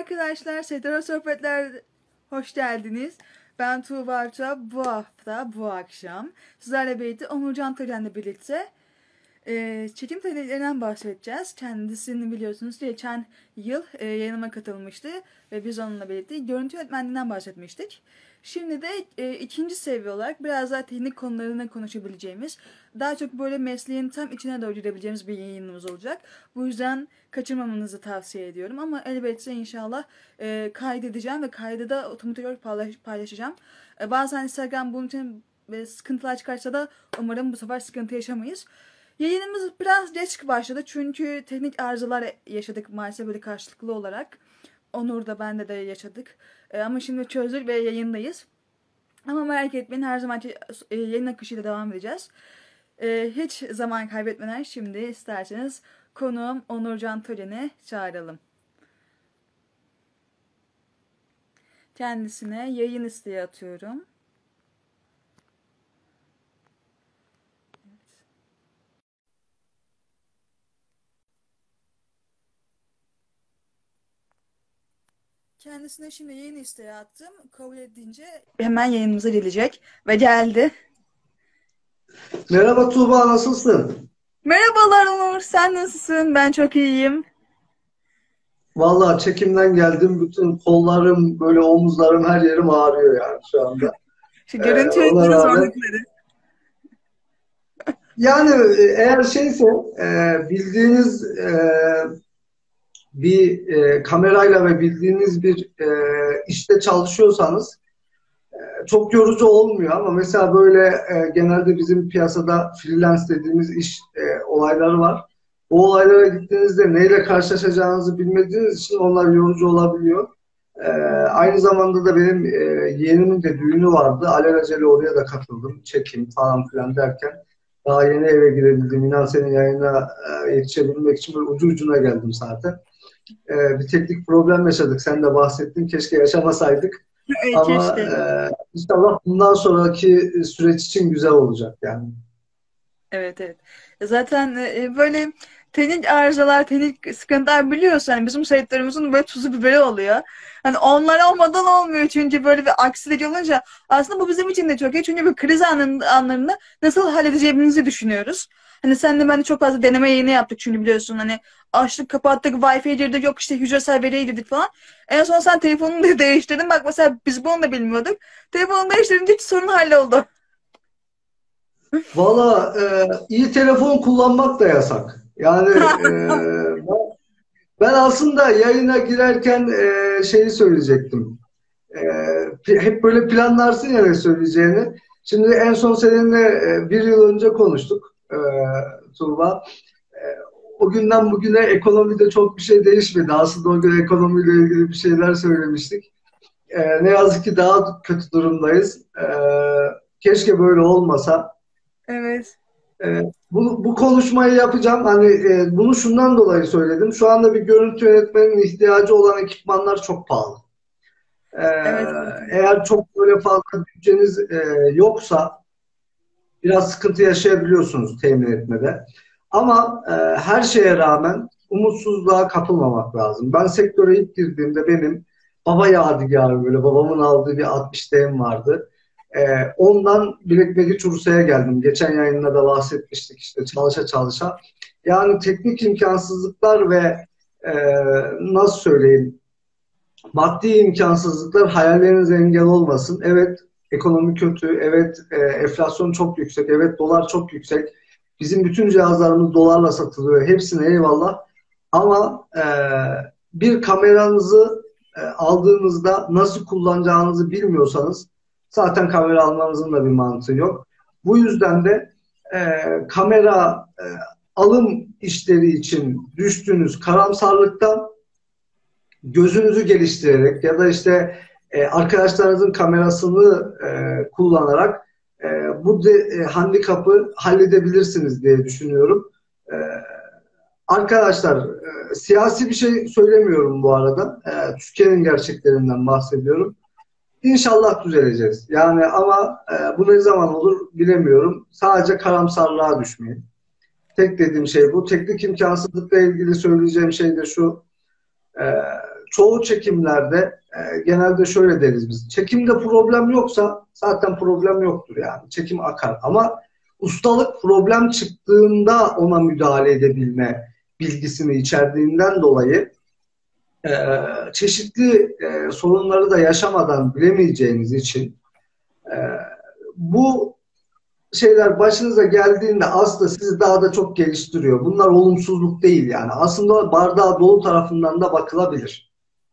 arkadaşlar, Setero Sohbetler hoş geldiniz. Ben Tuğba Arça. Bu hafta, bu akşam sizlerle birlikte Onurcan Tören'le birlikte çekim tekniklerinden bahsedeceğiz. Kendisini biliyorsunuz geçen yıl yayınıma katılmıştı ve biz onunla birlikte görüntü yönetmenliğinden bahsetmiştik. Şimdi de ikinci seviye olarak biraz daha teknik konularını konuşabileceğimiz, daha çok böyle mesleğin tam içine doğru girebileceğimiz bir yayınımız olacak. Bu yüzden kaçırmamanızı tavsiye ediyorum ama elbette inşallah kaydedeceğim ve kaydı da otomatik olarak paylaşacağım. Bazen Instagram bunun için sıkıntılar çıkarsa da umarım bu sefer sıkıntı yaşamayız. Yayınımız biraz geç başladı çünkü teknik arızalar yaşadık maalesef böyle karşılıklı olarak. Onur da bende de yaşadık. Ama şimdi çözdük ve yayındayız. Ama merak etmeyin, her zamanki yayın akışıyla devam edeceğiz. Hiç zaman kaybetmeden şimdi isterseniz konuğum Onurcan Tören'i çağıralım. Kendisine yayın isteği atıyorum. Kendisine şimdi yayın isteği attım. Kabul edince hemen yayınımıza gelecek. Ve geldi. Merhaba Tuğba, nasılsın? Merhabalar Onur. Sen nasılsın? Ben çok iyiyim. Vallahi çekimden geldim. Bütün kollarım, böyle omuzlarım, her yerim ağrıyor yani şu anda. Şu görüntü Ona yönetmenin rağmen zorlukları. yani eğer şeyse bildiğiniz bir kamerayla ve bildiğiniz bir işte çalışıyorsanız çok yorucu olmuyor ama mesela böyle genelde bizim piyasada freelance dediğimiz iş olayları var. O olaylara gittiğinizde neyle karşılaşacağınızı bilmediğiniz için onlar yorucu olabiliyor. Aynı zamanda da benim yeğenimin de düğünü vardı. Alelacele oraya da katıldım. Çekim falan filan derken daha yeni eve girebildim. İnan senin yayına yetişebilmek için böyle ucu ucuna geldim zaten. Bir teknik problem yaşadık. Sen de bahsettin. Keşke yaşamasaydık. Ama Keşke. inşallah bundan sonraki süreç için güzel olacak yani. Evet, evet. Zaten böyle teknik arızalar, teknik sıkıntılar biliyorsun. Hani bizim sektörümüzün böyle tuzu biberi oluyor. Hani onlar olmadan olmuyor çünkü böyle bir aksilik olunca aslında bu bizim için de çok iyi. Çünkü bir kriz anlarında nasıl halledeceğimizi düşünüyoruz. Hani senle ben de çok fazla deneme yayını yaptık çünkü biliyorsun hani açtık kapattık Wi-Fi girdik yok işte hücresel veriye girdik falan. En son sen telefonunu da değiştirdin. Bak mesela biz bunu da bilmiyorduk. Telefonunu değiştirince sorun halloldu. Valla iyi telefon kullanmak da yasak. Yani ben aslında yayına girerken şeyi söyleyecektim. Hep böyle planlarsın ya ne söyleyeceğini. Şimdi en son seninle bir yıl önce konuştuk Tuğba. E, O günden bugüne ekonomide çok bir şey değişmedi. Aslında o gün ekonomiyle ilgili bir şeyler söylemiştik. Ne yazık ki daha kötü durumdayız. Keşke böyle olmasa. Evet. Bu konuşmayı yapacağım. Hani bunu şundan dolayı söyledim. Şu anda bir görüntü yönetmeninin ihtiyacı olan ekipmanlar çok pahalı. Ee, Evet, evet. Eğer çok böyle fazla bütçeniz yoksa biraz sıkıntı yaşayabiliyorsunuz temin etmede. Ama her şeye rağmen umutsuzluğa kapılmamak lazım. Ben sektöre ilk girdiğimde benim baba yadigarı böyle babamın aldığı bir 60D'm vardı. Ondan Bilekmediç Ursa'ya geldim. Geçen yayında da bahsetmiştik işte çalışa çalışa. Yani teknik imkansızlıklar ve e, nasıl söyleyeyim maddi imkansızlıklar hayallerinize engel olmasın. Evet, ekonomi kötü. Evet, enflasyon çok yüksek. Evet, dolar çok yüksek. Bizim bütün cihazlarımız dolarla satılıyor. Hepsine eyvallah. Ama bir kameranızı aldığınızda nasıl kullanacağınızı bilmiyorsanız zaten kamera almanızın da bir mantığı yok. Bu yüzden de kamera alım işleri için düştüğünüz karamsarlıktan gözünüzü geliştirerek ya da işte arkadaşlarınızın kamerasını kullanarak handikapı halledebilirsiniz diye düşünüyorum. E, Arkadaşlar siyasi bir şey söylemiyorum bu arada. Türkiye'nin gerçeklerinden bahsediyorum. İnşallah düzeleceğiz. Yani ama bu ne zaman olur bilemiyorum. Sadece karamsarlığa düşmeyin. Tek dediğim şey bu. Teknik imkansızlıkla ilgili söyleyeceğim şey de şu. Ee, çoğu çekimlerde genelde şöyle deriz biz. Çekimde problem yoksa zaten problem yoktur yani. Çekim akar. Ama ustalık problem çıktığında ona müdahale edebilme bilgisini içerdiğinden dolayı çeşitli sorunları da yaşamadan bilemeyeceğiniz için e, bu şeyler başınıza geldiğinde aslında sizi daha da çok geliştiriyor. Bunlar olumsuzluk değil yani. Aslında bardağı dolu tarafından da bakılabilir.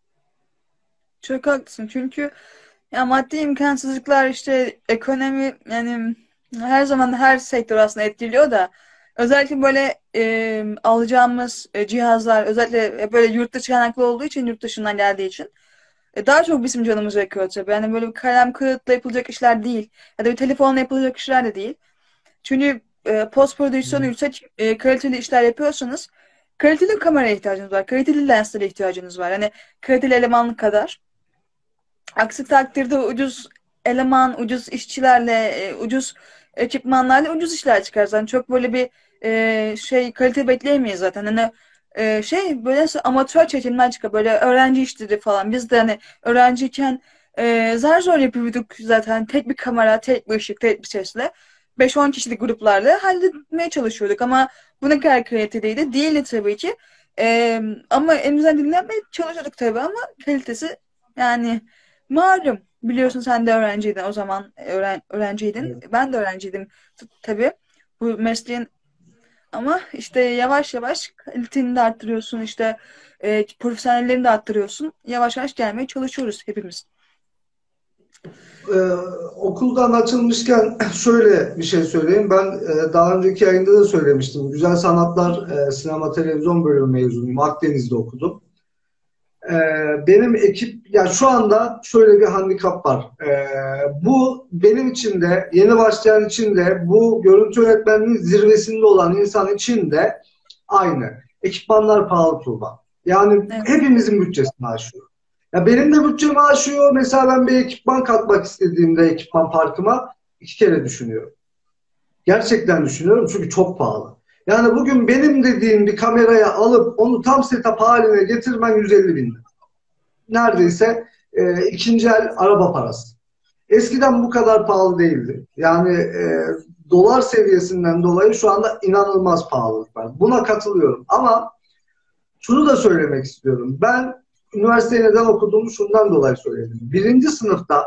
Çok haklısın çünkü ya maddi imkansızlıklar işte ekonomi yani her zaman her sektör aslında etkiliyor da özellikle böyle alacağımız cihazlar özellikle böyle yurt dışı kaynaklı olduğu için yurt dışından geldiği için daha çok bizim canımızı yakıyor tabii. Yani böyle bir kalem kağıtla yapılacak işler değil ya da bir telefonla yapılacak işler de değil. Çünkü post prodüksiyon yüksek kaliteli işler yapıyorsanız kaliteli kameraya ihtiyacınız var. Kaliteli lenslere ihtiyacınız var. Hani kaliteli eleman kadar. Aksi takdirde ucuz eleman, ucuz işçilerle, ucuz ekipmanlarla ucuz işler çıkarsan çok böyle bir şey kalite bekleyemeyiz zaten. Hani şey böyle amatör çekimler çıkıyor. Böyle öğrenci işleri falan. Biz de hani öğrenciyken zar zor yapıyorduk zaten. Tek bir kamera, tek bir ışık, tek bir sesle. 5-10 kişilik gruplarla halletmeye çalışıyorduk ama bu ne kadar kaliteliydi? Değildi tabii ki. Ama elimizden dinlenmeye çalışıyorduk tabii ama kalitesi yani malum biliyorsun sen de öğrenciydin o zaman öğrenciydin. Evet. Ben de öğrenciydim tabii bu mesleğin ama işte yavaş yavaş kaliteni de arttırıyorsun işte profesyonellerini de arttırıyorsun. Yavaş yavaş gelmeye çalışıyoruz hepimiz. Ee, Okuldan açılmışken şöyle bir şey söyleyeyim. Ben daha önceki yayında da söylemiştim. Güzel Sanatlar Sinema Televizyon bölümü mezunuyum. Akdeniz'de okudum. Benim ekip, ya şu anda şöyle bir handikap var. Bu benim için de, yeni başlayan için de, bu görüntü yönetmenliğinin zirvesinde olan insan için de aynı. Ekipmanlar pahalı Tuğba. Yani Evet. hepimizin bütçesini aşıyor. Ya benim de bütçemi aşıyor. Mesela ben bir ekipman katmak istediğimde ekipman parkıma 2 kere düşünüyorum. Gerçekten düşünüyorum çünkü çok pahalı. Yani bugün benim dediğim bir kameraya alıp onu tam setup haline getirmen 150 bin lira. Evet. Neredeyse ikinci el araba parası. Eskiden bu kadar pahalı değildi. Yani dolar seviyesinden dolayı şu anda inanılmaz pahalılık var. Buna katılıyorum. Ama şunu da söylemek istiyorum. Ben üniversiteyi neden okuduğumu şundan dolayı söyledim. Birinci sınıfta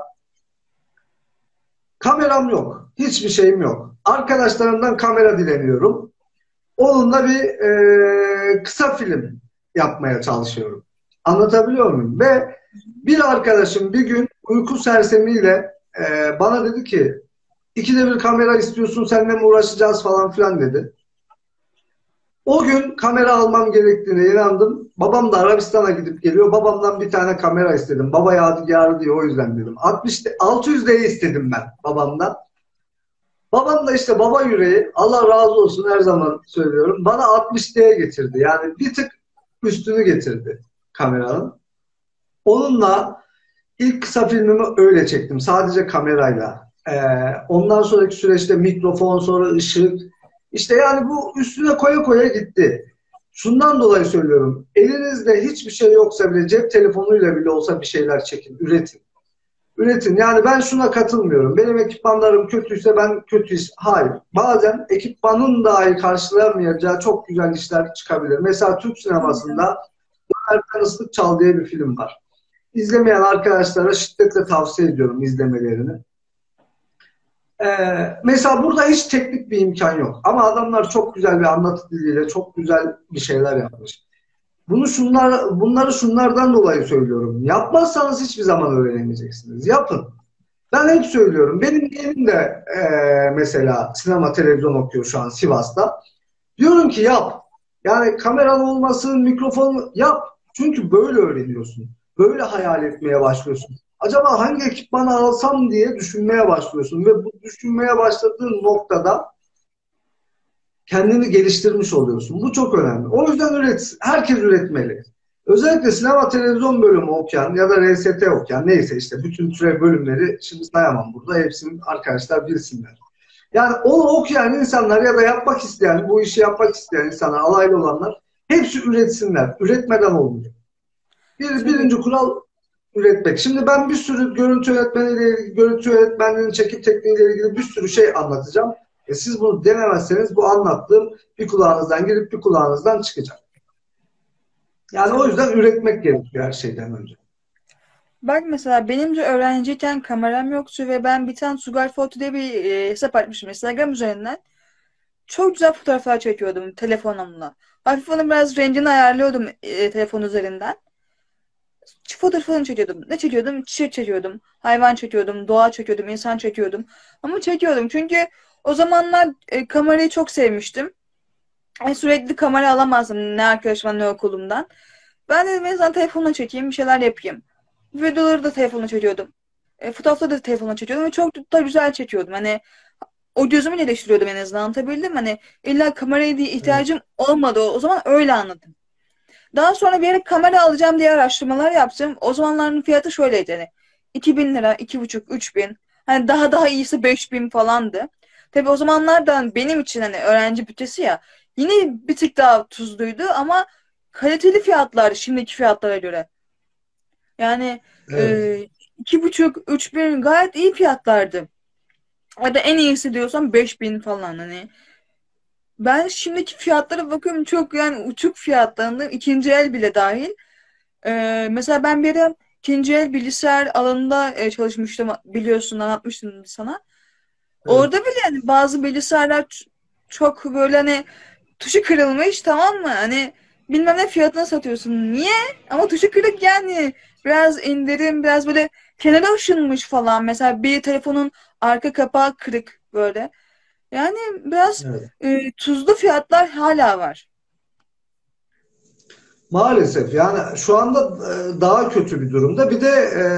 kameram yok. Hiçbir şeyim yok. Arkadaşlarımdan kamera dileniyorum. Onunla bir kısa film yapmaya çalışıyorum. Anlatabiliyor muyum? Ve bir arkadaşım bir gün uyku sersemiyle bana dedi ki ikide bir kamera istiyorsun seninle mi uğraşacağız falan filan dedi. O gün kamera almam gerektiğine inandım. Babam da Arabistan'a gidip geliyor. Babamdan bir tane kamera istedim. Baba yadigarı diyor o yüzden dedim. 600D istedim ben babamdan. Babam da işte baba yüreği, Allah razı olsun her zaman söylüyorum. Bana 60D'ye getirdi. Yani bir tık üstünü getirdi kameranın. Onunla ilk kısa filmimi öyle çektim. Sadece kamerayla. Ondan sonraki süreçte mikrofon, sonra ışık. İşte yani bu üstüne koya koya gitti. Şundan dolayı söylüyorum. Elinizde hiçbir şey yoksa bile cep telefonuyla bile olsa bir şeyler çekin, üretin. Üretin. Yani ben şuna katılmıyorum. Benim ekipmanlarım kötüyse ben kötüyüm. Hayır. Bazen ekipmanın dahi karşılayamayacağı çok güzel işler çıkabilir. Mesela Türk sinemasında Erkan Islık Çal diye bir film var. İzlemeyen arkadaşlara şiddetle tavsiye ediyorum izlemelerini. Mesela burada hiç teknik bir imkan yok. Ama adamlar çok güzel bir anlatı diliyle çok güzel bir şeyler yapmış. Bunları şunlardan dolayı söylüyorum. Yapmazsanız hiçbir zaman öğrenemeyeceksiniz. Yapın. Ben hep söylüyorum. Benim yeğenim de mesela sinema televizyon okuyor şu an Sivas'ta. Diyorum ki yap. Yani kameran olmasın, mikrofon yap. Çünkü böyle öğreniyorsun. Böyle hayal etmeye başlıyorsun. Acaba hangi ekipmanı alsam diye düşünmeye başlıyorsun. Ve bu düşünmeye başladığın noktada kendini geliştirmiş oluyorsun. Bu çok önemli. O yüzden herkes üretmeli. Özellikle sinema televizyon bölümü okuyan ya da RST okuyan neyse işte bütün türev bölümleri şimdi sayamam burada. Hepsini arkadaşlar bilsinler. Yani onu okuyan insanlar ya da yapmak isteyen, bu işi yapmak isteyen insanlar, alaylı olanlar hepsi üretsinler. Üretmeden olmuyor. Tabii. Birinci kural üretmek. Şimdi ben bir sürü görüntü yönetmeniyle ilgili, görüntü yönetmenliğinin çekim tekniğiyle ilgili bir sürü şey anlatacağım. Siz bunu denemezseniz bu anlattığım bir kulağınızdan girip bir kulağınızdan çıkacak. Yani o Tabii. yüzden üretmek gerekiyor her şeyden önce. Bak mesela benim de öğrenciyken kameram yoktu ve ben bir tane Sugar Photo diye bir hesap açmışım Instagram üzerinden. Çok güzel fotoğraflar çekiyordum telefonumla. Hafif onun biraz rengini ayarlıyordum telefon üzerinden. Fotoğrafını çekiyordum. Ne çekiyordum? Çiçek çekiyordum. Hayvan çekiyordum. Doğa çekiyordum. İnsan çekiyordum. Ama çekiyordum çünkü o zamanlar kamerayı çok sevmiştim. Sürekli kamera alamazdım ne arkadaşımdan ne okulumdan. Ben dedim en azından telefonla çekeyim bir şeyler yapayım. Videoları da telefonla çekiyordum. Fotoğrafları da telefonla çekiyordum ve çok da güzel çekiyordum. Hani o gözümü geliştiriyordum en azından anlatabildim. Hani illa kameraya diye Evet, ihtiyacım olmadı. O zaman öyle anladım. Daha sonra bir yere kamera alacağım diye araştırmalar yaptım. O zamanların fiyatı şöyleydi. Hani 2.000 lira, 2.500, 3.000. Hani daha iyisi 5.000 falandı. Tabii o zamanlardan benim için hani öğrenci bütçesi ya yine bir tık daha tuzluydu ama kaliteli fiyatlar şimdiki fiyatlara göre. Yani evet. e, 2.500, 3.000 gayet iyi fiyatlardı. Ya da en iyisi diyorsam 5.000 falan hani. Ben şimdiki fiyatlara bakıyorum çok yani uçuk fiyatlarında ikinci el bile dahil. Mesela ben bir ara ikinci el bilgisayar alanında çalışmıştım biliyorsun anlatmıştım sana. Evet. Orada bile yani bazı bilgisayarlar çok böyle hani tuşu kırılmış tamam mı? Hani bilmem ne fiyatına satıyorsun. Niye? Ama tuşu kırık yani. Biraz indirim biraz böyle kenara aşınmış falan. Mesela bir telefonun arka kapağı kırık böyle. Yani biraz Evet. tuzlu fiyatlar hala var. Maalesef yani şu anda daha kötü bir durumda. Bir de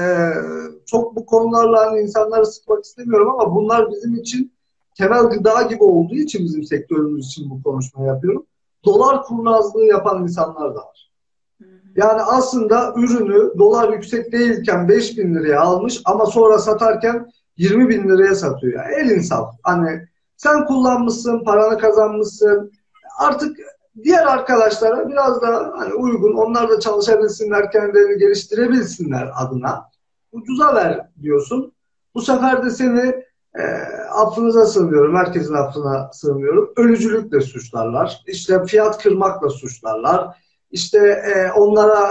çok bu konularla hani insanları sıkmak istemiyorum ama bunlar bizim için temel gıda gibi olduğu için bizim sektörümüz için bu konuşmayı yapıyorum. Dolar kurnazlığı yapan insanlar da var. Hı hı. Yani aslında ürünü dolar yüksek değilken 5.000 liraya almış ama sonra satarken 20 bin liraya satıyor. Yani el insaf. Hani sen kullanmışsın, paranı kazanmışsın. Artık diğer arkadaşlara biraz da hani uygun, onlar da çalışabilsinler, kendilerini geliştirebilsinler adına. Ucuza ver diyorsun. Bu sefer de seni e, affınıza sığınıyorum, herkesin affına sığınıyorum. Ölücülükle suçlarlar. İşte fiyat kırmakla suçlarlar. İşte onlara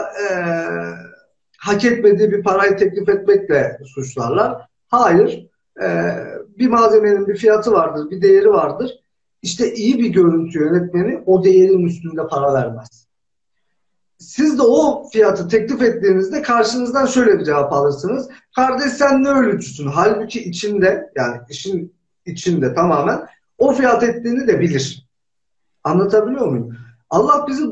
hak etmediği bir parayı teklif etmekle suçlarlar. Hayır. E, Bir malzemenin bir fiyatı vardır, bir değeri vardır. İşte iyi bir görüntü yönetmeni o değerin üstünde para vermez. Siz de o fiyatı teklif ettiğinizde karşınızdan şöyle bir cevap alırsınız. Kardeş sen ne ölücüsün? Halbuki içinde yani işin içinde tamamen o fiyat ettiğini de bilir. Anlatabiliyor muyum? Allah bizi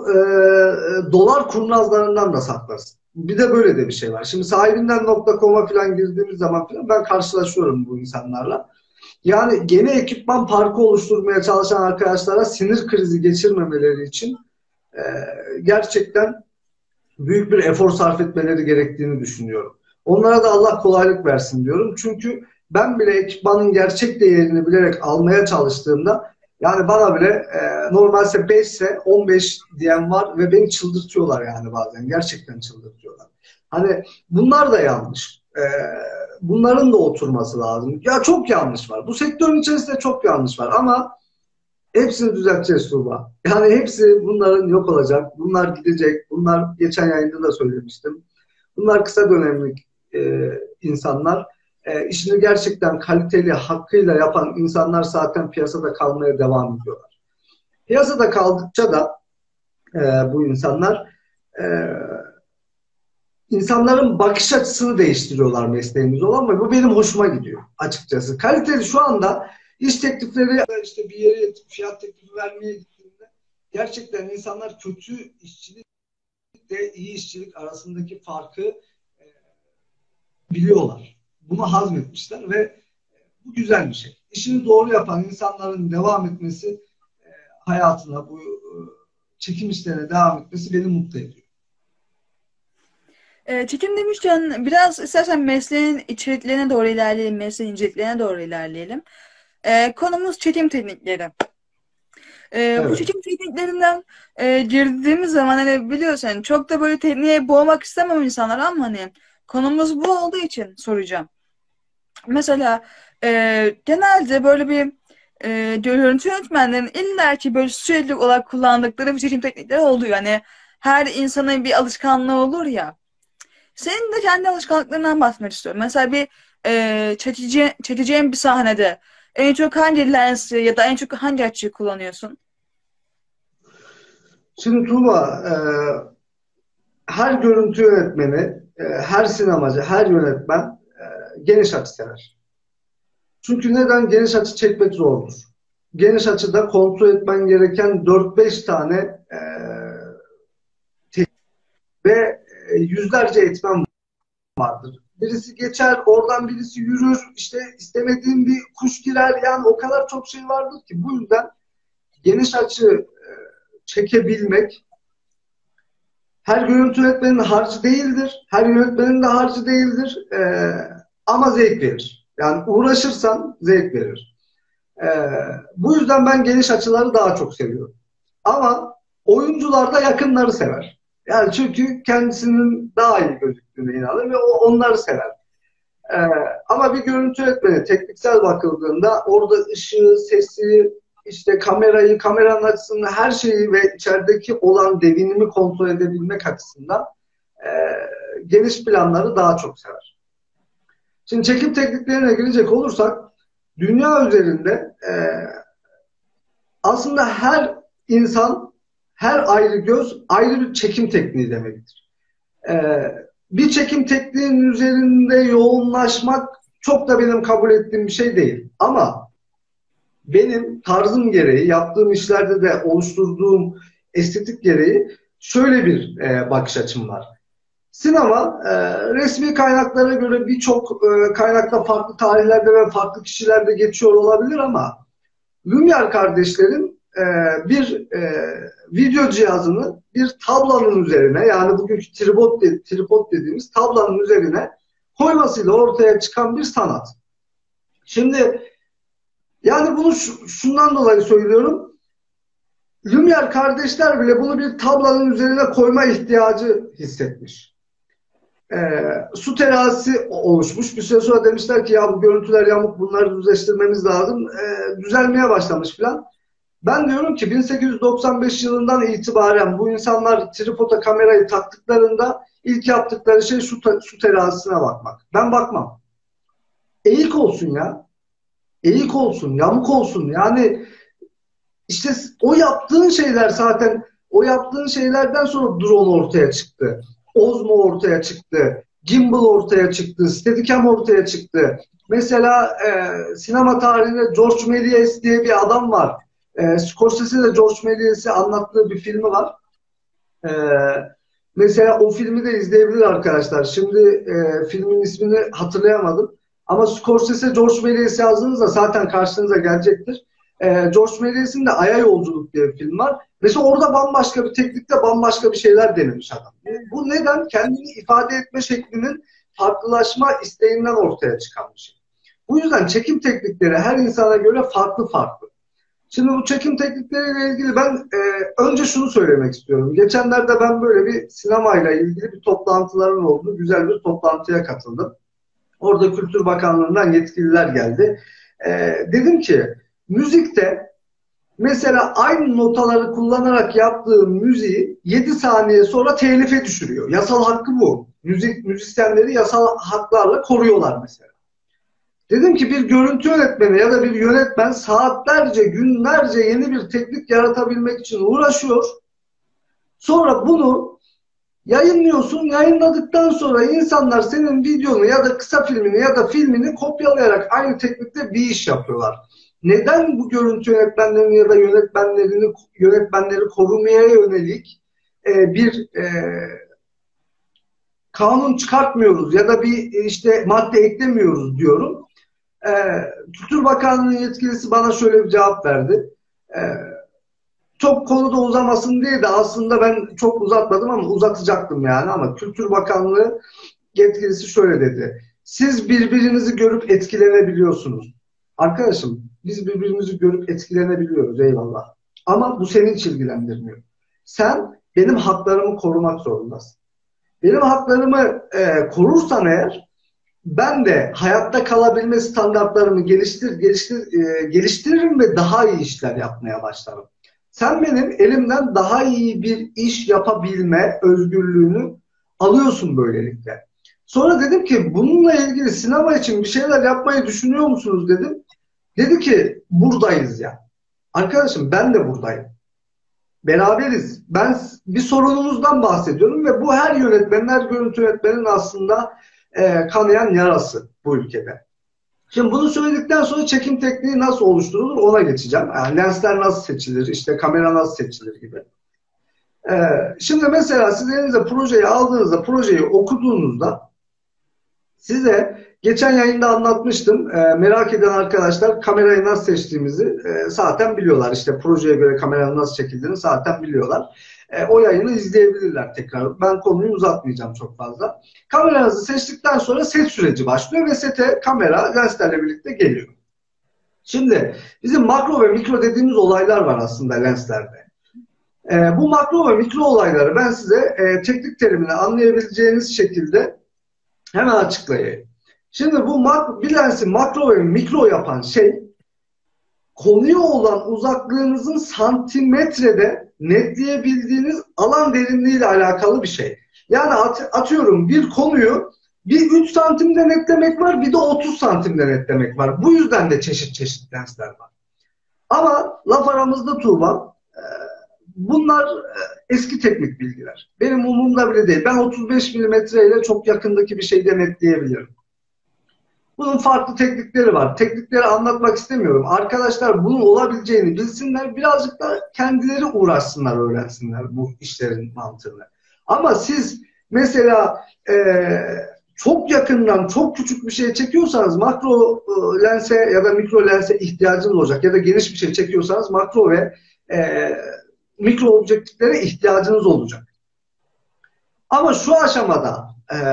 dolar kurnazlarından da saklasın. Bir de böyle de bir şey var. Şimdi sahibinden.com'a falan girdiğimiz zaman falan ben karşılaşıyorum bu insanlarla. Yani gene ekipman parkı oluşturmaya çalışan arkadaşlara sinir krizi geçirmemeleri için e, gerçekten büyük bir efor sarf etmeleri gerektiğini düşünüyorum. Onlara da Allah kolaylık versin diyorum. Çünkü ben bile ekipmanın gerçek değerini bilerek almaya çalıştığımda yani bana bile normalse 5 ise 15 diyen var ve beni çıldırtıyorlar yani bazen. Gerçekten çıldırtıyorlar. Hani bunlar da yanlış. Bunların da oturması lazım. Ya çok yanlış var. Bu sektörün içerisinde çok yanlış var ama hepsini düzelteceğiz Tuğba. Yani hepsi bunların yok olacak. Bunlar gidecek. Bunlar geçen yayında da söylemiştim. Bunlar kısa dönemlik insanlar. İşini gerçekten kaliteli, hakkıyla yapan insanlar zaten piyasada kalmaya devam ediyorlar. Piyasada kaldıkça da bu insanlar e, insanların bakış açısını değiştiriyorlar mesleğimiz olan ve bu benim hoşuma gidiyor açıkçası. Kaliteli şu anda iş teklifleri ya da işte bir yere fiyat teklifi vermeye gittiğinde gerçekten insanlar kötü işçilikle iyi işçilik arasındaki farkı e, biliyorlar. Bunu hazmetmişler ve bu güzel bir şey. İşini doğru yapan insanların devam etmesi hayatına bu çekim işlerine devam etmesi beni mutlu ediyor. Çekim demişken biraz istersen mesleğin içeriklerine doğru ilerleyelim, mesleğin inceliklerine doğru ilerleyelim. Konumuz çekim teknikleri. Bu Evet. çekim tekniklerinden girdiğimiz zaman hani biliyorsun hani çok da böyle tekniğe boğmak istemem insanlar ama hani konumuz bu olduğu için soracağım. Mesela genelde böyle bir görüntü yönetmenlerin illaki böyle sürekli olarak kullandıkları bir çekim teknikleri oluyor. Hani her insanın bir alışkanlığı olur ya. Senin de kendi alışkanlıklarından bahsetmek istiyorum. Mesela bir çekeceğin bir sahnede en çok hangi lensi ya da en çok hangi açıyı kullanıyorsun? Şimdi Tuğba, her görüntü yönetmeni, her sinemacı, her yönetmen geniş açı sever. Çünkü neden? Geniş açı çekmek zordur. Geniş açıda kontrol etmen gereken 4-5 tane ve yüzlerce etmen vardır. Birisi geçer, oradan birisi yürür, işte istemediğin bir kuş girer. Yani o kadar çok şey vardır ki. Bu yüzden geniş açı çekebilmek her görüntü yönetmenin harcı değildir. Her yönetmenin de harcı değildir. Ama zevk verir. Yani uğraşırsan zevk verir. Bu yüzden ben geniş açıları daha çok seviyorum. Ama oyuncular da yakınları sever. Yani çünkü kendisinin daha iyi gözüktüğüne inanır ve onları sever. Ee, Ama bir görüntü yönetmeni tekniksel bakıldığında orada ışığı, sesi, işte kamerayı, kameranın açısını, her şeyi ve içerideki olan devinimi kontrol edebilmek açısından e, geniş planları daha çok sever. Şimdi çekim tekniklerine girecek olursak dünya üzerinde aslında her insan, her ayrı göz ayrı bir çekim tekniği demektir. Bir çekim tekniğinin üzerinde yoğunlaşmak çok da benim kabul ettiğim bir şey değil. Ama benim tarzım gereği, yaptığım işlerde de oluşturduğum estetik gereği şöyle bir bakış açım var. Sinema resmi kaynaklara göre birçok kaynakta farklı tarihlerde ve farklı kişilerde geçiyor olabilir ama Lumière kardeşlerin bir video cihazını bir tablanın üzerine, yani bugünkü tripod dediğimiz tablanın üzerine koymasıyla ortaya çıkan bir sanat. Şimdi yani bunu şundan dolayı söylüyorum. Lumière kardeşler bile bunu bir tablanın üzerine koyma ihtiyacı hissetmiş. Su terazisi oluşmuş. Bir süre sonra demişler ki ya bu görüntüler yamuk, bunları düzleştirmemiz lazım. Düzelmeye başlamış falan. Ben diyorum ki 1895 yılından itibaren bu insanlar tripoda kamerayı taktıklarında ilk yaptıkları şey su terazisine bakmak. Ben bakmam. Eğik olsun ya. Eğik olsun, yamuk olsun. Yani işte o yaptığın şeyler zaten, o yaptığın şeylerden sonra drone ortaya çıktı. Osmo ortaya çıktı. Gimbal ortaya çıktı. Steadicam ortaya çıktı. Mesela sinema tarihinde George Méliès diye bir adam var. Scorsese de George Méliès'i anlattığı bir filmi var. E, Mesela o filmi de izleyebilir arkadaşlar. Şimdi filmin ismini hatırlayamadım. Ama Scorsese George Méliès yazdığınızda zaten karşınıza gelecektir. George Méliès'in de Ay'a Yolculuk diye bir film var. Mesela orada bambaşka bir teknikte bambaşka bir şeyler denemiş adam. Bu neden? Kendini ifade etme şeklinin farklılaşma isteğinden ortaya çıkan bir şey. Bu yüzden çekim teknikleri her insana göre farklı farklı. Şimdi bu çekim teknikleriyle ilgili ben önce şunu söylemek istiyorum. Geçenlerde ben böyle bir sinemayla ilgili bir toplantıların olduğu güzel bir toplantıya katıldım. Orada Kültür Bakanlığı'ndan yetkililer geldi. Dedim ki müzikte mesela aynı notaları kullanarak yaptığı müziği 7 saniye sonra telife düşürüyor. Yasal hakkı bu. Müzisyenleri yasal haklarla koruyorlar mesela. Dedim ki bir görüntü yönetmeni ya da bir yönetmen saatlerce, günlerce yeni bir teknik yaratabilmek için uğraşıyor. Sonra bunu yayınlıyorsun. Yayınladıktan sonra insanlar senin videonu ya da kısa filmini ya da filmini kopyalayarak aynı teknikte bir iş yapıyorlar. Neden bu görüntü yönetmenlerini ya da yönetmenleri korumaya yönelik bir kanun çıkartmıyoruz ya da bir işte madde eklemiyoruz diyorum. Kültür Bakanlığı'nın yetkilisi bana şöyle bir cevap verdi. Çok konuda uzamasın diye de aslında ben çok uzatmadım ama uzatacaktım yani, ama Kültür Bakanlığı yetkilisi şöyle dedi. Siz birbirinizi görüp etkilenebiliyorsunuz. Arkadaşım biz birbirimizi görüp etkilenebiliyoruz, eyvallah. Ama bu seni hiç ilgilendirmiyor. Sen benim haklarımı korumak zorundasın. Benim haklarımı korursan eğer, ben de hayatta kalabilme standartlarımı geliştiririm ve daha iyi işler yapmaya başlarım. Sen benim elimden daha iyi bir iş yapabilme özgürlüğünü alıyorsun böylelikle. Sonra dedim ki bununla ilgili sinema için bir şeyler yapmayı düşünüyor musunuz dedim. Dedi ki buradayız ya. Arkadaşım ben de buradayım. Beraberiz. Ben bir sorunumuzdan bahsediyorum ve bu her yönetmenin, her görüntü yönetmenin aslında kanayan yarası bu ülkede. Şimdi bunu söyledikten sonra çekim tekniği nasıl oluşturulur ona geçeceğim. Yani lensler nasıl seçilir, işte kamera nasıl seçilir gibi. Şimdi mesela siz elinize projeyi aldığınızda, projeyi okuduğunuzda size geçen yayında anlatmıştım. Merak eden arkadaşlar kamerayı nasıl seçtiğimizi zaten biliyorlar. İşte projeye göre kameranın nasıl çekildiğini zaten biliyorlar. O yayını izleyebilirler tekrar. Ben konuyu uzatmayacağım çok fazla. Kameranızı seçtikten sonra set süreci başlıyor ve sete kamera lenslerle birlikte geliyor. Şimdi bizim makro ve mikro dediğimiz olaylar var aslında lenslerde. Bu makro ve mikro olayları ben size teknik terimini anlayabileceğiniz şekilde hemen açıklayayım. Şimdi bu bir lensi makro ve mikro yapan şey konuya olan uzaklığınızın santimetrede netleyebildiğiniz alan derinliği ile alakalı bir şey. Yani atıyorum bir konuyu bir 3 santimde netlemek var, bir de 30 santimde netlemek var. Bu yüzden de çeşit çeşit lensler var. Ama laf aramızda Tuğba, bunlar eski teknik bilgiler. Benim umurumda bile değil. Ben 35 milimetre ile çok yakındaki bir şey denetleyebilirim. Bunun farklı teknikleri var. Teknikleri anlatmak istemiyorum. Arkadaşlar bunun olabileceğini bilsinler. Birazcık da kendileri uğraşsınlar, öğrensinler bu işlerin mantığını. Ama siz mesela çok yakından çok küçük bir şey çekiyorsanız makro lense ya da mikro lense ihtiyacınız olacak. Ya da geniş bir şey çekiyorsanız makro ve mikro objektiflere ihtiyacınız olacak. Ama şu aşamada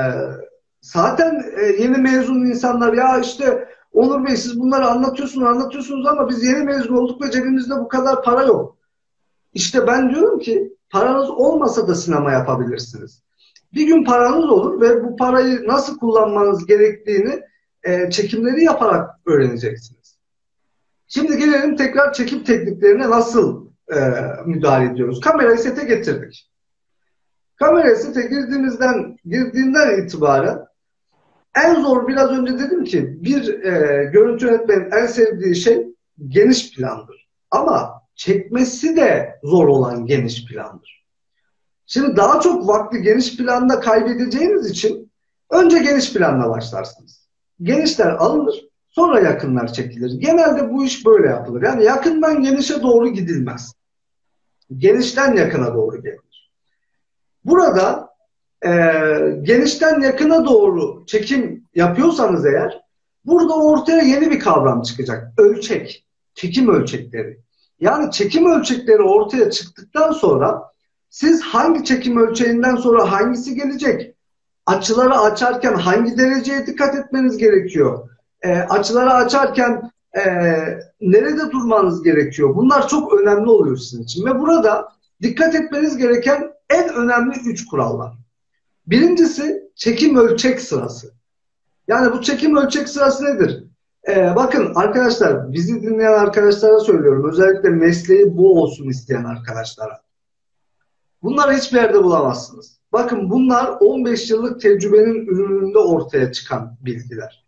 zaten yeni mezun insanlar ya işte Onur Bey siz bunları anlatıyorsunuz ama biz yeni mezun olduk ve cebimizde bu kadar para yok. İşte ben diyorum ki paranız olmasa da sinema yapabilirsiniz. Bir gün paranız olur ve bu parayı nasıl kullanmanız gerektiğini çekimleri yaparak öğreneceksiniz. Şimdi gelelim tekrar çekim tekniklerine nasıl müdahale ediyoruz. Kamerayı sete getirdik. Kameraya sete girdiğinden itibaren en zor, biraz önce dedim ki bir görüntü yönetmenin en sevdiği şey geniş plandır. Ama çekmesi de zor olan geniş plandır. Şimdi daha çok vakti geniş planda kaybedeceğiniz için önce geniş planla başlarsınız. Genişler alınır, sonra yakınlar çekilir. Genelde bu iş böyle yapılır. Yani yakından genişe doğru gidilmez. Genişten yakına doğru gelir. Burada genişten yakına doğru çekim yapıyorsanız eğer, burada ortaya yeni bir kavram çıkacak. Ölçek. Çekim ölçekleri. Yani çekim ölçekleri ortaya çıktıktan sonra siz hangi çekim ölçeğinden sonra hangisi gelecek? Açıları açarken hangi dereceye dikkat etmeniz gerekiyor? Açıları açarken nerede durmanız gerekiyor? Bunlar çok önemli oluyor sizin için. Ve burada dikkat etmeniz gereken en önemli 3 kural var. Birincisi çekim ölçek sırası. Yani bu çekim ölçek sırası nedir? Bakın arkadaşlar, bizi dinleyen arkadaşlara söylüyorum. Özellikle mesleği bu olsun isteyen arkadaşlara. Bunları hiçbir yerde bulamazsınız. Bakın bunlar 15 yıllık tecrübenin ürününde ortaya çıkan bilgiler.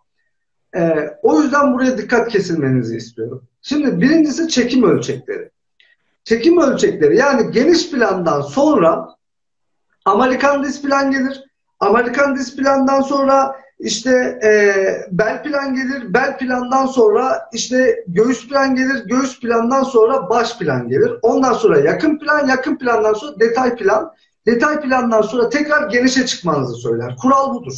O yüzden buraya dikkat kesilmenizi istiyorum. Şimdi birincisi çekim ölçekleri. Çekim ölçekleri, yani geniş plandan sonra Amerikan displan gelir. Amerikan displandan sonra işte bel plan gelir. Bel plandan sonra işte göğüs plan gelir. Göğüs plandan sonra baş plan gelir. Ondan sonra yakın plan. Yakın plandan sonra detay plan. Detay plandan sonra tekrar genişe çıkmanızı söyler. Kural budur.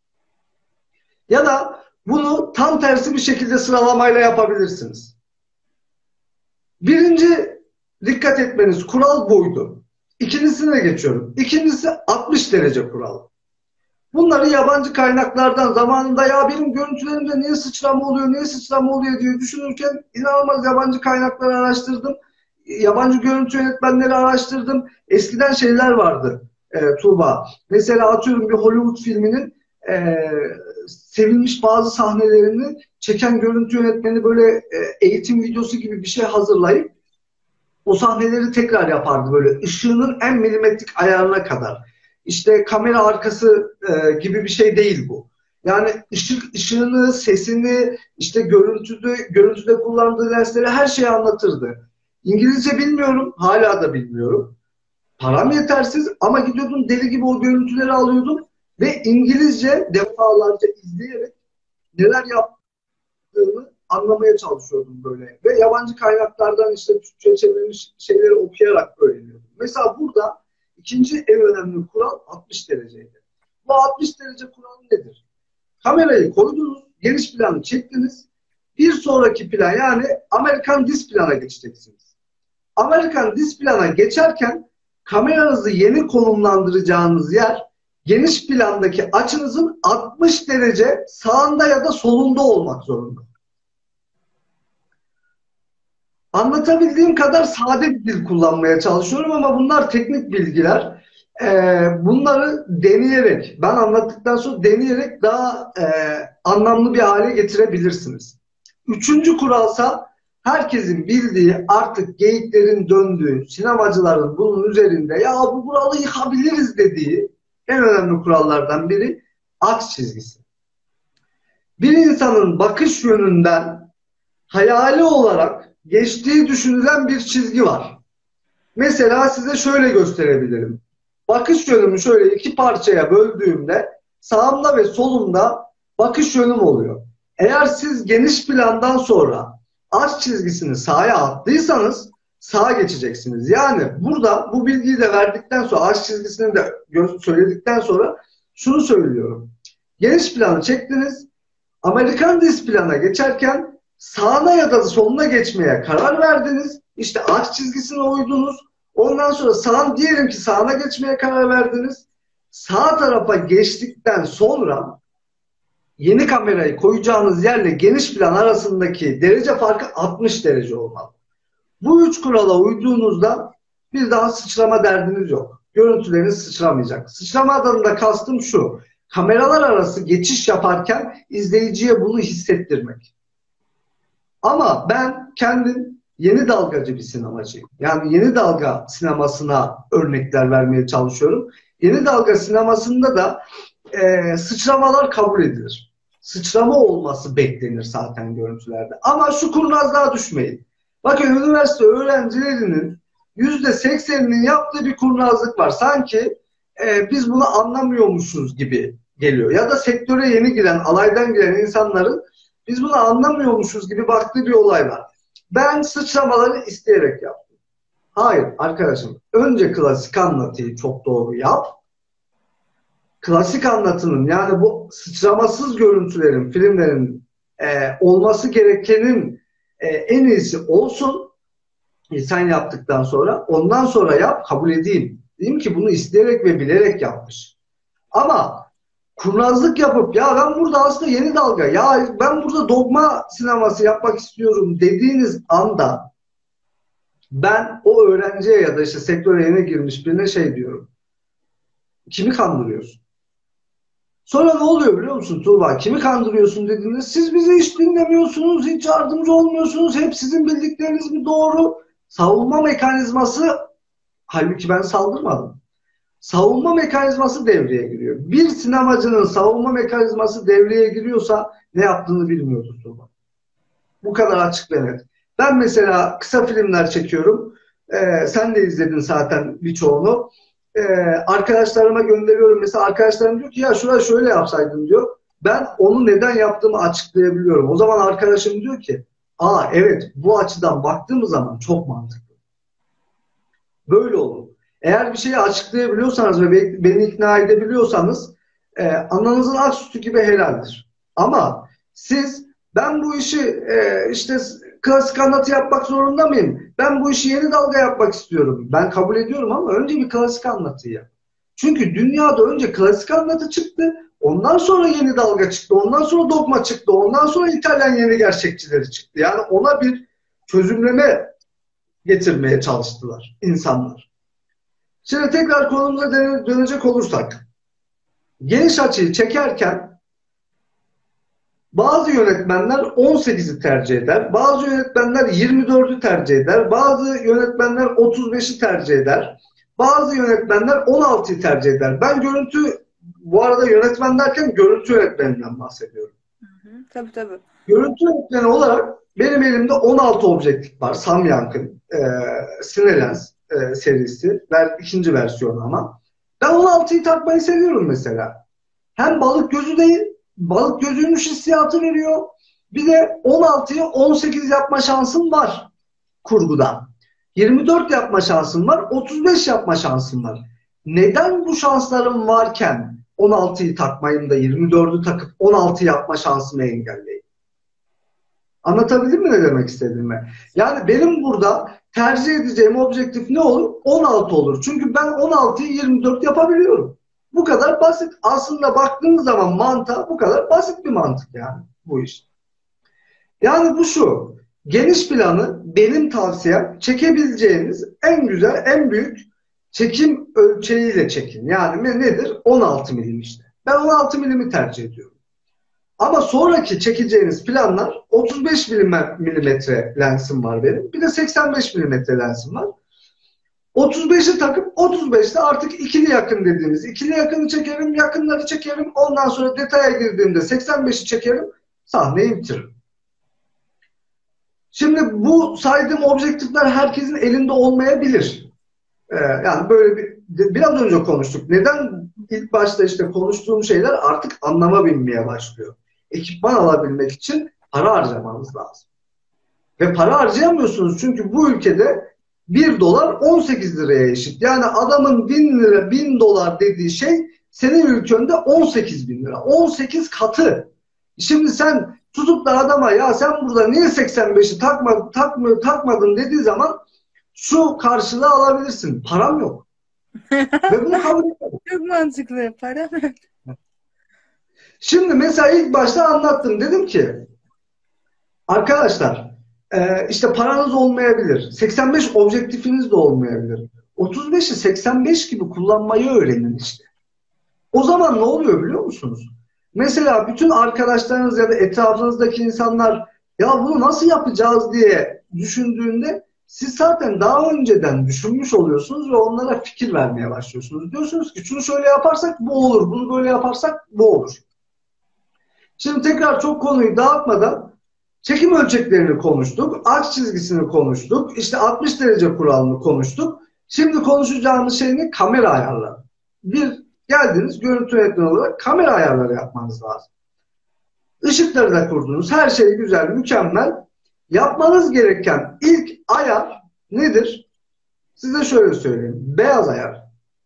Ya da bunu tam tersi bir şekilde sıralamayla yapabilirsiniz. Birinci dikkat etmeniz kural buydu. İkincisine geçiyorum. İkincisi 60 derece kuralı. Bunları yabancı kaynaklardan zamanında ya benim görüntülerimde niye sıçrama oluyor diye düşünürken inanılmaz yabancı kaynakları araştırdım. yabancı görüntü yönetmenleri araştırdım. Eskiden şeyler vardı Tuğba. Mesela atıyorum bir Hollywood filminin sevilmiş bazı sahnelerini çeken görüntü yönetmeni böyle eğitim videosu gibi bir şey hazırlayıp o sahneleri tekrar yapardı böyle ışığının en milimetrik ayarına kadar. İşte kamera arkası gibi bir şey değil bu. Yani ışığını, sesini, işte görüntüde kullandığı lensleri her şeyi anlatırdı. İngilizce bilmiyorum, hala da bilmiyorum. Param yetersiz ama gidiyordum deli gibi o görüntüleri alıyordum ve İngilizce defalarca izleyerek neler yaptığını anlamaya çalışıyordum böyle. Ve yabancı kaynaklardan işte Türkçe'ye çevrilmiş şeyleri okuyarak öğreniyordum. Mesela burada ikinci en önemli kural 60 dereceydi. Bu 60 derece kuralı nedir? Kamerayı koydunuz, geniş planı çektiniz. Bir sonraki plan yani Amerikan disk plana geçeceksiniz. Amerikan disk plana geçerken kameranızı yeni konumlandıracağınız yer geniş plandaki açınızın 60 derece sağında ya da solunda olmak zorunda. Anlatabildiğim kadar sade bir dil kullanmaya çalışıyorum ama bunlar teknik bilgiler. Bunları deneyerek, ben anlattıktan sonra deneyerek daha anlamlı bir hale getirebilirsiniz. Üçüncü kuralsa herkesin bildiği artık geyiklerin döndüğü, sinemacıların bunun üzerinde ya bu buralı yıkabiliriz dediği en önemli kurallardan biri aks çizgisi. Bir insanın bakış yönünden hayali olarak geçtiği düşünülen bir çizgi var. Mesela size şöyle gösterebilirim. Bakış yönümü şöyle iki parçaya böldüğümde sağımda ve solumda bakış yönüm oluyor. Eğer siz geniş plandan sonra aks çizgisini sağa attıysanız sağa geçeceksiniz. Yani burada bu bilgiyi de verdikten sonra aks çizgisini de söyledikten sonra şunu söylüyorum. Geniş planı çektiniz. Amerikan disk plana geçerken sağına ya da soluna geçmeye karar verdiniz. İşte aks çizgisine uydunuz. Ondan sonra diyelim ki sağına geçmeye karar verdiniz. Sağ tarafa geçtikten sonra yeni kamerayı koyacağınız yerle geniş plan arasındaki derece farkı 60 derece olmalı. Bu üç kurala uyduğunuzda bir daha sıçrama derdiniz yok. Görüntüleriniz sıçramayacak. Sıçramadan da kastım şu. Kameralar arası geçiş yaparken izleyiciye bunu hissettirmek. Ama ben kendim yeni dalgacı bir sinemacıyım. Yani yeni dalga sinemasına örnekler vermeye çalışıyorum. Yeni dalga sinemasında da sıçramalar kabul edilir. Sıçrama olması beklenir zaten görüntülerde. Ama şu kurnazlığa düşmeyin. Bakın üniversite öğrencilerinin %80'inin yaptığı bir kurnazlık var. Sanki biz bunu anlamıyormuşuz gibi geliyor. Ya da sektöre yeni giren, alaydan giren insanların biz bunu anlamıyormuşuz gibi baktığı bir olay var. Ben sıçramaları isteyerek yaptım. Hayır arkadaşım. Önce klasik anlatıyı çok doğru yap. Klasik anlatının yani bu sıçramasız görüntülerin, filmlerin olması gerekenin en iyisi olsun. Sen yaptıktan sonra ondan sonra yap kabul edeyim. Diyeyim ki bunu isteyerek ve bilerek yapmış. Ama kurnazlık yapıp ya ben burada aslında yeni dalga ya ben burada dogma sineması yapmak istiyorum dediğiniz anda ben o öğrenciye ya da işte sektöre yeni girmiş birine şey diyorum. Kimi kandırıyorsun? Sonra ne oluyor biliyor musun Tuğba? Kimi kandırıyorsun dediğinde siz bizi hiç dinlemiyorsunuz, hiç yardımcı olmuyorsunuz, hep sizin bildikleriniz mi doğru? Savunma mekanizması, halbuki ben saldırmadım. Savunma mekanizması devreye giriyor. Bir sinemacının savunma mekanizması devreye giriyorsa ne yaptığını bilmiyordur Tuğba. Bu kadar açık ve net. Ben mesela kısa filmler çekiyorum. Sen de izledin zaten birçoğunu. Arkadaşlarıma gönderiyorum. Mesela arkadaşlarım diyor ki ya şurayı şöyle yapsaydın diyor. Ben onu neden yaptığımı açıklayabiliyorum. O zaman arkadaşım diyor ki evet bu açıdan baktığımız zaman çok mantıklı. Böyle olur. Eğer bir şeyi açıklayabiliyorsanız ve beni ikna edebiliyorsanız ananızın ak sütü gibi helaldir. Ama siz ben bu işi işte klasik anlatı yapmak zorunda mıyım? Ben bu işi yeni dalga yapmak istiyorum. Ben kabul ediyorum ama önce bir klasik anlatı yap. Çünkü dünyada önce klasik anlatı çıktı. Ondan sonra yeni dalga çıktı. Ondan sonra dogma çıktı. Ondan sonra İtalyan yeni gerçekçileri çıktı. Yani ona bir çözümleme getirmeye çalıştılar insanlar. Şimdi tekrar konumuza dönecek olursak, geniş açıyı çekerken bazı yönetmenler 18'i tercih eder, bazı yönetmenler 24'ü tercih eder, bazı yönetmenler 35'i tercih eder, bazı yönetmenler 16'yı tercih eder. Ben görüntü, bu arada yönetmen derken görüntü yönetmeninden bahsediyorum. Tabii tabii. Görüntü yönetmeni olarak benim elimde 16 objektif var. Samyang'ın Cinelens serisi. İkinci versiyonu ama. Ben 16'yı takmayı seviyorum mesela. Hem balık gözü değil, balık gözüymüş hissiyatı veriyor. Bir de 16'yı 18 yapma şansım var kurguda. 24 yapma şansım var, 35 yapma şansım var. Neden bu şanslarım varken 16'yı takmayayım da 24'ü takıp 16 yapma şansımı engelleyeyim? Anlatabildim mi ne demek istediğimi? Yani benim burada tercih edeceğim objektif ne olur? 16 olur. Çünkü ben 16'yı 24 yapabiliyorum. Bu kadar basit. Aslında baktığınız zaman mantığa bu kadar basit bir mantık yani bu iş. Yani bu şu. Geniş planı benim tavsiyem çekebileceğiniz en güzel, en büyük çekim ölçeğiyle çekin. Yani nedir? 16 milim işte. Ben 16 milimi tercih ediyorum. Ama sonraki çekeceğiniz planlar 35 milimetre lensim var benim. Bir de 85 milimetre lensim var. 35'i takıp 35'te artık ikili yakın dediğimiz ikili yakını çekerim, yakınları çekerim. Ondan sonra detaya girdiğimde 85'i çekerim, sahneyi bitiririm. Şimdi bu saydığım objektifler herkesin elinde olmayabilir. Yani böyle biraz önce konuştuk. Neden ilk başta işte konuştuğum şeyler artık anlama binmeye başlıyor. Ekipman alabilmek için para harcamanız lazım. Ve para harcayamıyorsunuz çünkü bu ülkede 1 dolar 18 liraya eşit. Yani adamın 1000 lira, 1000 dolar dediği şey senin ülkende 18 bin lira. 18 katı. Şimdi sen tutup da adama ya sen burada niye 85'i takmadın dediği zaman şu karşılığı alabilirsin. Param yok. Ve bunu kabul etmedim. Çok mantıklı. Para mı? Şimdi mesela ilk başta anlattım. Dedim ki arkadaşlar işte paranız olmayabilir. 85 objektifiniz de olmayabilir. 35'i 85 gibi kullanmayı öğrenin işte. O zaman ne oluyor biliyor musunuz? Mesela bütün arkadaşlarınız ya da etrafınızdaki insanlar ya bunu nasıl yapacağız diye düşündüğünde siz zaten daha önceden düşünmüş oluyorsunuz ve onlara fikir vermeye başlıyorsunuz. Diyorsunuz ki şunu şöyle yaparsak bu olur, bunu böyle yaparsak bu olur. Şimdi tekrar çok konuyu dağıtmadan çekim ölçeklerini konuştuk, aks çizgisini konuştuk, işte 60 derece kuralını konuştuk. Şimdi konuşacağımız şey ne? Kamera ayarları. Geldiniz görüntü yönetmeni olarak kamera ayarları yapmanız lazım. Işıkları da kurdunuz. Her şey güzel, mükemmel. Yapmanız gereken ilk ayar nedir? Size şöyle söyleyeyim. Beyaz ayar.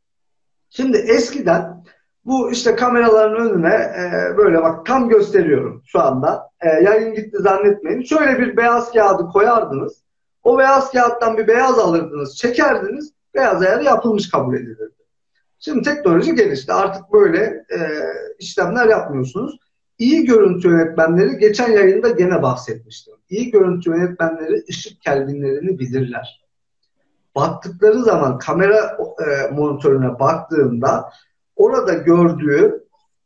Şimdi eskiden bu işte kameraların önüne böyle bak tam gösteriyorum şu anda. Yayın gitti zannetmeyin. Şöyle bir beyaz kağıdı koyardınız. O beyaz kağıttan bir beyaz alırdınız, çekerdiniz. Beyaz ayarı yapılmış kabul edilirdi. Şimdi teknoloji gelişti. Artık böyle işlemler yapmıyorsunuz. İyi görüntü yönetmenleri geçen yayında gene bahsetmiştim. İyi görüntü yönetmenleri ışık kelvinlerini bilirler. Baktıkları zaman kamera monitörüne baktığında orada gördüğü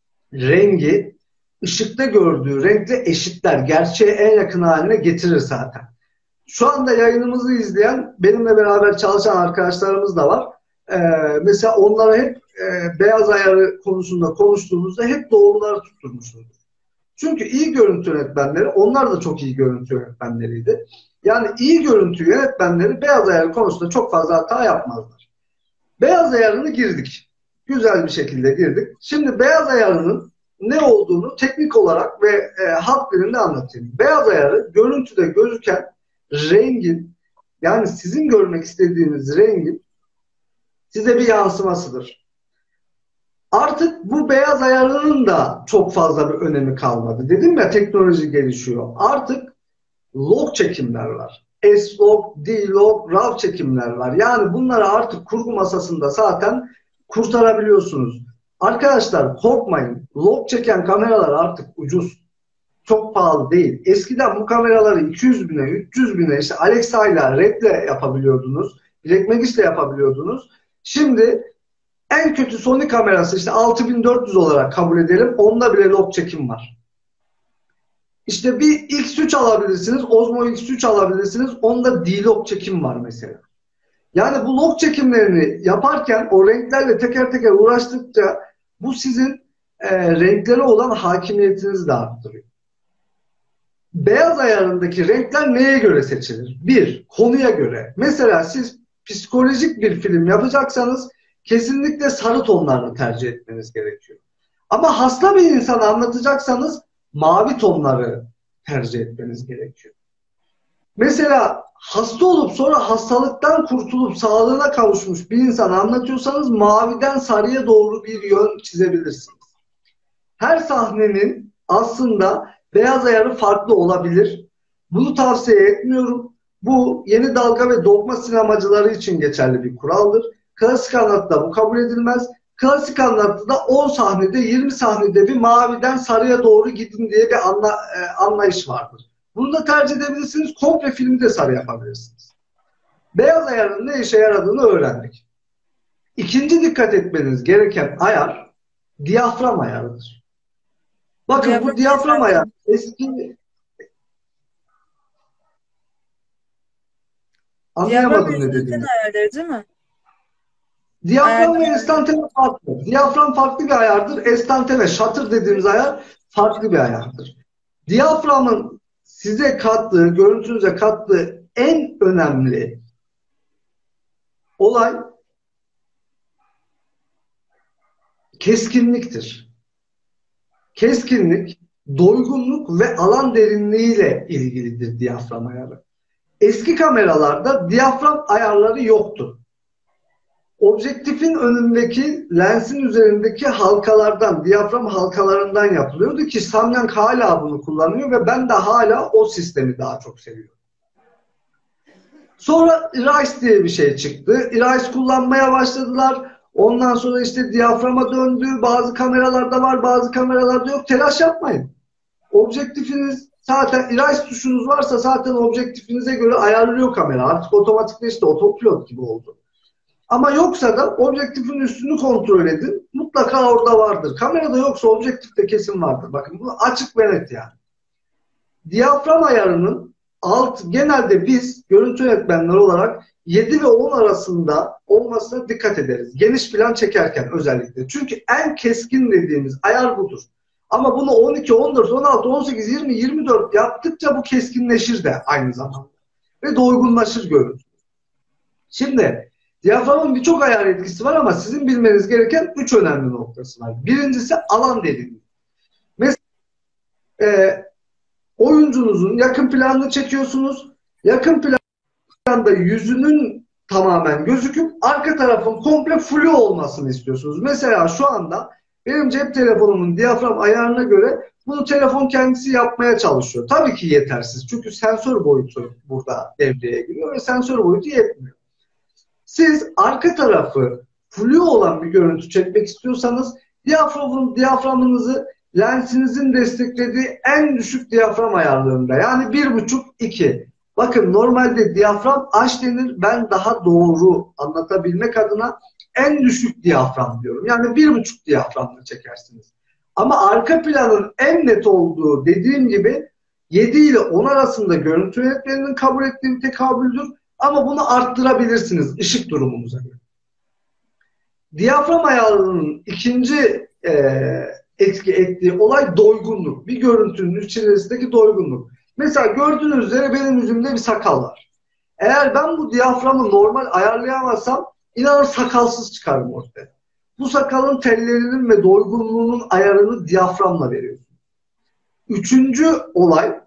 rengi ışıkta gördüğü renkle eşitler. Gerçeğe en yakın haline getirir zaten. Şu anda yayınımızı izleyen benimle beraber çalışan arkadaşlarımız da var. Mesela onlara hep beyaz ayarı konusunda konuştuğumuzda hep doğruları tutturmuşuz. Çünkü iyi görüntü yönetmenleri, onlar da çok iyi görüntü yönetmenleriydi. Yani iyi görüntü yönetmenleri beyaz ayarı konusunda çok fazla hata yapmazlar. Beyaz ayarını girdik. Güzel bir şekilde girdik. Şimdi beyaz ayarının ne olduğunu teknik olarak ve halk dilinde anlatayım. Beyaz ayarı görüntüde gözüken rengin, yani sizin görmek istediğiniz rengin size bir yansımasıdır. Artık bu beyaz ayarının da çok fazla bir önemi kalmadı. Dedim ya teknoloji gelişiyor. Artık log çekimler var. S-log, D-log, RAW çekimler var. Yani bunları artık kurgu masasında zaten kurtarabiliyorsunuz. Arkadaşlar korkmayın. Log çeken kameralar artık ucuz. çok pahalı değil. Eskiden bu kameraları 200 bine, 300 bine işte Alexa ile Red'le yapabiliyordunuz. Blackmagic ile yapabiliyordunuz. Şimdi en kötü Sony kamerası işte 6400 olarak kabul edelim. Onda bile log çekim var. İşte bir X3 alabilirsiniz. Osmo X3 alabilirsiniz. Onda D-Log çekim var mesela. Yani bu log çekimlerini yaparken o renklerle teker teker uğraştıkça bu sizin renklere olan hakimiyetinizi de arttırıyor. Beyaz ayarındaki renkler neye göre seçilir? Bir, konuya göre. Mesela siz psikolojik bir film yapacaksanız kesinlikle sarı tonlarını tercih etmeniz gerekiyor. Ama hasta bir insanı anlatacaksanız mavi tonları tercih etmeniz gerekiyor. Mesela hasta olup sonra hastalıktan kurtulup sağlığına kavuşmuş bir insanı anlatıyorsanız maviden sarıya doğru bir yön çizebilirsiniz. Her sahnenin aslında beyaz ayarı farklı olabilir. Bunu tavsiye etmiyorum. Bu yeni dalga ve dogma sinemacıları için geçerli bir kuraldır. Klasik anlatıda bu kabul edilmez. Klasik anlatıda 10 sahnede 20 sahnede bir maviden sarıya doğru gidin diye bir anlayış vardır. Bunu da tercih edebilirsiniz. Komple filmi de sarı yapabilirsiniz. Beyaz ayarın ne işe yaradığını öğrendik. İkinci dikkat etmeniz gereken ayar diyafram ayarıdır. Bakın bu diyafram ayarı eski... Anlayamadım ne dediğini. Ayarları değil mi? Diyafram ve estantene farklı. Diyafram farklı bir ayardır. Estantene, shutter dediğimiz ayar farklı bir ayardır. Diyaframın size kattığı, görüntünüze kattığı en önemli olay keskinliktir. Keskinlik, doygunluk ve alan derinliğiyle ilgilidir diyafram ayarı. Eski kameralarda diyafram ayarları yoktu. Objektifin önündeki lensin üzerindeki halkalardan, diyafram halkalarından yapılıyordu ki Samyang hala bunu kullanıyor ve ben de hala o sistemi daha çok seviyorum. Sonra Iris diye bir şey çıktı. Iris kullanmaya başladılar. Ondan sonra işte diyaframa döndü. Bazı kameralarda var, bazı kameralarda yok. Telaş yapmayın. Objektifiniz zaten, Iris tuşunuz varsa zaten objektifinize göre ayarlıyor kamera. Artık otomatikleşti, otopilot gibi oldu. Ama yoksa da objektifin üstünü kontrol edin. Mutlaka orada vardır. Kamerada yoksa objektifte kesin vardır. Bakın bu açık ve net yani. Diyafram ayarının genelde biz görüntü yönetmenleri olarak 7 ve 10 arasında olmasına dikkat ederiz. Geniş plan çekerken özellikle. Çünkü en keskin dediğimiz ayar budur. Ama bunu 12, 14, 16, 18, 20, 24 yaptıkça bu keskinleşir de aynı zamanda. Ve doygunlaşır görüntü. Şimdi diyaframın birçok ayar etkisi var ama sizin bilmeniz gereken 3 önemli noktası var. Birincisi alan derinliği. Mesela oyuncunuzun yakın planını çekiyorsunuz. Yakın planda yüzünün tamamen gözüküp arka tarafın komple flu olmasını istiyorsunuz. Mesela şu anda benim cep telefonumun diyafram ayarına göre bunu telefon kendisi yapmaya çalışıyor. Tabii ki yetersiz. Çünkü sensör boyutu burada devreye giriyor ve sensör boyutu yetmiyor. Siz arka tarafı flu olan bir görüntü çekmek istiyorsanız diyaframınızı lensinizin desteklediği en düşük diyafram ayarlarında. Yani 1.5-2. Bakın normalde diyafram H denir. Ben daha doğru anlatabilmek adına en düşük diyafram diyorum. Yani 1.5 diyaframla çekersiniz. Ama arka planın en net olduğu dediğim gibi 7 ile 10 arasında görüntü yönetmeninin kabul ettiği bir tekabüldür. Ama bunu arttırabilirsiniz ışık durumunuza göre. Diyafram ayarının ikinci etki ettiği olay doygunluk. Bir görüntünün içerisindeki doygunluk. Mesela gördüğünüz üzere benim yüzümde bir sakal var. Eğer ben bu diyaframı normal ayarlayamazsam inanın sakalsız çıkarım ortaya. Bu sakalın tellerinin ve doygunluğunun ayarını diyaframla veriyorsun. Üçüncü olay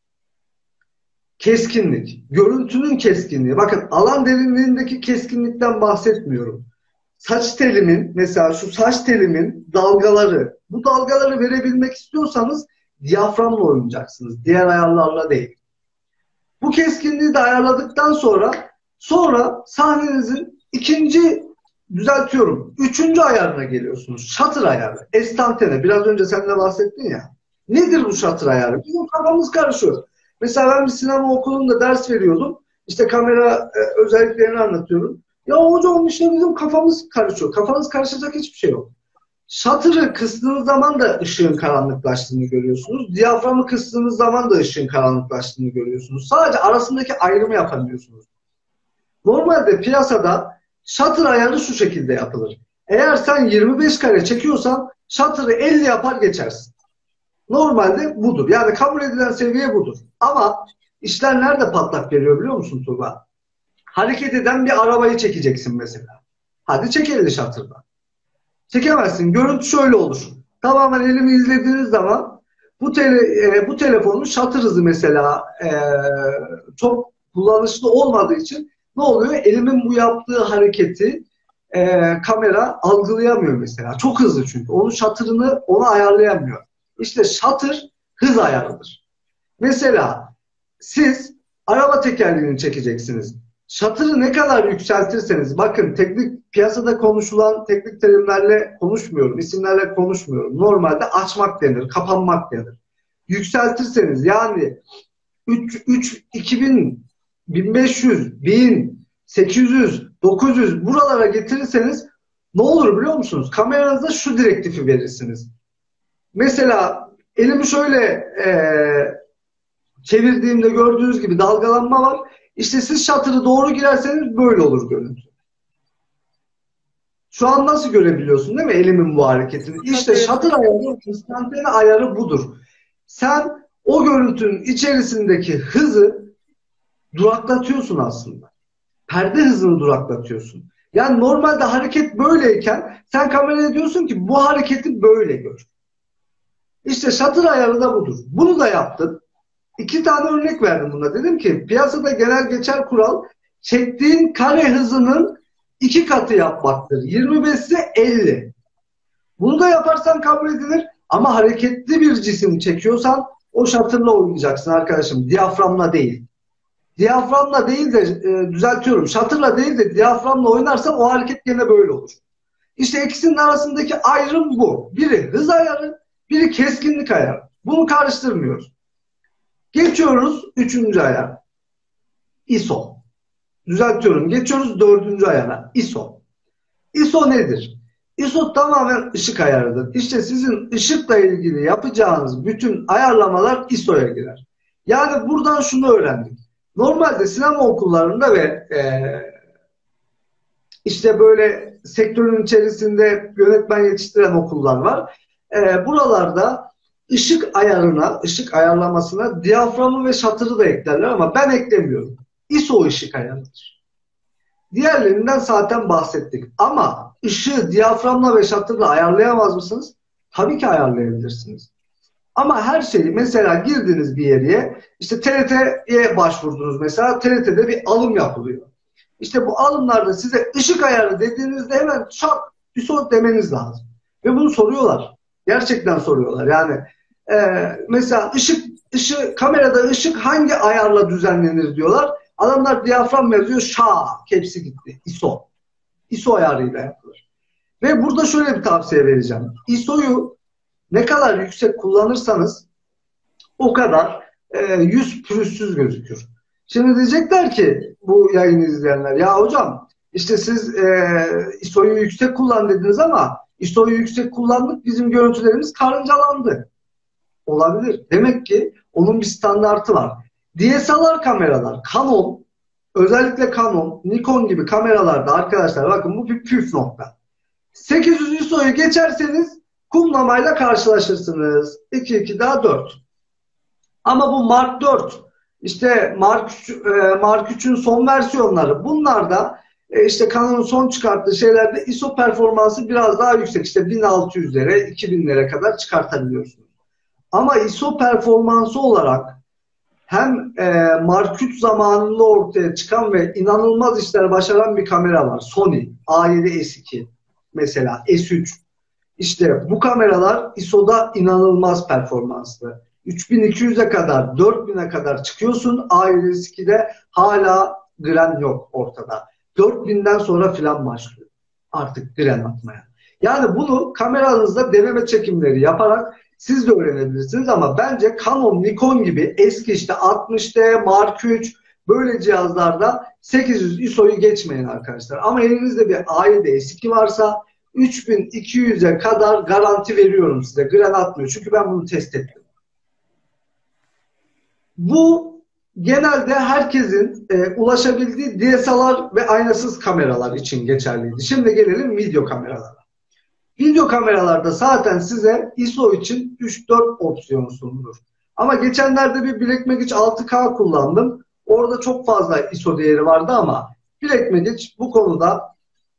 keskinlik. Görüntünün keskinliği. Bakın alan derinliğindeki keskinlikten bahsetmiyorum. Saç telimin, mesela şu saç telimin dalgaları, bu dalgaları verebilmek istiyorsanız diyaframla oynayacaksınız. Diğer ayarlarla değil. Bu keskinliği de ayarladıktan sonra sahnenizin üçüncü ayarına geliyorsunuz. Shutter ayarı, estantene. Biraz önce sen de bahsettin ya. Nedir bu şatır ayarı? Bizim kafamız karışıyor. Mesela ben bir sinema okulunda ders veriyordum. İşte kamera özelliklerini anlatıyorum. Ya hocam işte bizim kafamız karışıyor. Kafanız karışacak hiçbir şey yok. Shutter'ı kıstığınız zaman da ışığın karanlıklaştığını görüyorsunuz. Diyaframı kıstığınız zaman da ışığın karanlıklaştığını görüyorsunuz. Sadece arasındaki ayrımı yapamıyorsunuz. Normalde piyasada shutter ayarı şu şekilde yapılır. Eğer sen 25 kare çekiyorsan shutter'ı 50 yapar geçersin. Normalde budur. Yani kabul edilen seviye budur. Ama işler nerede patlak veriyor biliyor musun Tuğba? Hareket eden bir arabayı çekeceksin mesela. Hadi çek 50 shutter'dan. Çekemezsin. Görüntü şöyle olur. Tamamen elimi izlediğiniz zaman bu telefonun shutter hızı mesela çok kullanışlı olmadığı için ne oluyor? Elimin bu yaptığı hareketi kamera algılayamıyor mesela. Çok hızlı çünkü. Onun shutter'ını ona ayarlayamıyor. İşte shutter hız ayarıdır. Mesela siz araba tekerleğini çekeceksiniz. Shutter'ı ne kadar yükseltirseniz, bakın piyasada konuşulan teknik terimlerle konuşmuyorum, isimlerle konuşmuyorum. Normalde açmak denir, kapanmak denir. Yükseltirseniz yani 2000, 1500, 1000, 800, 900 buralara getirirseniz ne olur biliyor musunuz? Kameranızda şu direktifi verirsiniz. Mesela elimi şöyle çevirdiğimde gördüğünüz gibi dalgalanma var. İşte siz shutter'ı doğru girerseniz böyle olur görüntü. Şu an nasıl görebiliyorsun değil mi elimin bu hareketini? İşte shutter ayarı, instantane ayarı budur. Sen o görüntünün içerisindeki hızı duraklatıyorsun aslında. Perde hızını duraklatıyorsun. Yani normalde hareket böyleyken sen kameraya diyorsun ki bu hareketi böyle gör. İşte shutter ayarı da budur. Bunu da yaptın. 2 tane örnek verdim buna. Dedim ki piyasada genel geçer kural çektiğin kare hızının 2 katı yapmaktır. 25 ise 50. Bunu da yaparsan kabul edilir ama hareketli bir cisim çekiyorsan o shutter'la oynayacaksın arkadaşım. Diyaframla değil. Diyaframla değil de düzeltiyorum. Shutter'la değil de diyaframla oynarsan o hareket gene böyle olur. İşte ikisinin arasındaki ayrım bu. Biri hız ayarı, biri keskinlik ayarı. Bunu karıştırmıyoruz. Geçiyoruz 3. ayar. ISO. Düzeltiyorum. Geçiyoruz 4. ayara. ISO. ISO nedir? ISO tamamen ışık ayarıdır. İşte sizin ışıkla ilgili yapacağınız bütün ayarlamalar ISO'ya girer. Yani buradan şunu öğrendik. Normalde sinema okullarında ve işte böyle sektörün içerisinde yönetmen yetiştiren okullar var. Buralarda ışık ayarına, ışık ayarlamasına diyaframı ve shutter'ı da eklerler ama ben eklemiyorum. ISO ışık ayarıdır. Diğerlerinden zaten bahsettik. Ama ışığı diyaframla ve shutter'la ayarlayamaz mısınız? Tabii ki ayarlayabilirsiniz. Ama her şeyi mesela girdiniz bir yere, işte TRT'ye başvurdunuz mesela, TRT'de bir alım yapılıyor. İşte bu alımlarda size ışık ayarı dediğinizde hemen şak ISO demeniz lazım. Ve bunu soruyorlar. Gerçekten soruyorlar. Yani mesela kamerada ışık hangi ayarla düzenlenir diyorlar. Adamlar diyafram yazıyor, şak hepsi gitti. ISO. ISO ayarıyla yapılır. Ve burada şöyle bir tavsiye vereceğim. ISO'yu ne kadar yüksek kullanırsanız o kadar yüz pürüzsüz gözükür. Şimdi diyecekler ki bu yayını izleyenler, ya hocam işte siz ISO'yu yüksek kullan dediniz ama ISO'yu yüksek kullandık, bizim görüntülerimiz karıncalandı. Olabilir. Demek ki onun bir standartı var. DSLR kameralar, Canon, özellikle Canon, Nikon gibi kameralarda arkadaşlar bakın bu bir püf nokta. 800 ISO'yu geçerseniz kumlamayla karşılaşırsınız. 2 daha 4. Ama bu Mark 4, işte Mark 3'ün son versiyonları, bunlarda işte Canon'un son çıkarttığı şeylerde ISO performansı biraz daha yüksek. İşte 1600'lere, 2000'lere kadar çıkartabiliyorsunuz. Ama ISO performansı olarak hem Mark 3 zamanında ortaya çıkan ve inanılmaz işler başaran bir kamera var. Sony A7S2 mesela, S3. İşte bu kameralar ISO'da inanılmaz performanslı. 3200'e kadar, 4000'e kadar çıkıyorsun. A7S2'de hala gren yok ortada. 4000'den sonra filan başlıyor artık gren atmaya. Yani bunu kameranızda deneme çekimleri yaparak Siz de öğrenebilirsiniz ama bence Canon, Nikon gibi eski işte 60D, Mark III böyle cihazlarda 800 ISO'yu geçmeyin arkadaşlar. Ama elinizde bir A7 S2 varsa 3200'e kadar garanti veriyorum size. Gran atmıyor. Çünkü ben bunu test ettim. Bu genelde herkesin ulaşabildiği DSLR ve aynasız kameralar için geçerliydi. Şimdi gelelim video kameralara. Video kameralarda zaten size ISO için 3-4 opsiyon sunulur. Ama geçenlerde bir Blackmagic 6K kullandım. Orada çok fazla ISO değeri vardı ama Blackmagic bu konuda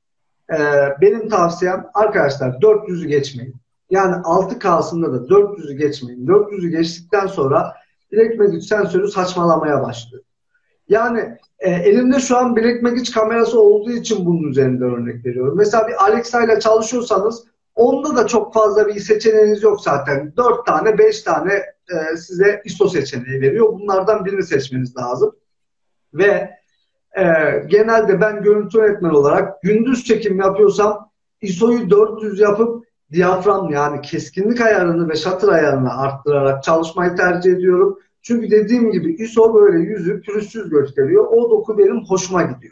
benim tavsiyem arkadaşlar 400'ü geçmeyin. Yani 6K'sında da 400'ü geçmeyin. 400'ü geçtikten sonra Blackmagic sensörü saçmalamaya başlıyor. Yani elimde şu an Blackmagic kamerası olduğu için bunun üzerinden örnek veriyorum. Mesela bir Alexa ile çalışıyorsanız onda da çok fazla bir seçeneğiniz yok zaten. 4 tane 5 tane size ISO seçeneği veriyor. Bunlardan birini seçmeniz lazım. Ve genelde ben görüntü yönetmeni olarak gündüz çekim yapıyorsam ISO'yu 400 yapıp diyafram yani keskinlik ayarını ve shutter ayarını arttırarak çalışmayı tercih ediyorum. Çünkü dediğim gibi ISO böyle yüzü pürüzsüz gösteriyor. O doku benim hoşuma gidiyor.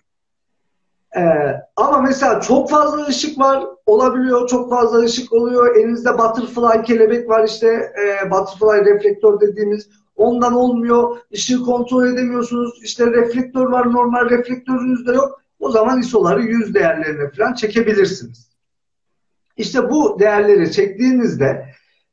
Ama mesela çok fazla ışık var. Olabiliyor. Çok fazla ışık oluyor. Elinizde butterfly kelebek var işte. Butterfly reflektör dediğimiz. Ondan olmuyor. Işığı kontrol edemiyorsunuz. İşte reflektör var. Normal reflektörünüz de yok. O zaman ISO'ları 100 değerlerine falan çekebilirsiniz. İşte bu değerleri çektiğinizde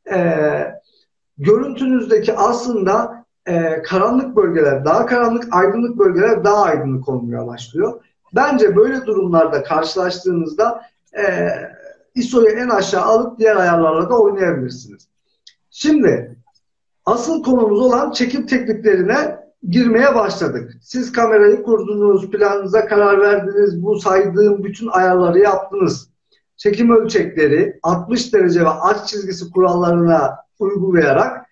görüntünüzdeki aslında karanlık bölgeler daha karanlık, aydınlık bölgeler daha aydınlık olmaya başlıyor. Bence böyle durumlarda karşılaştığınızda ISO'yu en aşağı alıp diğer ayarlarla da oynayabilirsiniz. Şimdi asıl konumuz olan çekim tekniklerine girmeye başladık. Siz kamerayı kurdunuz, planınıza karar verdiniz, bu saydığım bütün ayarları yaptınız. Çekim ölçekleri 60 derece ve aç çizgisi kurallarına uygulayarak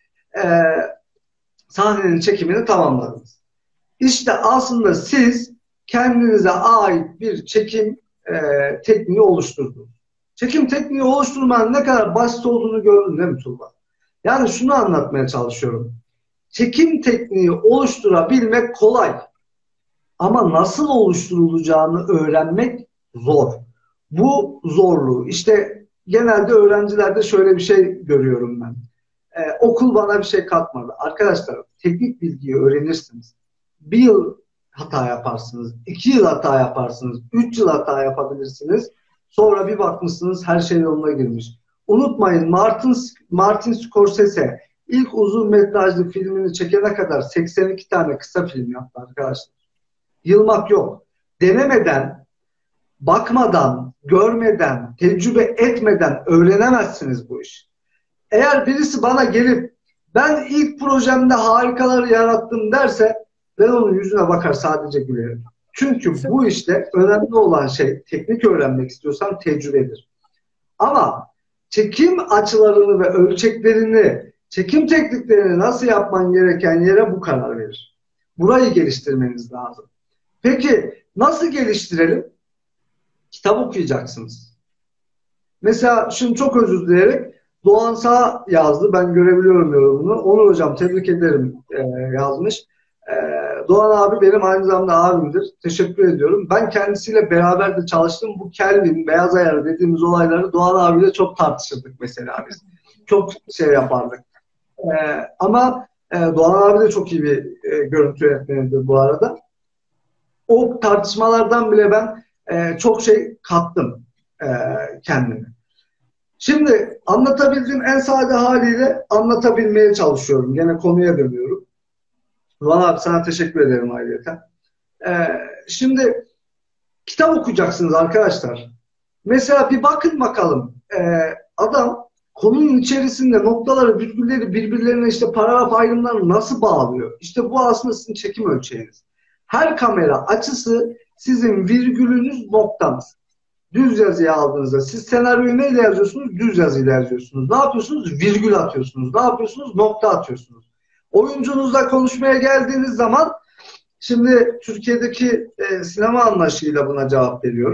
sahnenin çekimini tamamladınız. İşte aslında siz kendinize ait bir çekim tekniği oluşturdunuz. Çekim tekniği oluşturmanın ne kadar basit olduğunu gördün değil mi Tuğba? Yani şunu anlatmaya çalışıyorum. Çekim tekniği oluşturabilmek kolay. Ama nasıl oluşturulacağını öğrenmek zor. Bu zorluğu işte genelde öğrencilerde şöyle bir şey görüyorum ben. Okul bana bir şey katmadı. Arkadaşlar teknik bilgiyi öğrenirsiniz. Bir yıl hata yaparsınız, 2 yıl hata yaparsınız, 3 yıl hata yapabilirsiniz. Sonra bir bakmışsınız her şey yoluna girmiş. Unutmayın Martin Scorsese ilk uzun metrajlı filmini çekene kadar 82 tane kısa film yaptı arkadaşlar. Yılmak yok. Denemeden, bakmadan, görmeden, tecrübe etmeden öğrenemezsiniz bu işi. Eğer birisi bana gelip ben ilk projemde harikaları yarattım derse ben onun yüzüne bakar sadece gülerim. Çünkü bu işte önemli olan şey teknik öğrenmek istiyorsan tecrübedir. Ama çekim açılarını ve ölçeklerini, çekim tekniklerini nasıl yapman gereken yere bu karar verir. Burayı geliştirmeniz lazım. Peki nasıl geliştirelim? Kitap okuyacaksınız. Mesela şimdi çok özür dileyerek Doğan Sağ yazdı. Ben görebiliyorum yorumunu. Onur Hocam tebrik ederim yazmış. Doğan abi benim aynı zamanda abimdir. Teşekkür ediyorum. Ben kendisiyle beraber de çalıştım. Bu Kelvin, beyaz ayarı dediğimiz olayları Doğan abiyle çok tartışırdık mesela biz. Çok şey yapardık. Ama Doğan abi de çok iyi bir görüntü yönetmenidir bu arada. O tartışmalardan bile ben çok şey kattım kendime. Şimdi anlatabildiğim en sade haliyle anlatabilmeye çalışıyorum. Gene konuya dönüyorum. Doğan abi sana teşekkür ederim ayrıca. Şimdi kitap okuyacaksınız arkadaşlar. Mesela bir bakın bakalım. Adam konunun içerisinde noktaları, virgülleri birbirlerine işte paragraf ayrımlarını nasıl bağlıyor? İşte bu aslında sizin çekim ölçeğiniz. Her kamera açısı sizin virgülünüz noktanız. Düz yazıyı aldığınızda siz senaryoyu neyle yazıyorsunuz? Düz yazıyla yazıyorsunuz. Ne yapıyorsunuz? Virgül atıyorsunuz. Ne yapıyorsunuz? Nokta atıyorsunuz. Oyuncunuzla konuşmaya geldiğiniz zaman şimdi Türkiye'deki sinema anlayışıyla buna cevap veriyorum.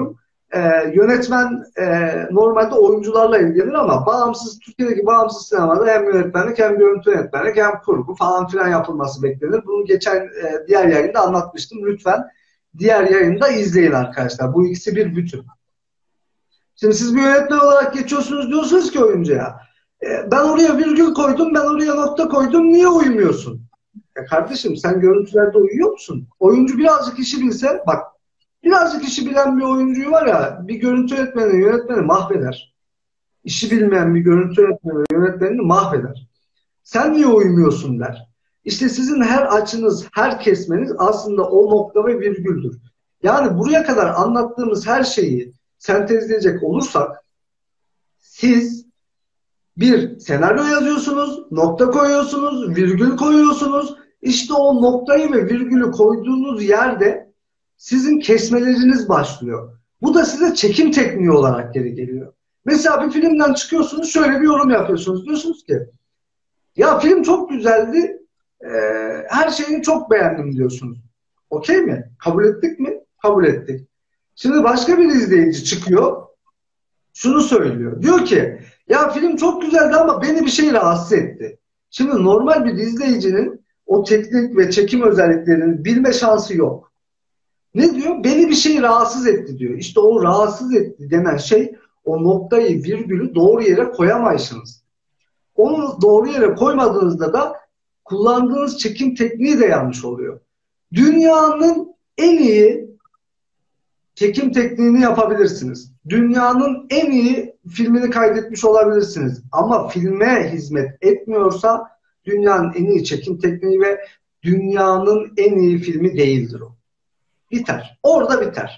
Yönetmen normalde oyuncularla ilgilenir ama Türkiye'deki bağımsız sinemada hem yönetmenlik hem görüntü yönetmenlik hem kurgu falan filan yapılması beklenir. Bunu geçen diğer yayında anlatmıştım. Lütfen diğer yayında izleyin arkadaşlar. Bu ikisi bir bütün. Şimdi siz bir yönetmen olarak geçiyorsunuz, diyorsunuz ki oyuncuya ben oraya virgül koydum, ben oraya nokta koydum, niye uymuyorsun? Kardeşim sen görüntülerde uyuyor musun? Oyuncu birazcık işi bilse, bak birazcık işi bilen bir oyuncuyu var ya, bir görüntü yönetmeni mahveder. İşi bilmeyen bir görüntü yönetmenini mahveder. Sen niye uymuyorsun der. İşte sizin her açınız, her kesmeniz aslında o nokta ve virgüldür. Yani buraya kadar anlattığımız her şeyi sentezleyecek olursak, siz bir senaryo yazıyorsunuz, nokta koyuyorsunuz, virgül koyuyorsunuz. İşte o noktayı ve virgülü koyduğunuz yerde sizin kesmeleriniz başlıyor. Bu da size çekim tekniği olarak geri geliyor. Mesela bir filmden çıkıyorsunuz, şöyle bir yorum yapıyorsunuz. Diyorsunuz ki, ya film çok güzeldi, her şeyini çok beğendim diyorsunuz. Okey mi? Kabul ettik mi? Kabul ettik. Şimdi başka bir izleyici çıkıyor, şunu söylüyor. Diyor ki, ya film çok güzeldi ama beni bir şey rahatsız etti. Şimdi normal bir izleyicinin o teknik ve çekim özelliklerini bilme şansı yok. Ne diyor? Beni bir şey rahatsız etti diyor. İşte o rahatsız etti denen şey, o noktayı, virgülü doğru yere koyamayışınız. Onu doğru yere koymadığınızda da kullandığınız çekim tekniği de yanlış oluyor. Dünyanın en iyi çekim tekniğini yapabilirsiniz. Dünyanın en iyi filmini kaydetmiş olabilirsiniz. Ama filme hizmet etmiyorsa dünyanın en iyi çekim tekniği ve dünyanın en iyi filmi değildir o. Biter. Orada biter.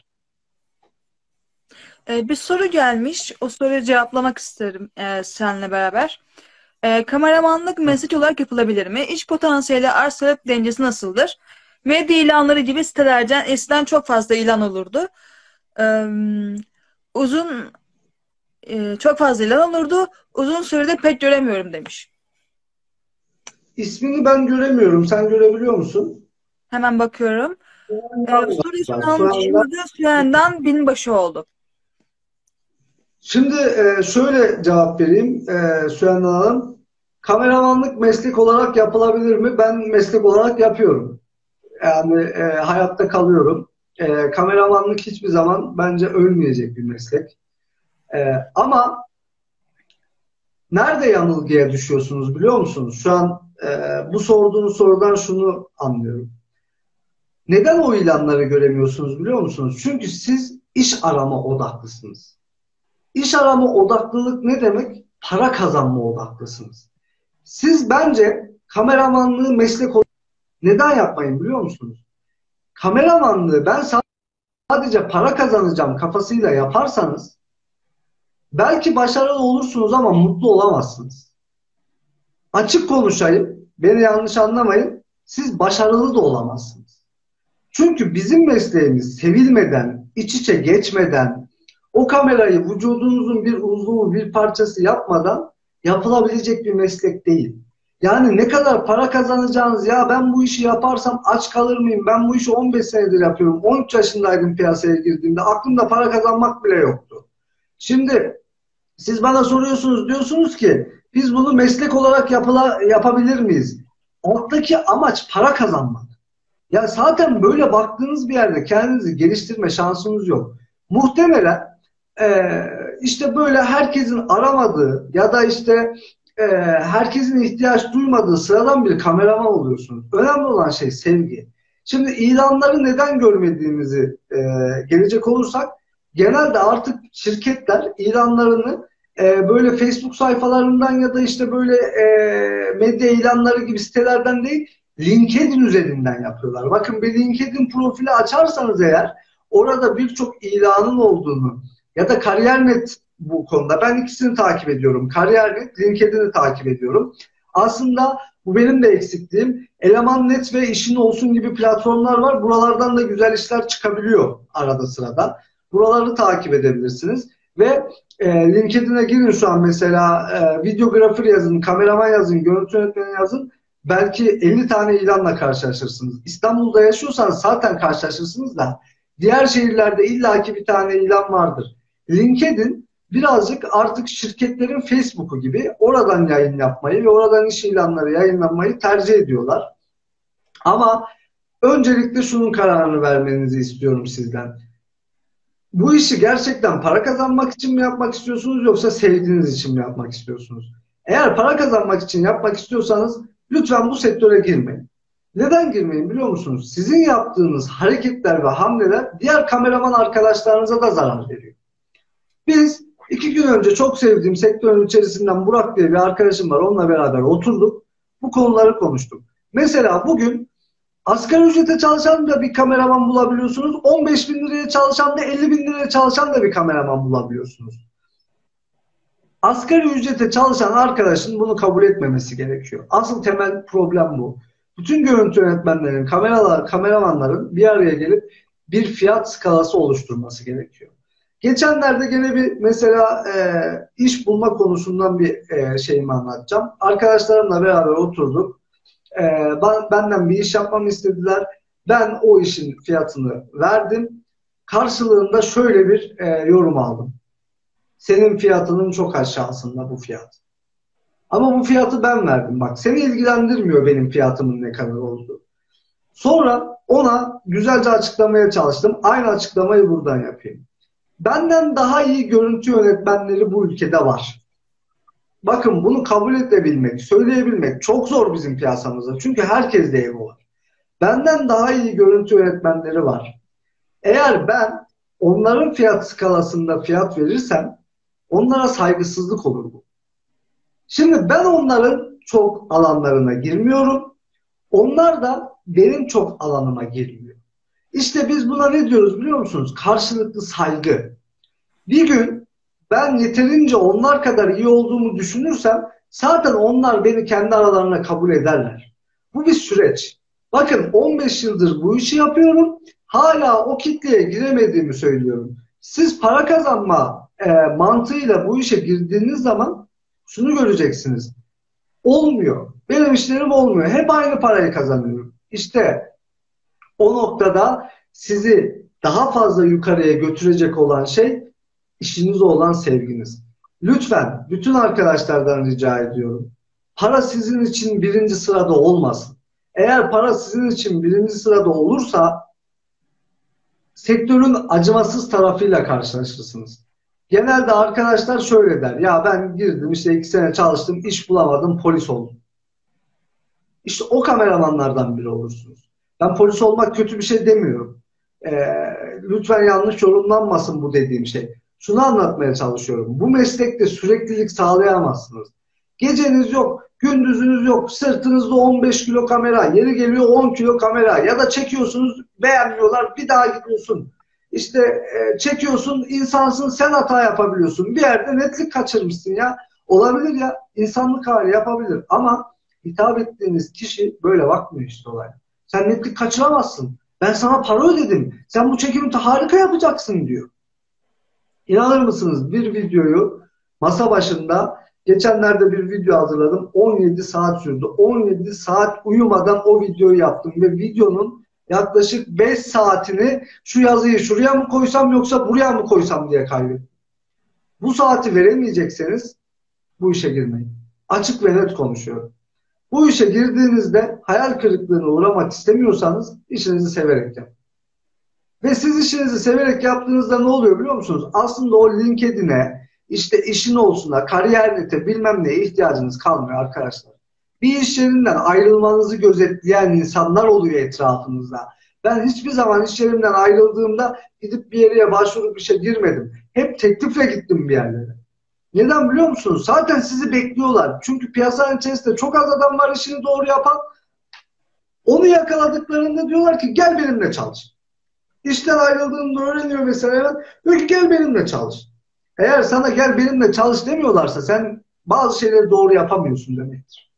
Bir soru gelmiş. O soruyu cevaplamak isterim seninle beraber. Kameramanlık meslek olarak yapılabilir mi? İş potansiyeli arz talep dengesi nasıldır? Medya ilanları gibi sitelerden eskiden çok fazla ilan olurdu. Çok fazla ilan olurdu. Uzun sürede pek göremiyorum demiş. İsmini ben göremiyorum. Sen görebiliyor musun? Hemen bakıyorum. Soruyu Şu soran anda Sürenden binbaşı oldu. şimdi şöyle cevap vereyim Süheyman Hanım. Kameramanlık meslek olarak yapılabilir mi? Ben meslek olarak yapıyorum. Yani hayatta kalıyorum. Kameramanlık hiçbir zaman bence ölmeyecek bir meslek. Ama nerede yanılgıya düşüyorsunuz biliyor musunuz? Şu an bu sorduğunuz sorudan şunu anlıyorum. Neden o ilanları göremiyorsunuz biliyor musunuz? Çünkü siz iş arama odaklısınız. İş arama odaklılık ne demek? Para kazanma odaklısınız. Siz bence kameramanlığı meslek olarak neden yapmayın biliyor musunuz? Kameramanlığı ben sadece para kazanacağım kafasıyla yaparsanız belki başarılı olursunuz ama mutlu olamazsınız. Açık konuşayım, beni yanlış anlamayın, siz başarılı da olamazsınız. Çünkü bizim mesleğimiz sevilmeden, iç içe geçmeden, o kamerayı vücudunuzun bir uzvu, bir parçası yapmadan yapılabilecek bir meslek değil. Yani ne kadar para kazanacağınız, ya ben bu işi yaparsam aç kalır mıyım, ben bu işi 15 senedir yapıyorum, 13 yaşındaydım piyasaya girdiğimde, aklımda para kazanmak bile yoktu. Şimdi siz bana soruyorsunuz, diyorsunuz ki biz bunu meslek olarak yapabilir miyiz? Alttaki amaç para kazanmak. Ya zaten böyle baktığınız bir yerde kendinizi geliştirme şansınız yok. Muhtemelen işte böyle herkesin aramadığı ya da işte herkesin ihtiyaç duymadığı sıradan bir kameraman oluyorsunuz. Önemli olan şey sevgi. Şimdi ilanları neden görmediğimizi gelecek olursak, genelde artık şirketler ilanlarını böyle Facebook sayfalarından ya da işte böyle medya ilanları gibi sitelerden değil, LinkedIn üzerinden yapıyorlar. Bakın, bir LinkedIn profili açarsanız eğer, orada birçok ilanın olduğunu ya da Kariyer.net, bu konuda ben ikisini takip ediyorum. Kariyer.net, LinkedIn'i takip ediyorum. Aslında bu benim de eksikliğim. Eleman.net ve İşin Olsun gibi platformlar var. Buralardan da güzel işler çıkabiliyor arada sırada. Buraları takip edebilirsiniz. Ve LinkedIn'e girin şu an mesela, videografer yazın, kameraman yazın, görüntü yönetmeni yazın. Belki 50 tane ilanla karşılaşırsınız. İstanbul'da yaşıyorsanız zaten karşılaşırsınız da Diğer şehirlerde illaki bir tane ilan vardır. LinkedIn birazcık artık şirketlerin Facebook'u gibi oradan yayın yapmayı ve oradan iş ilanları yayınlanmayı tercih ediyorlar. Ama öncelikle şunun kararını vermenizi istiyorum sizden. Bu işi gerçekten para kazanmak için mi yapmak istiyorsunuz yoksa sevdiğiniz için mi yapmak istiyorsunuz? Eğer para kazanmak için yapmak istiyorsanız lütfen bu sektöre girmeyin. Neden girmeyin biliyor musunuz? Sizin yaptığınız hareketler ve hamleler diğer kameraman arkadaşlarınıza da zarar veriyor. Biz 2 gün önce çok sevdiğim sektörün içerisinden Burak diye bir arkadaşım var. Onunla beraber oturduk. Bu konuları konuştuk. Mesela bugün asgari ücrete çalışan da bir kameraman bulabiliyorsunuz. 15 bin liraya çalışan da 50 bin liraya çalışan da bir kameraman bulabiliyorsunuz. Asgari ücrete çalışan arkadaşın bunu kabul etmemesi gerekiyor. Asıl temel problem bu. Bütün görüntü yönetmenlerin, kameramanların bir araya gelip bir fiyat skalası oluşturması gerekiyor. Geçenlerde gene bir mesela iş bulma konusundan bir şeyimi anlatacağım. Arkadaşlarımla beraber oturduk. Benden bir iş yapmamı istediler. Ben o işin fiyatını verdim. Karşılığında şöyle bir yorum aldım. Senin fiyatının çok aşağısında bu fiyat. Ama bu fiyatı ben verdim. Bak seni ilgilendirmiyor benim fiyatımın ne kadar olduğu. Sonra ona güzelce açıklamaya çalıştım. Aynı açıklamayı buradan yapayım. Benden daha iyi görüntü yönetmenleri bu ülkede var. Bakın bunu kabul edebilmek, söyleyebilmek çok zor bizim piyasamızda. Çünkü herkeste ego var. Benden daha iyi görüntü yönetmenleri var. Eğer ben onların fiyat skalasında fiyat verirsem onlara saygısızlık olur bu. Şimdi ben onların çok alanlarına girmiyorum. Onlar da benim çok alanıma girmiyor. İşte biz buna ne diyoruz biliyor musunuz? Karşılıklı saygı. Bir gün ben yeterince onlar kadar iyi olduğumu düşünürsem zaten onlar beni kendi aralarına kabul ederler. Bu bir süreç. Bakın 15 yıldır bu işi yapıyorum. Hala o kitleye giremediğimi söylüyorum. Siz para kazanma mantığıyla bu işe girdiğiniz zaman şunu göreceksiniz. Olmuyor. Benim işlerim olmuyor. Hep aynı parayı kazanıyorum. İşte o noktada sizi daha fazla yukarıya götürecek olan şey işinize olan sevginiz. Lütfen bütün arkadaşlardan rica ediyorum. Para sizin için birinci sırada olmasın. Eğer para sizin için birinci sırada olursa sektörün acımasız tarafıyla karşılaşırsınız. Genelde arkadaşlar şöyle der. Ya ben girdim işte 2 sene çalıştım, iş bulamadım, polis oldum. İşte o kameramanlardan biri olursunuz. Ben polis olmak kötü bir şey demiyorum. Lütfen yanlış yorumlanmasın bu dediğim şey. Şunu anlatmaya çalışıyorum. Bu meslekte süreklilik sağlayamazsınız. Geceniz yok, gündüzünüz yok, sırtınızda 15 kilo kamera, yeri geliyor 10 kilo kamera ya da çekiyorsunuz, beğenmiyorlar, bir daha gidiyorsun. İşte çekiyorsun, insansın, sen hata yapabiliyorsun. Bir yerde netlik kaçırmışsın ya. Olabilir ya, insanlık hali yapabilir ama hitap ettiğiniz kişi böyle bakmıyor işte olaya. Sen netlik kaçıramazsın. Ben sana para ödedim. Sen bu çekimi harika yapacaksın diyor. İnanır mısınız bir videoyu masa başında geçenlerde bir video hazırladım. 17 saat sürdü. 17 saat uyumadan o videoyu yaptım ve videonun yaklaşık 5 saatini şu yazıyı şuraya mı koysam yoksa buraya mı koysam diye kaybettim. Bu saati veremeyecekseniz bu işe girmeyin. Açık ve net konuşuyorum. Bu işe girdiğinizde hayal kırıklığına uğramak istemiyorsanız işinizi severek yapın. Ve siz işinizi severek yaptığınızda ne oluyor biliyor musunuz? Aslında o LinkedIn'e, işte işin olsuna, kariyernete bilmem neye ihtiyacınız kalmıyor arkadaşlar. Bir iş yerinden ayrılmanızı gözetleyen insanlar oluyor etrafınızda. Ben hiçbir zaman iş yerimden ayrıldığımda gidip bir yere başvurup işe girmedim. Hep teklifle gittim bir yerlere. Neden biliyor musunuz? Zaten sizi bekliyorlar. Çünkü piyasanın içerisinde çok az adam var işini doğru yapan. Onu yakaladıklarında diyorlar ki gel benimle çalış. İşten ayrıldığında öğreniyor mesela. Diyor ki gel benimle çalış. Eğer sana gel benimle çalış demiyorlarsa sen bazı şeyleri doğru yapamıyorsun demektir.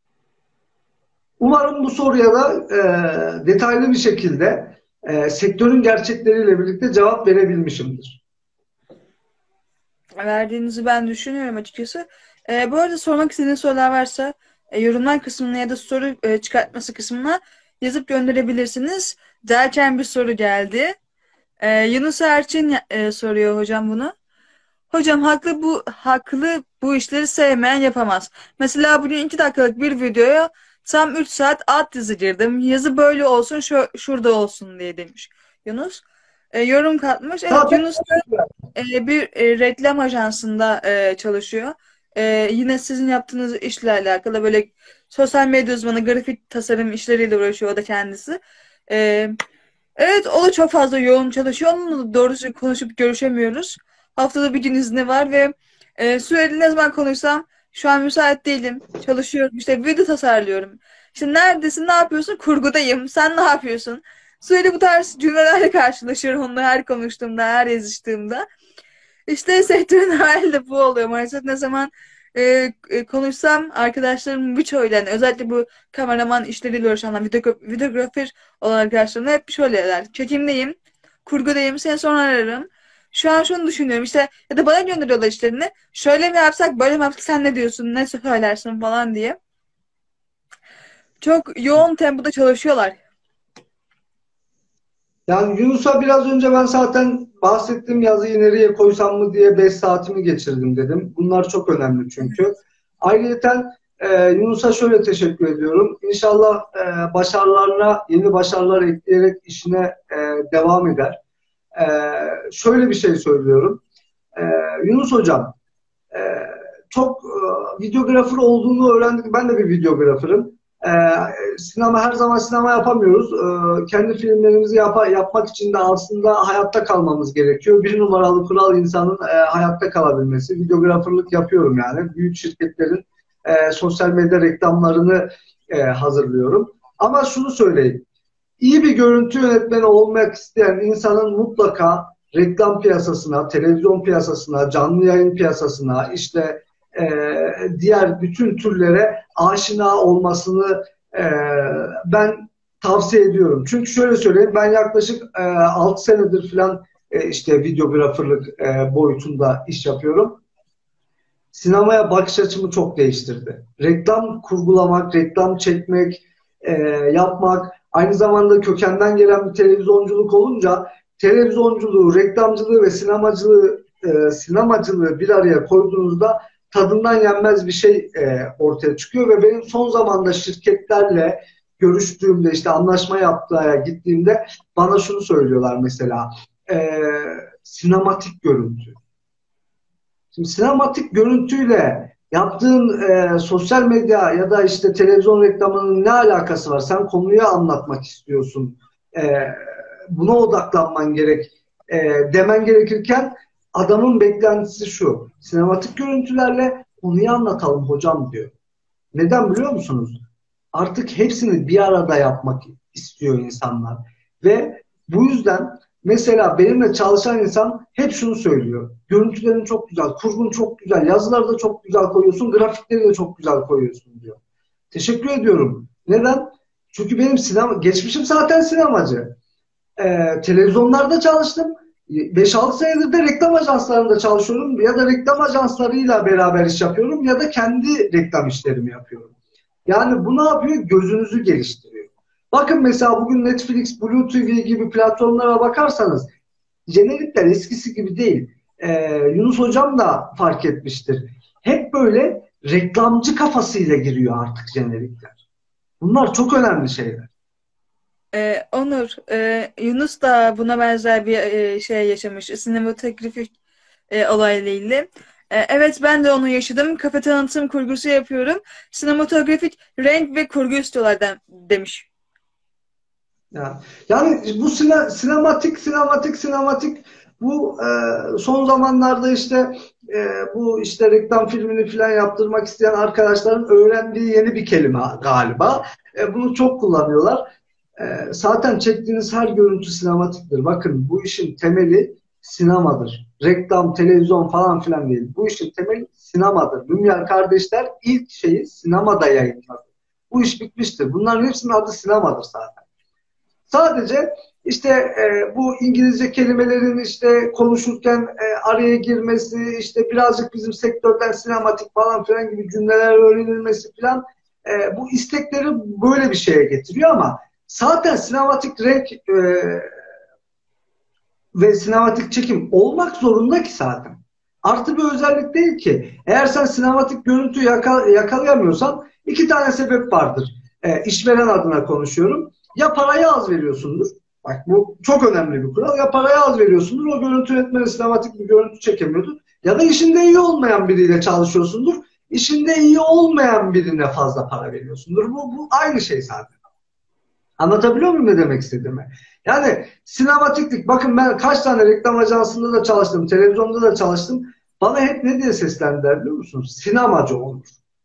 Umarım bu soruya da detaylı bir şekilde sektörün gerçekleriyle birlikte cevap verebilmişimdir. Verdiğinizi ben düşünüyorum açıkçası. Bu arada sormak istediğiniz sorular varsa yorumlar kısmına ya da soru çıkartması kısmına yazıp gönderebilirsiniz. Derken bir soru geldi. Yunus Erçin soruyor hocam bunu. Hocam haklı bu işleri sevmeyen yapamaz. Mesela bugün 2 dakikalık bir videoya tam 3 saat alt yazı girdim. Yazı böyle olsun şurada olsun diye demiş Yunus. Yorum katmış. Evet, Zaten Yunus da bir reklam ajansında çalışıyor. Yine sizin yaptığınız işle alakalı böyle sosyal medya uzmanı, grafik tasarım işleriyle uğraşıyor o da kendisi. E, evet, o da çok fazla yoğun çalışıyor. Onunla doğrusu konuşup görüşemiyoruz. Haftada bir gün izni var ve sürekli ne zaman konuşsam şu an müsait değilim. Çalışıyorum. İşte video tasarlıyorum. İşte neredesin? Ne yapıyorsun? Kurgudayım. Sen ne yapıyorsun? Sürekli bu tarz cümlelerle karşılaşıyorum onunla her konuştuğumda, her yazıştığımda. İşte sektörün hali de bu oluyor maalesef. Ne zaman konuşsam arkadaşlarım birçoğuyla yani özellikle bu kameraman işleriyle uğraşanlar, videografer olan arkadaşlarım hep şöyle der. Çekimdeyim, kurgudayım, seni sonra ararım. Şu an şunu düşünüyorum işte ya da bana gönderiyorlar işlerini. Şöyle mi yapsak, böyle mi yapsak, sen ne diyorsun, ne söylersin falan diye. Çok yoğun tempoda çalışıyorlar. yani Yunus'a biraz önce ben zaten bahsettiğim yazıyı nereye koysam mı diye 5 saatimi geçirdim dedim. Bunlar çok önemli çünkü. Ayrıca Yunus'a şöyle teşekkür ediyorum. İnşallah başarılarına yeni başarılar ekleyerek işine devam eder. E, Şöyle bir şey söylüyorum. E, Yunus Hocam, e, çok videografer olduğunu öğrendik. Ben de bir videograferim. E, Her zaman sinema yapamıyoruz. Kendi filmlerimizi yapmak için de aslında hayatta kalmamız gerekiyor. Bir numaralı kural insanın hayatta kalabilmesi. Videograferlık yapıyorum yani. Büyük şirketlerin sosyal medya reklamlarını hazırlıyorum. Ama şunu söyleyeyim. İyi bir görüntü yönetmeni olmak isteyen insanın mutlaka reklam piyasasına, televizyon piyasasına, canlı yayın piyasasına, işte diğer bütün türlere aşina olmasını ben tavsiye ediyorum. Çünkü şöyle söyleyeyim, ben yaklaşık 6 senedir falan işte videograferlık boyutunda iş yapıyorum. Sinemaya bakış açımı çok değiştirdi. Reklam kurgulamak, reklam çekmek, e, yapmak, aynı zamanda kökenden gelen bir televizyonculuk olunca televizyonculuğu, reklamcılığı ve sinemacılığı bir araya koyduğunuzda tadından yenmez bir şey ortaya çıkıyor ve benim son zamanda şirketlerle görüştüğümde işte anlaşma yaptığa gittiğimde bana şunu söylüyorlar mesela e, sinematik görüntü. Şimdi sinematik görüntüyle yaptığın sosyal medya ya da işte televizyon reklamının ne alakası var? Sen konuyu anlatmak istiyorsun. E, Buna odaklanman gerek e, demen gerekirken adamın beklentisi şu. Sinematik görüntülerle konuyu anlatalım hocam diyor. Neden biliyor musunuz? Artık hepsini bir arada yapmak istiyor insanlar. Ve bu yüzden mesela benimle çalışan insan hep şunu söylüyor. Görüntülerin çok güzel, kurgun çok güzel, yazıları da çok güzel koyuyorsun, grafikleri de çok güzel koyuyorsun diyor. Teşekkür ediyorum. Neden? Çünkü benim geçmişim zaten sinemacı. Televizyonlarda çalıştım. 5-6 senedir de reklam ajanslarında çalışıyorum. Ya da reklam ajanslarıyla beraber iş yapıyorum ya da kendi reklam işlerimi yapıyorum. Yani bu ne yapıyor? Gözünüzü geliştiriyor. Bakın mesela bugün Netflix, Blue TV gibi platformlara bakarsanız jenerikler eskisi gibi değil. Yunus Hocam da fark etmiştir. Hep böyle reklamcı kafasıyla giriyor artık jenerikler. Bunlar çok önemli şeyler. Onur, Yunus da buna benzer bir şey yaşamış. Sinematografik olayla ilgili. Evet, ben de onu yaşadım. Kafe tanıtım kurgusu yapıyorum. Sinematografik renk ve kurgu istiyorlar demiş. Yani bu sinematik bu son zamanlarda işte bu işte reklam filmini falan yaptırmak isteyen arkadaşların öğrendiği yeni bir kelime galiba. Bunu çok kullanıyorlar. Zaten çektiğiniz her görüntü sinematiktir. Bakın bu işin temeli sinemadır. Reklam, televizyon falan filan değil. Bu işin temeli sinemadır. Lumière kardeşler ilk şeyi sinemada yayınladı. Bu iş bitmiştir. Bunların hepsinin adı sinemadır zaten. Sadece işte bu İngilizce kelimelerin işte konuşurken araya girmesi, işte birazcık bizim sektörden sinematik falan filan gibi cümleler öğrenilmesi falan bu istekleri böyle bir şeye getiriyor ama zaten sinematik renk ve sinematik çekim olmak zorunda ki zaten. Artı bir özellik değil ki. Eğer sen sinematik görüntü yakalayamıyorsan iki tane sebep vardır. İşveren adına konuşuyorum. Ya parayı az veriyorsundur. Bak bu çok önemli bir kural. Ya parayı az veriyorsundur. O görüntü yönetmeni sinematik bir görüntü çekemiyordur. Ya da işinde iyi olmayan biriyle çalışıyorsundur. İşinde iyi olmayan birine fazla para veriyorsundur. Bu aynı şey zaten. Anlatabiliyor muyum ne demek istediğimi? Yani sinematiklik, bakın ben kaç tane reklam ajansında da çalıştım, televizyonda da çalıştım. Bana hep ne diye seslendiler biliyor musunuz? Sinemacı olur.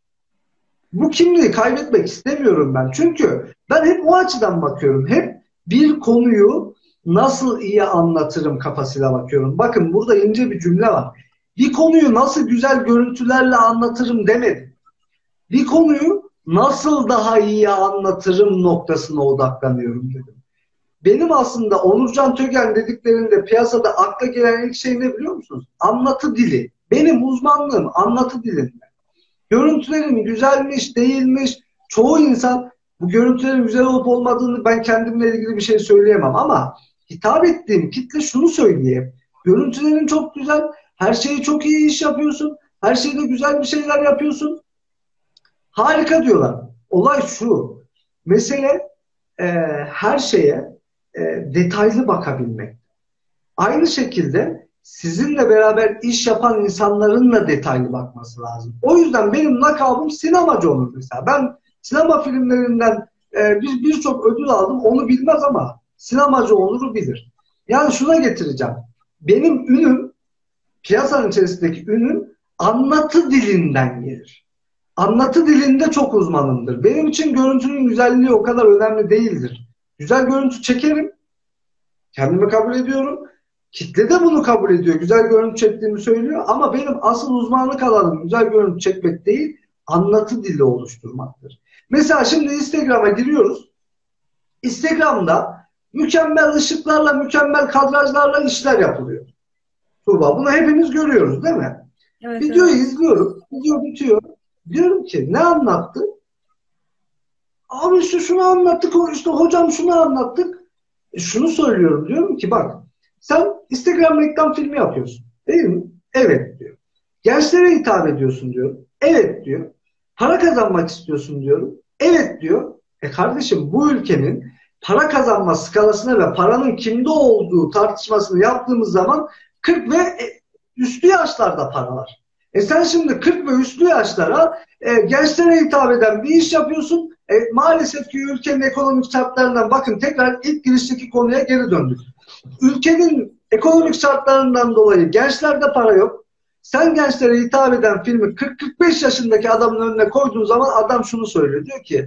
Bu kimliği kaybetmek istemiyorum ben. Çünkü ben hep o açıdan bakıyorum. Hep bir konuyu nasıl iyi anlatırım kafasıyla bakıyorum. Bakın burada ince bir cümle var. Bir konuyu nasıl güzel görüntülerle anlatırım demedim. Bir konuyu nasıl daha iyi anlatırım noktasına odaklanıyorum dedim. Benim aslında Onurcan Tögen dediklerinde piyasada akla gelen ilk şey ne biliyor musunuz? Anlatı dili. Benim uzmanlığım anlatı dilinde. Görüntülerim güzelmiş, değilmiş. Çoğu insan bu görüntülerin güzel olup olmadığını ben kendimle ilgili bir şey söyleyemem ama hitap ettiğim kitle şunu söyleyeyim. Görüntülerin çok güzel, her şeyi çok iyi iş yapıyorsun, her şeyde güzel bir şeyler yapıyorsun. Harika diyorlar. Olay şu. Mesele her şeye detaylı bakabilmek. Aynı şekilde sizinle beraber iş yapan insanların da detaylı bakması lazım. O yüzden benim lakabım sinemacı olur mesela. Ben sinema filmlerinden birçok ödül aldım. Onu bilmez ama sinemacı oluru bilir. Yani şuna getireceğim. Benim ünüm, piyasanın içerisindeki ünüm anlatı dilinden gelir. Anlatı dilinde çok uzmanımdır. Benim için görüntünün güzelliği o kadar önemli değildir. Güzel görüntü çekerim. Kendimi kabul ediyorum. Kitle de bunu kabul ediyor. Güzel görüntü çektiğimi söylüyor. Ama benim asıl uzmanlık alanım güzel görüntü çekmek değil, anlatı dili oluşturmaktır. Mesela şimdi Instagram'a giriyoruz. Instagram'da mükemmel ışıklarla, mükemmel kadrajlarla işler yapılıyor. Tuğba, bunu hepimiz görüyoruz değil mi? Evet, Videoyu evet. izliyorum. Video bitiyor. Diyorum ki ne anlattı? Abi işte şunu anlattık, işte hocam şunu anlattık. Şunu söylüyorum, diyorum ki bak sen Instagram reklam filmi yapıyorsun değil mi? Evet diyor. Gençlere hitap ediyorsun diyor. Evet diyor. Para kazanmak istiyorsun diyorum. Evet diyor. Kardeşim bu ülkenin para kazanma skalasına ve paranın kimde olduğu tartışmasını yaptığımız zaman 40 ve üstü yaşlarda para var. Sen şimdi 40 ve üstü yaşlara gençlere hitap eden bir iş yapıyorsun. Maalesef ki ülkenin ekonomik şartlarından, bakın tekrar ilk girişteki konuya geri döndük. Ülkenin ekonomik şartlarından dolayı gençlerde para yok. Sen gençlere hitap eden filmi 40-45 yaşındaki adamın önüne koyduğun zaman adam şunu söylüyor. Diyor ki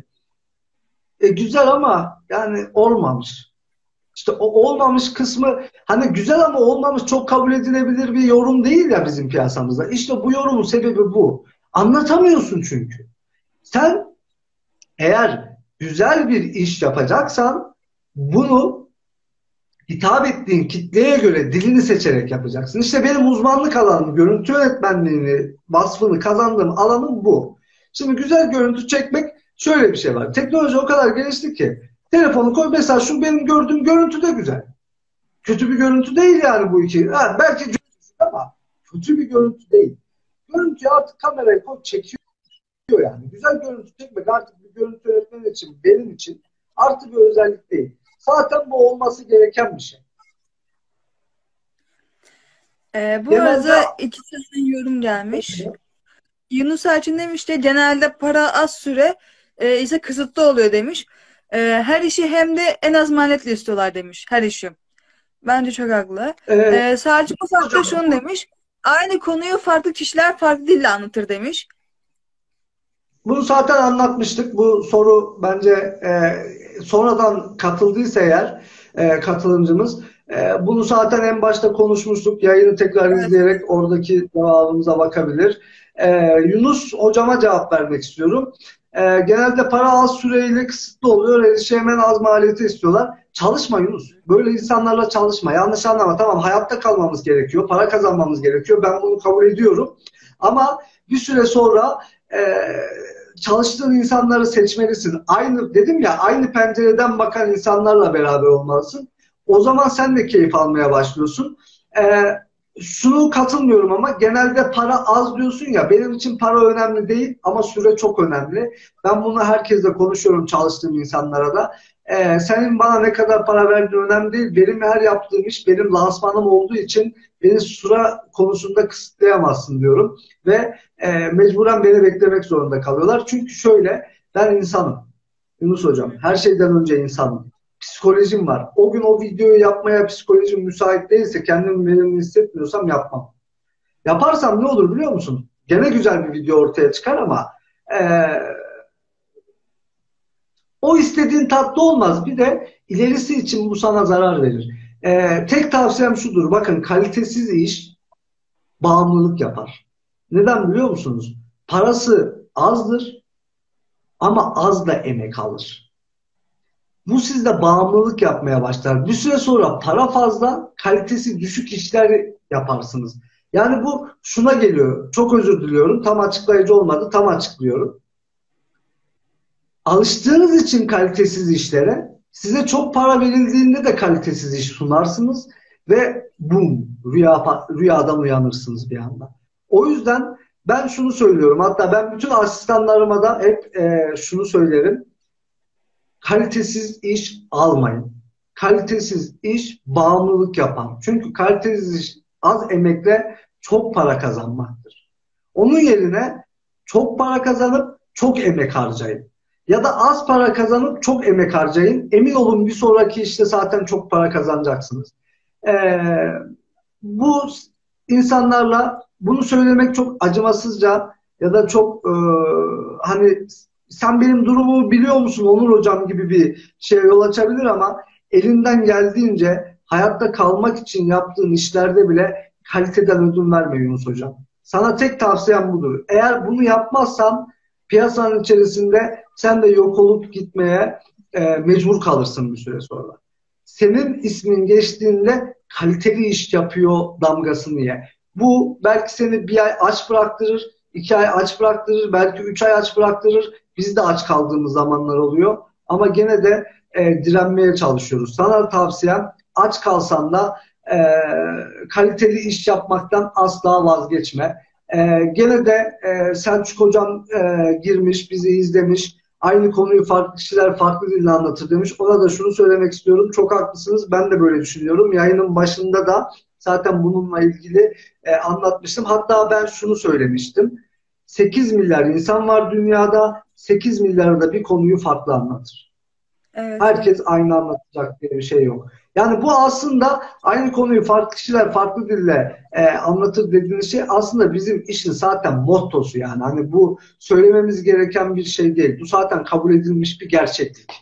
güzel ama yani olmamış. İşte o olmamış kısmı, hani güzel ama olmamış çok kabul edilebilir bir yorum değil ya bizim piyasamızda. İşte bu yorumun sebebi bu. Anlatamıyorsun çünkü. Sen eğer güzel bir iş yapacaksan bunu hitap ettiğin kitleye göre dilini seçerek yapacaksın. İşte benim uzmanlık alanım, görüntü yönetmenliğini, vasfını kazandığım alanım bu. Şimdi güzel görüntü çekmek, şöyle bir şey var. Teknoloji o kadar gelişti ki telefonu koy, mesela şu benim gördüğüm görüntü de güzel. Kötü bir görüntü değil yani bu iki. Ha, belki güzel ama kötü bir görüntü değil. Görüntüyü artık kameraya koy, çekiyor yani. Güzel görüntü çekmek artık bir görüntü yönetmeni için, benim için artı bir özellik değil. Zaten bu olması gereken bir şey. Bu Genelde arada iki tane yorum gelmiş. Yunus Erçin demiş ki genelde para az süre ise kısıtlı oluyor demiş. Her işi hem de en az maliyetle istiyorlar demiş. Her işi. Bence çok haklı. Selçuk Ufak da şunu demiş. Aynı konuyu farklı kişiler farklı dille anlatır demiş. bunu zaten anlatmıştık. Bu soru bence sonradan katıldıysa eğer katılımcımız, bunu zaten en başta konuşmuştuk. Yayını tekrar izleyerek oradaki cevabımıza bakabilir. Yunus hocama cevap vermek istiyorum. Genelde para az süreyle kısıtlı oluyor. Hemen az maliyeti istiyorlar. Çalışma Yunus. Böyle insanlarla çalışma. Yanlış anlama. Tamam, hayatta kalmamız gerekiyor. Para kazanmamız gerekiyor. Ben bunu kabul ediyorum. Ama bir süre sonra çalıştığın insanları seçmelisin. Aynı dedim ya, aynı pencereden bakan insanlarla beraber olmalısın. O zaman sen de keyif almaya başlıyorsun. Şunu katılmıyorum ama genelde para az diyorsun ya, benim için para önemli değil ama süre çok önemli. Ben bunu herkesle konuşuyorum, çalıştığım insanlara da. Senin bana ne kadar para verdiğin önemli değil. Benim her yaptığım iş benim lansmanım olduğu için beni süre konusunda kısıtlayamazsın diyorum. Ve mecburen beni beklemek zorunda kalıyorlar. Çünkü şöyle, ben insanım. Yunus Hocam, her şeyden önce insanım. Psikolojim var. O gün o videoyu yapmaya psikolojim müsait değilse, kendimi verimli hissetmiyorsam yapmam. Yaparsam ne olur biliyor musun? Gene güzel bir video ortaya çıkar ama o istediğin tatlı olmaz. Bir de ilerisi için bu sana zarar verir. Tek tavsiyem şudur. Bakın, kalitesiz iş bağımlılık yapar. Neden biliyor musunuz? Parası azdır ama az da emek alır. Bu sizde bağımlılık yapmaya başlar. Bir süre sonra para fazla, kalitesi düşük işler yaparsınız. Yani bu şuna geliyor. Çok özür diliyorum. Tam açıklayıcı olmadı. Tam açıklıyorum. Alıştığınız için kalitesiz işlere, size çok para verildiğinde de kalitesiz iş sunarsınız ve bum, rüyadan uyanırsınız bir anda. O yüzden ben şunu söylüyorum. Hatta ben bütün asistanlarıma da hep şunu söylerim. Kalitesiz iş almayın. Kalitesiz iş bağımlılık yapar. Çünkü kalitesiz iş az emekle çok para kazanmaktır. Onun yerine çok para kazanıp çok emek harcayın. Ya da az para kazanıp çok emek harcayın. Emin olun bir sonraki işte zaten çok para kazanacaksınız. Bu insanlarla bunu söylemek çok acımasızca ya da çok hani sen benim durumumu biliyor musun Onur Hocam gibi bir şeye yol açabilir ama elinden geldiğince hayatta kalmak için yaptığın işlerde bile kaliteden ödün verme Yunus Hocam. Sana tek tavsiyem budur. Eğer bunu yapmazsan piyasanın içerisinde sen de yok olup gitmeye mecbur kalırsın bir süre sonra. Senin ismin geçtiğinde kaliteli iş yapıyor damgasını ye. Bu belki seni bir ay aç bıraktırır, 2 ay aç bıraktırır, belki 3 ay aç bıraktırır. Biz de aç kaldığımız zamanlar oluyor. Ama gene de direnmeye çalışıyoruz. Sana tavsiyem, aç kalsan da kaliteli iş yapmaktan asla vazgeçme. Gene de Selçuk Hocam girmiş, bizi izlemiş. Aynı konuyu farklı kişiler farklı dille anlatır demiş. Ona da şunu söylemek istiyorum. Çok haklısınız. Ben de böyle düşünüyorum. Yayının başında da zaten bununla ilgili anlatmıştım. Hatta ben şunu söylemiştim. 8 milyar insan var dünyada. 8 milyar da bir konuyu farklı anlatır. Evet, Herkes aynı anlatacak diye bir şey yok. Yani bu aslında aynı konuyu farklı kişiler farklı dille anlatır dediğiniz şey aslında bizim işin zaten mottosu yani. Hani bu söylememiz gereken bir şey değil. Bu zaten kabul edilmiş bir gerçeklik.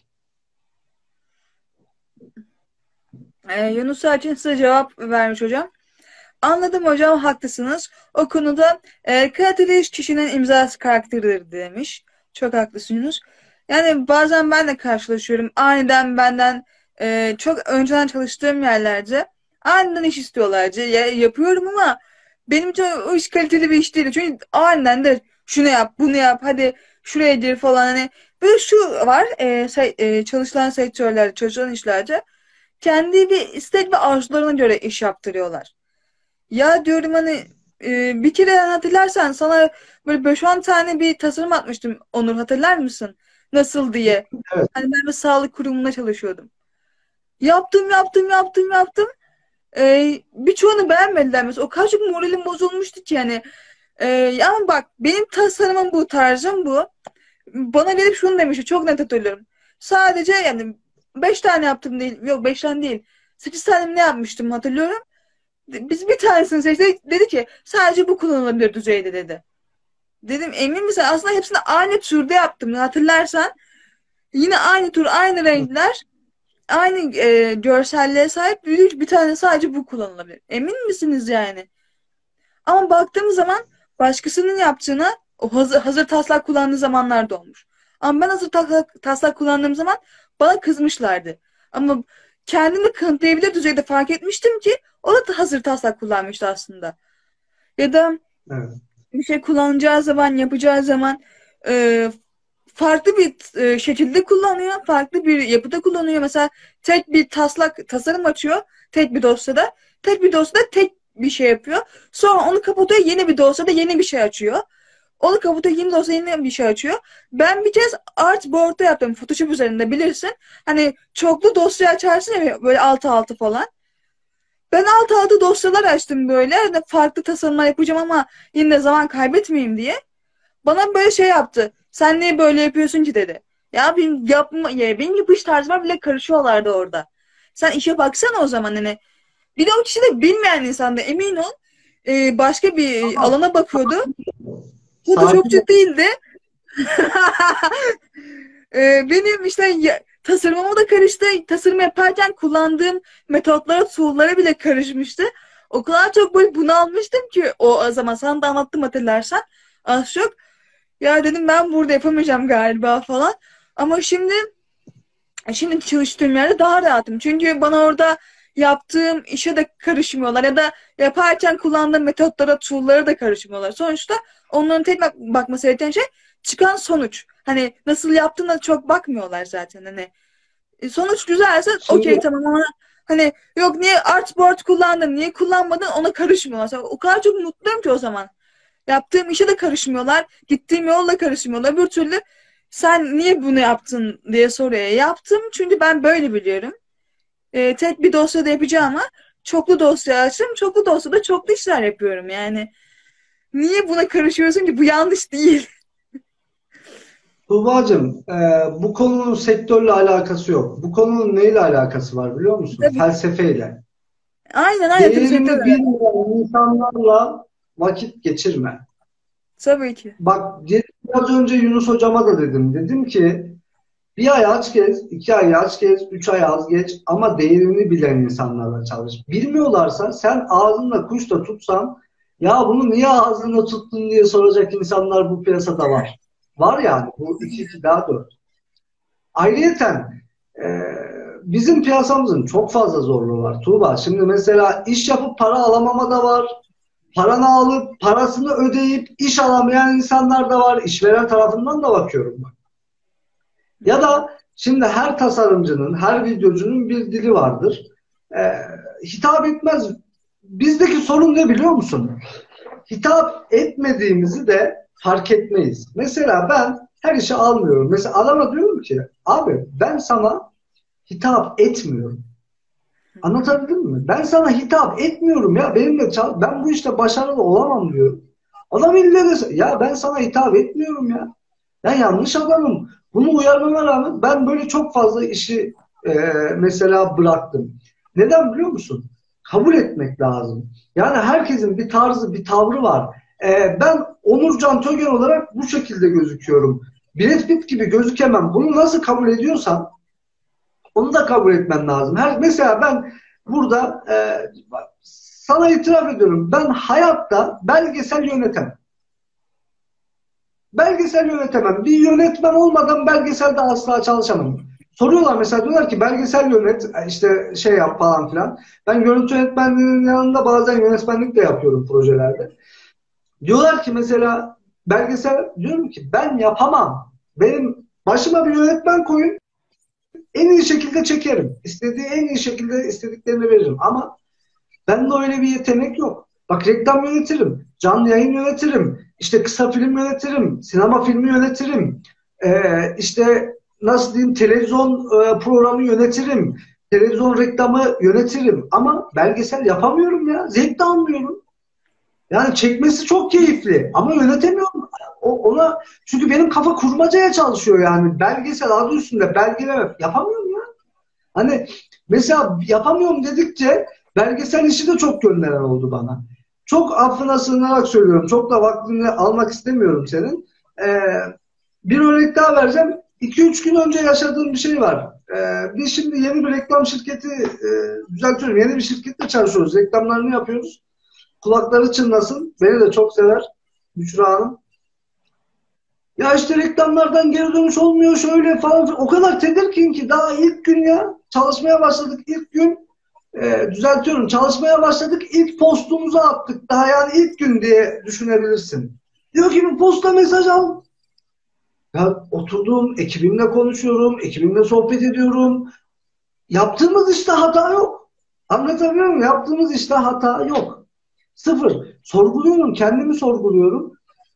Yunus Erçin size cevap vermiş hocam. Anladım hocam, haklısınız. O konuda kaliteli iş kişinin imzası karakteridir demiş. Çok haklısınız. Yani bazen ben de karşılaşıyorum. Aniden benden çok önceden çalıştığım yerlerde aniden iş istiyorlar. Yapıyorum ama benim için o iş kaliteli bir iş değil. Çünkü aniden de şunu yap, bunu yap, hadi şuraya gir falan. Hani böyle şu var çalışılan sektörlerde, çalışılan işlerde kendi bir istek ve arzularına göre iş yaptırıyorlar. Ya diyorum hani bir kere hatırlarsan sana böyle 5-10 tane bir tasarım atmıştım Onur, hatırlar mısın? Nasıl diye. Evet. Hani ben bir sağlık kurumunda çalışıyordum. Yaptım. Birçoğunu beğenmediler mesela. O kadar çok moralim bozulmuştu ki yani. Ama bak benim tasarımım bu, tarzım bu. Bana gelip şunu demişti, çok net hatırlıyorum. Sadece yani 5 tane yaptım değil. Yok 5 tane değil. 8 tane mi ne yapmıştım hatırlıyorum. Biz bir tanesini seçtik. Dedi ki sadece bu kullanılabilir düzeyde dedi. Dedim emin misin? Aslında hepsini aynı türde yaptım. Hatırlarsan yine aynı tür, aynı renkler, aynı görselliğe sahip bir tane sadece bu kullanılabilir. Emin misiniz yani? Ama baktığımız zaman başkasının yaptığına o hazır taslak kullandığı zamanlar da olmuş. Ama ben hazır taslak kullandığım zaman bana kızmışlardı. Ama kendimi kanıtlayabilir düzeyde fark etmiştim ki o da hazır taslak kullanmıştı aslında. Ya da Evet. bir şey kullanacağı zaman, yapacağı zaman e, farklı bir şekilde kullanıyor. Farklı bir yapıda kullanıyor. Mesela tek bir tasarım açıyor. Tek bir dosyada. Tek bir dosyada tek bir şey yapıyor. Sonra onu kapatıyor. Yeni bir dosyada yeni bir şey açıyor. Onu kapatıyor. Yeni dosyada yeni bir şey açıyor. Ben bir kez Artboard'da yaptım. Photoshop üzerinde bilirsin. Hani çoklu dosya açarsın ya böyle altı altı falan. Ben altı altı dosyalar açtım böyle. Hani farklı tasarımlar yapacağım ama yine de zaman kaybetmeyeyim diye. Bana böyle şey yaptı. Sen niye böyle yapıyorsun ki dedi. Ya benim yapış tarzıma bile karışıyorlardı orada. Sen işe baksana o zaman hani. Bir de o kişi de bilmeyen insandı emin ol. Başka bir Tamam. alana bakıyordu. Sakin ol. Photoshopçu değildi. Benim işte tasarımıma da karıştı. Tasarım yaparken kullandığım metotlara, tool'lara bile karışmıştı. O kadar çok böyle bunalmıştım ki o zaman sana da anlattım hatırlarsan. Az çok. Ya dedim ben burada yapamayacağım galiba falan. Ama şimdi çalıştığım yerde daha rahatım. Çünkü bana orada yaptığım işe de karışmıyorlar ya da yaparken kullandığım metotlara, tool'lara da karışmıyorlar. Sonuçta onların tek bakması gereken şey çıkan sonuç. Hani nasıl yaptığına çok bakmıyorlar zaten. Hani sonuç güzelse Şimdi okey tamam ama hani yok niye artboard kullandın, niye kullanmadın ona karışmıyorlar. O kadar çok mutluyum ki o zaman. Yaptığım işe de karışmıyorlar. Gittiğim yolla karışmıyorlar. Bir türlü sen niye bunu yaptın diye soruyor. Yaptım çünkü ben böyle biliyorum. Tek bir dosyada yapacağım ama çoklu dosya açtım. Çoklu dosyada çoklu işler yapıyorum yani. Niye buna karışıyorsun ki? Bu yanlış değil. Tuğba'cığım, bu konunun sektörle alakası yok. Bu konunun neyle alakası var biliyor musun? Tabii. Felsefeyle. Aynen tabii sektör. Değerini bilmeyen insanlarla vakit geçirme. Tabii ki. Bak, biraz önce Yunus hocama da dedim. Dedim ki bir ay aç gez, 2 ay aç gez, 3 ay az geç ama değerini bilen insanlarla çalış. Bilmiyorlarsa sen ağzınla kuş da tutsan ya bunu niye ağzınla tuttun diye soracak insanlar bu piyasada var. Var yani. Bu 2 daha 4. Ayrıyeten e, bizim piyasamızın çok fazla zorluğu var Tuğba. Şimdi mesela iş yapıp para alamama da var. Paranı alıp parasını ödeyip iş alamayan insanlar da var. İşveren tarafından da bakıyorum ben. Ya da şimdi her tasarımcının, her videocunun bir dili vardır. E, hitap etmez. Bizdeki sorun ne biliyor musun? Hitap etmediğimizi de fark etmeyiz. Mesela ben her işi almıyorum. Mesela adama diyorum ki abi ben sana hitap etmiyorum. Anlatabildim mi? Ben sana hitap etmiyorum ya. Ben bu işte başarılı olamam diyorum. Adam ille de ya ben sana hitap etmiyorum ya. Ben yanlış adamım. Bunu uyarmama rağmen ben böyle çok fazla işi e, mesela bıraktım. Neden biliyor musun? Kabul etmek lazım. Yani herkesin bir tarzı, bir tavrı var. Ben Onurcan Tögen olarak bu şekilde gözüküyorum. Brad Pitt gibi gözükemem. Bunu nasıl kabul ediyorsan onu da kabul etmen lazım. Mesela ben burada sana itiraf ediyorum. Ben hayatta belgesel yönetemem. Belgesel yönetemem. Bir yönetmen olmadan belgeselde asla çalışamam. Soruyorlar mesela diyorlar ki belgesel yönet işte şey yap falan filan. Ben görüntü yönetmenliğinin yanında bazen yönetmenlik de yapıyorum projelerde. Diyorlar ki mesela belgesel diyorum ki ben yapamam. Benim başıma bir yönetmen koyun en iyi şekilde çekerim. İstediği en iyi şekilde istediklerini veririm. Ama bende öyle bir yetenek yok. Bak reklam yönetirim, canlı yayın yönetirim, işte kısa film yönetirim, sinema filmi yönetirim, işte nasıl diyeyim televizyon programı yönetirim, televizyon reklamı yönetirim. Ama belgesel yapamıyorum ya, zevk de almıyorum. Yani çekmesi çok keyifli ama yönetemiyorum. Ona çünkü benim kafa kurmacaya çalışıyor yani. Belgesel adı üstünde belgeleme yapamıyorum ya. Hani mesela yapamıyorum dedikçe belgesel işi de çok gönderen oldu bana. Çok affına sığınarak söylüyorum. Çok da vaktini almak istemiyorum senin. Bir örnek daha vereceğim. 2-3 gün önce yaşadığım bir şey var. Biz şimdi yeni bir reklam şirketi düzeltiyorum. Yeni bir şirkette çalışıyoruz. Reklamlarını yapıyoruz. Kulakları çınlasın. Beni de çok sever Büşra Hanım. Ya işte reklamlardan geri dönüş olmuyor şöyle falan. O kadar tedirgin ki daha ilk gün ya. Çalışmaya başladık ilk gün. Düzeltiyorum. Çalışmaya başladık. İlk postumuzu attık. Daha yani ilk gün diye düşünebilirsin. Diyor ki bir posta mesaj al. Ya oturduğum ekibimle konuşuyorum, ekibimle sohbet ediyorum. Yaptığımız işte hata yok. Anlatabiliyor muyum? Yaptığımız işte hata yok. Sıfır. Sorguluyorum, kendimi sorguluyorum.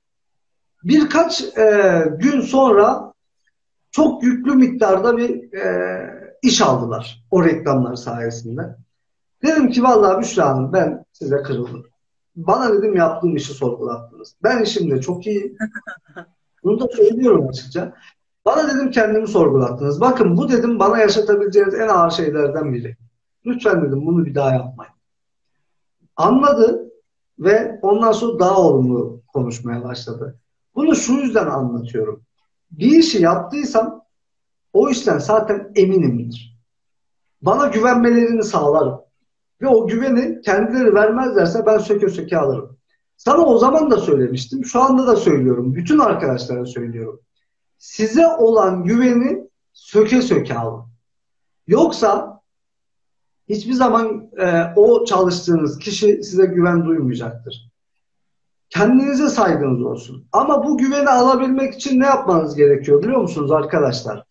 Birkaç gün sonra çok yüklü miktarda bir iş aldılar o reklamlar sayesinde. Dedim ki vallahi Büşra Hanım ben size kırıldım. Bana dedim yaptığım işi sorgulattınız. Ben işimde çok iyi. Bunu da söylüyorum açıkça. Bana dedim kendimi sorgulattınız. Bakın bu dedim bana yaşatabileceğiniz en ağır şeylerden biri. Lütfen dedim bunu bir daha yapmayın. Anladı ve ondan sonra daha olumlu konuşmaya başladı. Bunu şu yüzden anlatıyorum. Bir işi yaptıysam o işten zaten eminimdir. Bana güvenmelerini sağlarım. Ve o güveni kendileri vermezlerse ben söke söke alırım. Sana o zaman da söylemiştim. Şu anda da söylüyorum. Bütün arkadaşlara söylüyorum. Size olan güveni söke söke alın. Yoksa hiçbir zaman o çalıştığınız kişi size güven duymayacaktır. Kendinize saygınız olsun. Ama bu güveni alabilmek için ne yapmanız gerekiyor biliyor musunuz arkadaşlar?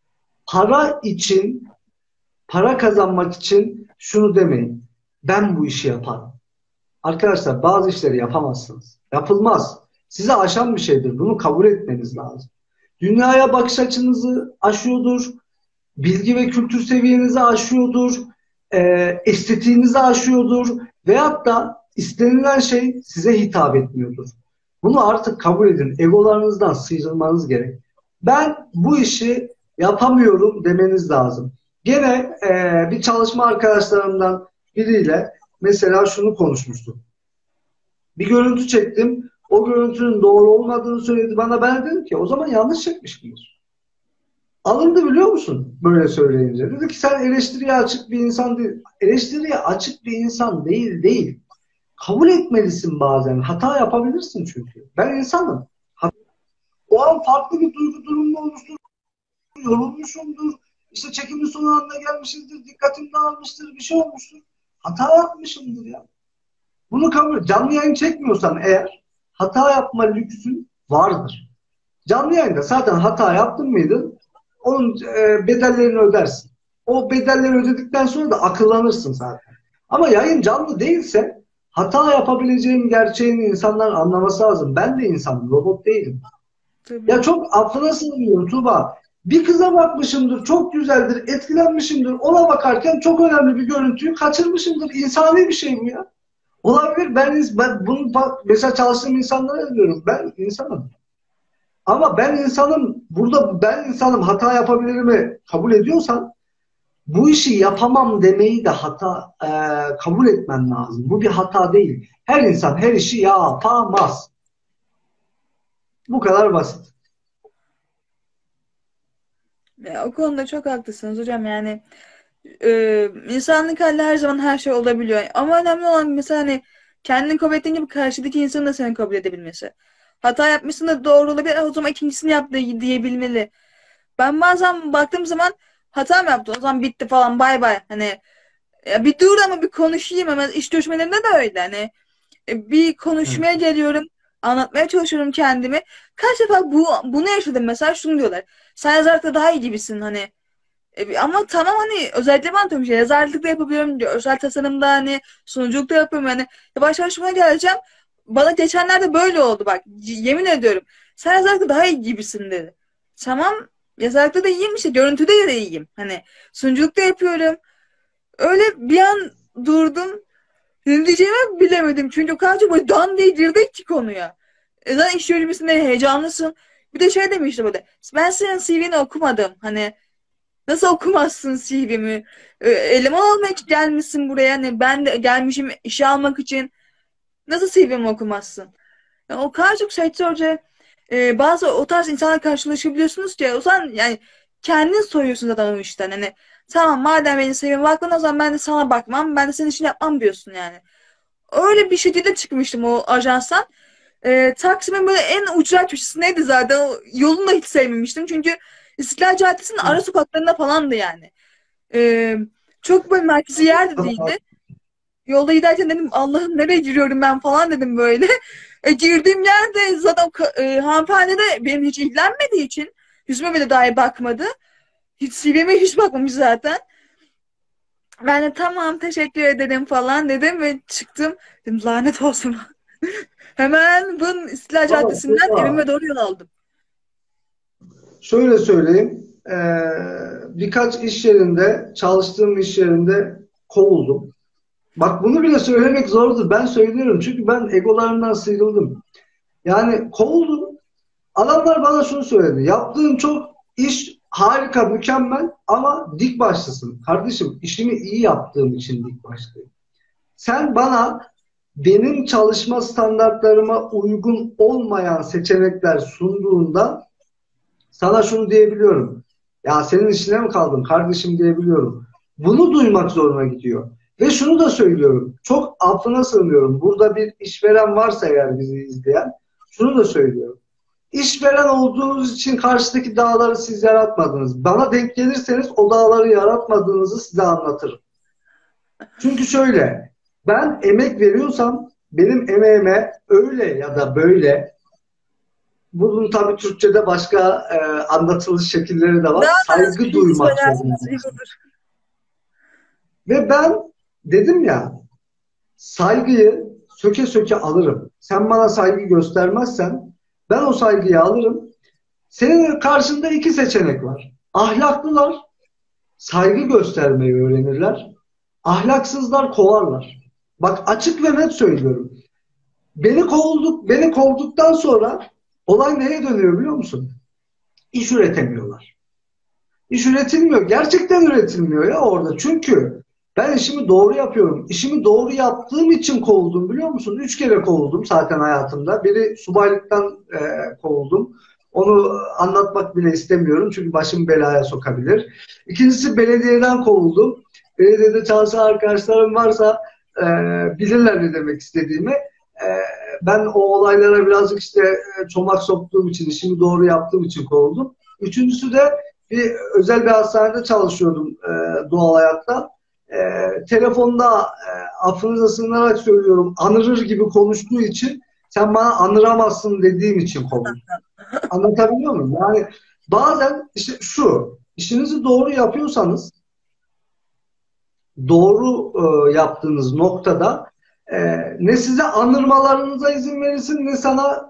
Para için, para kazanmak için şunu demeyin. Ben bu işi yaparım. Arkadaşlar bazı işleri yapamazsınız. Yapılmaz. Size aşan bir şeydir. Bunu kabul etmeniz lazım. Dünyaya bakış açınızı aşıyordur. Bilgi ve kültür seviyenizi aşıyordur. Estetiğinizi aşıyordur. Veyahut da istenilen şey size hitap etmiyordur. Bunu artık kabul edin. Egolarınızdan sıyrılmanız gerek. Ben bu işi yapamıyorum demeniz lazım. Gene bir çalışma arkadaşlarımdan biriyle mesela şunu konuşmuştum. Bir görüntü çektim. O görüntünün doğru olmadığını söyledi bana. Ben dedim ki o zaman yanlış çekmişimdir. Alındı biliyor musun? Böyle söyleyince. Dedi ki sen eleştiriye açık bir insan değil. Eleştiriye açık bir insan değil. Kabul etmelisin bazen. Hata yapabilirsin çünkü. Ben insanım. O an farklı bir duygu durumu olmuştur. Yorulmuşumdur. İşte çekimin son anına gelmişizdir. Dikkatim dağılmıştır. Bir şey olmuştur. Hata yapmışımdır ya. Bunu kabul et. Canlı yayın çekmiyorsan eğer hata yapma lüksün vardır. Canlı yayında zaten hata yaptın mıydı onun bedellerini ödersin. O bedelleri ödedikten sonra da akıllanırsın zaten. Ama yayın canlı değilse hata yapabileceğim gerçeğini insanlar anlaması lazım. Ben de insanım, robot değilim. Tabii. Ya çok affına sığınıyorum Tuğba. Bir kıza bakmışımdır, çok güzeldir, etkilenmişimdir. Ona bakarken çok önemli bir görüntüyü kaçırmışımdır. İnsani bir şey bu ya. Olabilir. Ben bunu mesela çalıştığım insanlara diyorum. Ben insanım. Ama ben insanım. Burada ben insanım. Hata yapabilirimi kabul ediyorsan bu işi yapamam demeyi de hata kabul etmen lazım. Bu bir hata değil. Her insan her işi yapamaz. Bu kadar basit. Ya, o konuda çok haklısınız hocam. Yani insanlık hali her zaman her şey olabiliyor. Ama önemli olan mesela hani kendini kabul ettiğin gibi karşıdaki insanın da seni kabul edebilmesi. Hata yapmışsın da doğru olabilir. O zaman ikincisini yap da diyebilmeli. Ben bazen baktığım zaman hata mı yaptı? O zaman bitti falan, bay bay. Hani ya bir dur ama bir konuşayım hemen. İş görüşmelerinde de öyle. Hani bir Hı. konuşmaya geliyorum. Anlatmaya çalışıyorum kendimi. Kaç defa bunu yaşadım mesela, şunu diyorlar. Sen yazarlıkta daha iyi gibisin hani. Ama tamam, hani özellikle ben tabii yazarlıkta yapabiliyorum diyor. Özel tasarımda hani sunuculukta yapıyorum hani. Yavaş yavaş buna geleceğim. Bana geçenlerde böyle oldu bak. Yemin ediyorum. Sen yazarlıkta daha iyi gibisin dedi. Tamam, yazarlıkta da iyiyim, işte görüntüde de iyiyim. Hani sunuculukta yapıyorum. Öyle bir an durdum. Ne diyeceğimi bilemedim. Çünkü o kadar çok böyle dan diye girdik ki konuya. Zaten iş yürümesinde heyecanlısın. Bir de şey demişti böyle. Ben senin CV'ni okumadım. Hani nasıl okumazsın CV'mi? Eleman olmaya gelmişsin buraya. Hani ben de gelmişim işe almak için. Nasıl CV'mi okumazsın? Yani o kadar çok sektörce bazı o tarz insanlarla karşılaşabiliyorsunuz ki o zaman yani kendin soyuyorsun zaten o işten. Hani tamam, madem benim CV'me bakmadın o zaman ben de sana bakmam. Ben de senin işini yapmam diyorsun yani. Öyle bir şekilde çıkmıştım o ajanstan. Taksim'in böyle en ucra köşesindeydi zaten. O yolunu da hiç sevmemiştim. Çünkü İstiklal Caddesi'nin Hı. ara sokaklarında falandı yani. Ee, Çok böyle merkezi yer de değildi. Yolda giderken dedim Allah'ım nereye giriyorum ben falan dedim böyle. Girdiğim yerde zaten hanımefendi de benim hiç ilgilenmediği için yüzüme bile dahi bakmadı. Hiç CV'me hiç bakmamış zaten. Ben de tamam teşekkür ederim falan dedim ve çıktım. Dedim lanet olsun. Hemen bunun İstiklal Ama Caddesi'nden evime doğru yol aldım. şöyle söyleyeyim. Birkaç iş yerinde, çalıştığım iş yerinde kovuldum. Bak bunu bile söylemek zordur. Ben söylüyorum çünkü ben egolarından sıyrıldım. Yani kovuldum. Adamlar bana şunu söyledi. Yaptığın çok iş harika, mükemmel ama dik başlısın. Kardeşim işimi iyi yaptığım için dik başlıyım. Sen bana benim çalışma standartlarıma uygun olmayan seçenekler sunduğunda sana şunu diyebiliyorum. Ya senin işine mi kaldım kardeşim diyebiliyorum. Bunu duymak zoruna gidiyor. Ve şunu da söylüyorum. Çok affına sığınıyorum. Burada bir işveren varsa eğer bizi izleyen şunu da söylüyorum. İşveren olduğunuz için karşıdaki dağları siz yaratmadınız. Bana denk gelirseniz o dağları yaratmadığınızı size anlatırım. Çünkü şöyle, ben emek veriyorsam benim emeğime öyle ya da böyle, bunun tabii Türkçe'de başka anlatılış şekilleri de var. Daha da Saygı iyi duymak söylerseniz iyi zorundayım. olur. Ve ben dedim ya, saygıyı söke söke alırım. Sen bana saygı göstermezsen ben o saygıyı alırım. Senin karşında iki seçenek var. Ahlaklılar saygı göstermeyi öğrenirler. Ahlaksızlar kovarlar. Bak açık ve net söylüyorum. Beni kovduktan sonra olay neye dönüyor biliyor musun? İş üretemiyorlar. İş üretilmiyor. Gerçekten üretilmiyor ya orada. Çünkü ben işimi doğru yapıyorum. İşimi doğru yaptığım için kovuldum biliyor musun? 3 kere kovuldum zaten hayatımda. Biri subaylıktan kovuldum. Onu anlatmak bile istemiyorum. Çünkü başımı belaya sokabilir. İkincisi belediyeden kovuldum. Belediyede çalışan arkadaşlarım varsa bilirler ne demek istediğimi. Ben o olaylara birazcık çomak soktuğum için, işimi doğru yaptığım için kovuldum. Üçüncüsü de bir özel bir hastanede çalışıyordum doğal hayatta. Telefonda affınıza sığınarak söylüyorum anırır gibi konuştuğu için sen bana anıramazsın dediğim için kovuldum. Anlatabiliyor muyum? Yani bazen işte şu işinizi doğru yapıyorsanız doğru yaptığınız noktada ne size anırmalarınıza izin verirsin ne sana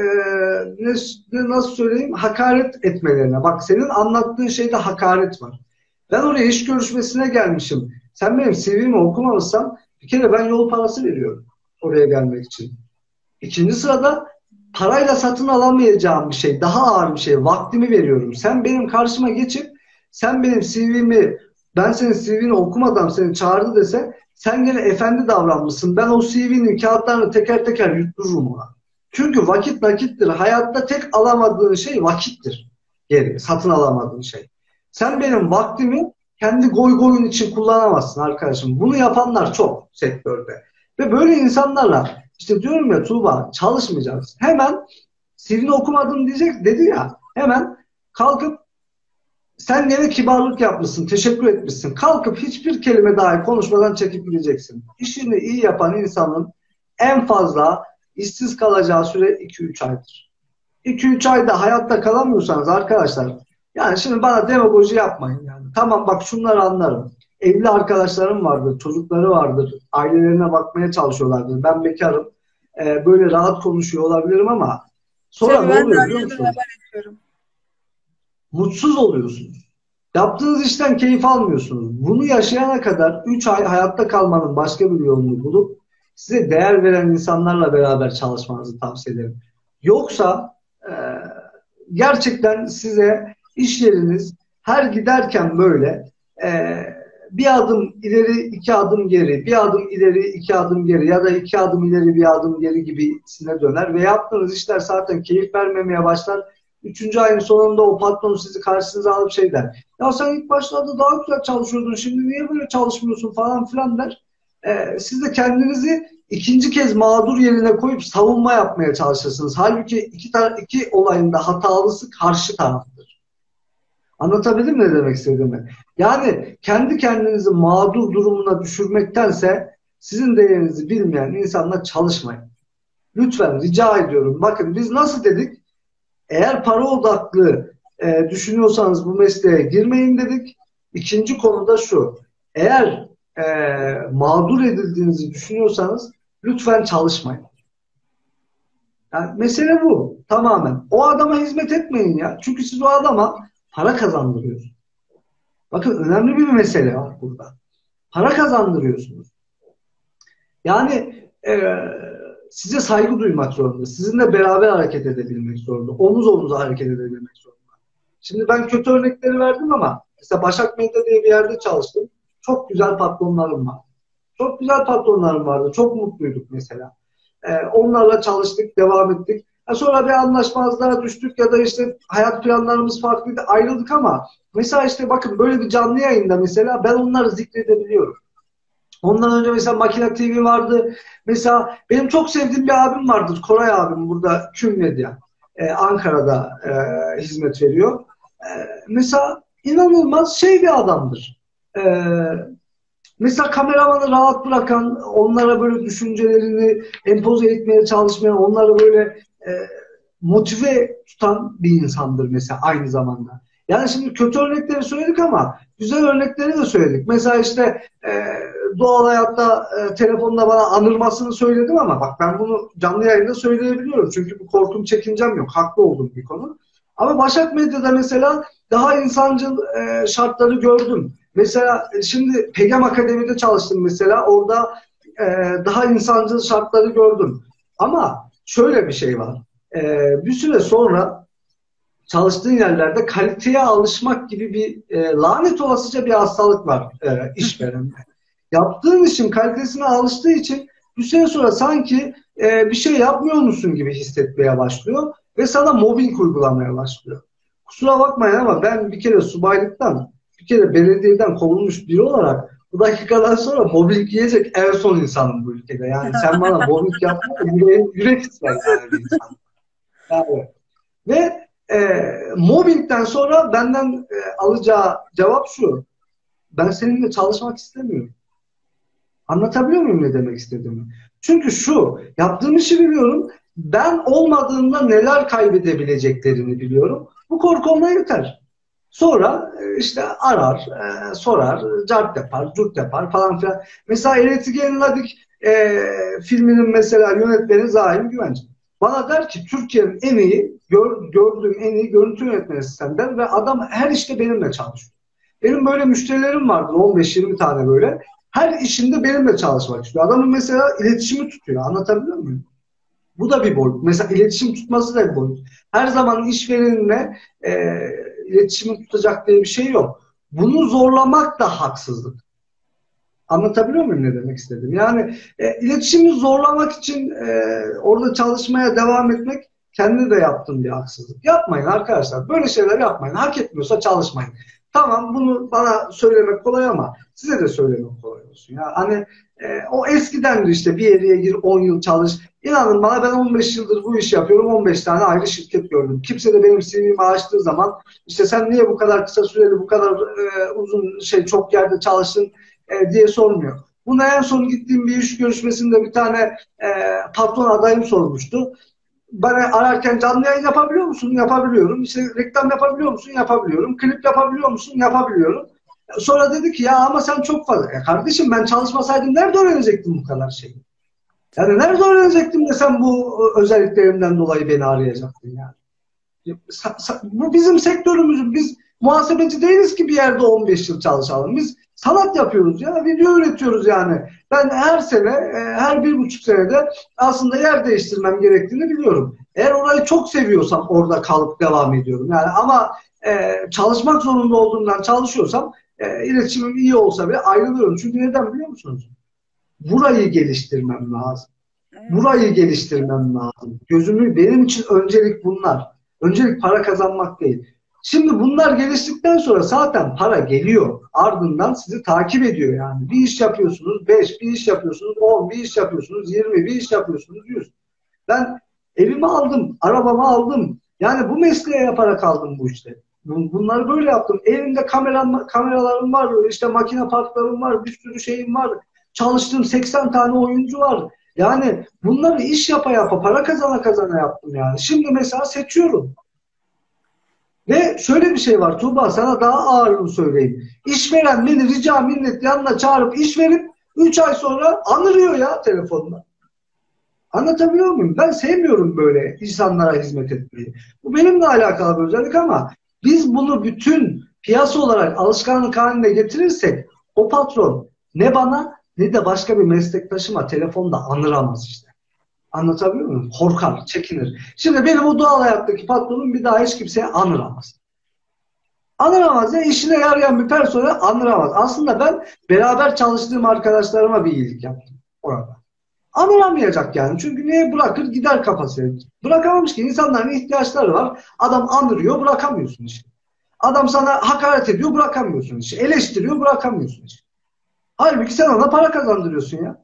nasıl söyleyeyim hakaret etmelerine. Bak senin anlattığın şeyde hakaret var. Ben oraya iş görüşmesine gelmişim. Sen benim CV'mi okumamışsan bir kere ben yol parası veriyorum oraya gelmek için. İkinci sırada parayla satın alamayacağım bir şey, daha ağır bir şey, vaktimi veriyorum. Sen benim karşıma geçip sen benim CV'mi ben senin CV'ni okumadan seni çağırdı dese sen gene efendi davranmışsın. Ben o CV'nin kağıtlarını teker teker yuttururum ona. Çünkü vakit nakittir. Hayatta tek alamadığın şey vakittir. Geri satın alamadığın şey. Sen benim vaktimi kendi goy goyun için kullanamazsın arkadaşım. Bunu yapanlar çok sektörde. Ve böyle insanlarla işte diyorum ya Tuğba çalışmayacağız. Hemen CV'ni okumadım diyecek dedi ya hemen kalkıp sen gene kibarlık yapmışsın, teşekkür etmişsin. Kalkıp hiçbir kelime dahi konuşmadan çekip gideceksin. İşini iyi yapan insanın en fazla işsiz kalacağı süre 2-3 aydır. 2-3 ayda hayatta kalamıyorsanız arkadaşlar yani şimdi bana demagoji yapmayın yani. Tamam bak şunları anlarım. Evli arkadaşlarım vardır, çocukları vardır, ailelerine bakmaya çalışıyorlardır. Ben bekarım. Böyle rahat konuşuyor olabilirim ama sonra Tabii ne ben de oluyor biliyor ailemi musunuz? beraber yaşıyorum. Mutsuz oluyorsunuz. Yaptığınız işten keyif almıyorsunuz. Bunu yaşayana kadar 3 ay hayatta kalmanın başka bir yolunu bulup size değer veren insanlarla beraber çalışmanızı tavsiye ederim. Yoksa gerçekten size iş yeriniz her giderken böyle bir adım ileri 2 adım geri, bir adım ileri 2 adım geri ya da 2 adım ileri 1 adım geri gibisine döner ve yaptığınız işler zaten keyif vermemeye başlar. 3. ayın sonunda o patron sizi karşınıza alıp şey der. Ya sen ilk başlarda daha güzel çalışıyordun, şimdi niye böyle çalışmıyorsun falan filan der. Siz de kendinizi ikinci kez mağdur yerine koyup savunma yapmaya çalışırsınız. Halbuki iki olayında hatalısı karşı taraftır. Anlatabildim mi ne demek istediğimi? Yani kendi kendinizi mağdur durumuna düşürmektense sizin değerinizi bilmeyen insanla çalışmayın. Lütfen rica ediyorum. Bakın biz nasıl dedik? Eğer para odaklı düşünüyorsanız bu mesleğe girmeyin dedik. İkinci konu da şu. Eğer mağdur edildiğinizi düşünüyorsanız lütfen çalışmayın. Yani mesele bu tamamen. O adama hizmet etmeyin ya. Çünkü siz o adama para kazandırıyorsunuz. Bakın önemli bir mesele var burada. Para kazandırıyorsunuz. Yani size saygı duymak zorunda. Sizinle beraber hareket edebilmek zorunda. Omuz omuza hareket edebilmek zorunda. Şimdi ben kötü örnekleri verdim ama mesela Başak Medya diye bir yerde çalıştım. Çok güzel patronlarım var. Çok güzel patronlarım vardı. Çok mutluyduk mesela. Onlarla çalıştık, devam ettik. Sonra bir anlaşmazlığa düştük ya da işte hayat planlarımız farklıydı, ayrıldık ama mesela işte bakın böyle bir canlı yayında mesela ben onları zikredebiliyorum. Ondan önce mesela Makine TV vardı. Mesela benim çok sevdiğim bir abim vardır. Koray abim burada Küm Medya. Ankara'da hizmet veriyor. Mesela inanılmaz şey bir adamdır. Mesela kameramanı rahat bırakan, onlara böyle düşüncelerini empoze etmeye çalışmayan, onları böyle e, motive tutan bir insandır mesela aynı zamanda. Yani şimdi kötü örnekleri söyledik ama güzel örnekleri de söyledik. Mesela işte doğal hayatta telefonla bana anırmasını söyledim ama bak ben bunu canlı yayında söyleyebiliyorum. Çünkü bu korkum çekincem yok. Haklı olduğum bir konu. Ama Başak Medya'da mesela daha insancıl şartları gördüm. Mesela şimdi Pegam Akademi'de çalıştım mesela. Orada daha insancıl şartları gördüm. Ama şöyle bir şey var. Bir süre sonra çalıştığın yerlerde kaliteye alışmak gibi bir lanet olasıca bir hastalık var işverende. Yaptığın işin kalitesine alıştığı için bir süre sonra sanki bir şey yapmıyor musun gibi hissetmeye başlıyor ve sana mobbing uygulamaya başlıyor. Kusura bakmayın ama ben bir kere subaylıktan, bir kere belediyeden kovulmuş biri olarak bu dakikadan sonra mobbing yiyecek en son insanım bu ülkede. Yani sen bana mobbing yapma da yürek ister yani bir insan. Yani. Ve mobbingden sonra benden alacağı cevap şu. Ben seninle çalışmak istemiyorum. Anlatabiliyor muyum ne demek istediğimi? Çünkü şu, yaptığım işi biliyorum. Ben olmadığımda neler kaybedebileceklerini biliyorum. Bu korku ona yeter. Sonra işte arar, sorar, cart yapar, curt yapar falan filan. Mesela Elet'i Yeniledik filminin mesela yönetmeni Zahim Güvenç. Bana der ki Türkiye'nin en iyi, gördüğüm en iyi görüntü yönetmeni sen der ve adam her işte benimle çalışıyor. Benim böyle müşterilerim vardı 15-20 tane böyle. Her işinde benimle çalışmak istiyor. Adamın mesela iletişimi tutuyor. Anlatabiliyor muyum? Bu da bir boyut. Mesela iletişim tutması da bir boyut. Her zaman işverenine iletişimi tutacak diye bir şey yok. Bunu zorlamak da haksızlık. Anlatabiliyor muyum ne demek istedim? Yani iletişimi zorlamak için orada çalışmaya devam etmek kendi de yaptığım bir haksızlık. Yapmayın arkadaşlar. Böyle şeyler yapmayın. Hak etmiyorsa çalışmayın. Tamam bunu bana söylemek kolay ama size de söylemek kolay olsun. Ya hani o eskiden de işte bir yere gir 10 yıl çalış. İnanın bana ben 15 yıldır bu işi yapıyorum. 15 tane ayrı şirket gördüm. Kimse de benim CV'mi açtığı zaman işte sen niye bu kadar kısa süreli bu kadar uzun çok yerde çalıştın diye sormuyor. Buna en son gittiğim bir iş görüşmesinde bir tane patron adayım sormuştu. Bana ararken canlı yayın yapabiliyor musun? Yapabiliyorum. İşte reklam yapabiliyor musun? Yapabiliyorum. Klip yapabiliyor musun? Yapabiliyorum. Sonra dedi ki ya ama sen çok fazla. Kardeşim ben çalışmasaydım nerede öğrenecektim bu kadar şeyi? Yani nerede öğrenecektim de sen bu özelliklerimden dolayı beni arayacaktın yani. Bu bizim sektörümüzün, biz muhasebeci değiliz ki bir yerde 15 yıl çalışalım. Biz sanat yapıyoruz ya, video üretiyoruz yani. Ben her sene, her 1,5 senede aslında yer değiştirmem gerektiğini biliyorum. Eğer orayı çok seviyorsam orada kalıp devam ediyorum. Yani ama çalışmak zorunda olduğumdan çalışıyorsam iletişimim iyi olsa bile ayrılıyorum. Çünkü neden biliyor musunuz? Burayı geliştirmem lazım. Burayı geliştirmem lazım. Benim için öncelik bunlar. Öncelik para kazanmak değil. Şimdi bunlar geliştikten sonra zaten para geliyor. Ardından sizi takip ediyor yani. Bir iş yapıyorsunuz 5, bir iş yapıyorsunuz 10, bir iş yapıyorsunuz 20, bir iş yapıyorsunuz 100. Ben evimi aldım, arabamı aldım. Yani bu mesleğe yaparak aldım bu işte. Bunları böyle yaptım. Evimde kameralarım var, işte makine parklarım var, bir sürü şeyim var. Çalıştığım 80 tane oyuncu var. Yani bunları iş yapa yapa, para kazana kazana yaptım yani. Şimdi mesela seçiyorum. Ve şöyle bir şey var Tuğba, sana daha ağırını söyleyeyim. İşveren beni rica minnet yanına çağırıp iş verip 3 ay sonra anırıyor ya telefonla. Anlatabiliyor muyum? Ben sevmiyorum böyle insanlara hizmet etmeyi. Bu benimle alakalı bir özellik ama biz bunu bütün piyasa olarak alışkanlık haline getirirsek o patron ne bana ne de başka bir meslektaşıma telefonda anıramaz işte. Anlatabiliyor muyum? Korkar, çekinir. Şimdi benim o doğal hayattaki patronum bir daha hiç kimseye anıramaz. Anıramaz ya, işine yarayan bir personel anıramaz. Aslında ben beraber çalıştığım arkadaşlarıma bir iyilik yaptım orada. Anıramayacak yani. Çünkü neye bırakır gider kafası. Bırakamamış ki, insanların ihtiyaçları var. Adam anırıyor, bırakamıyorsun işi. Adam sana hakaret ediyor, bırakamıyorsun işi. Eleştiriyor, bırakamıyorsun işi. Halbuki sen ona para kazandırıyorsun ya.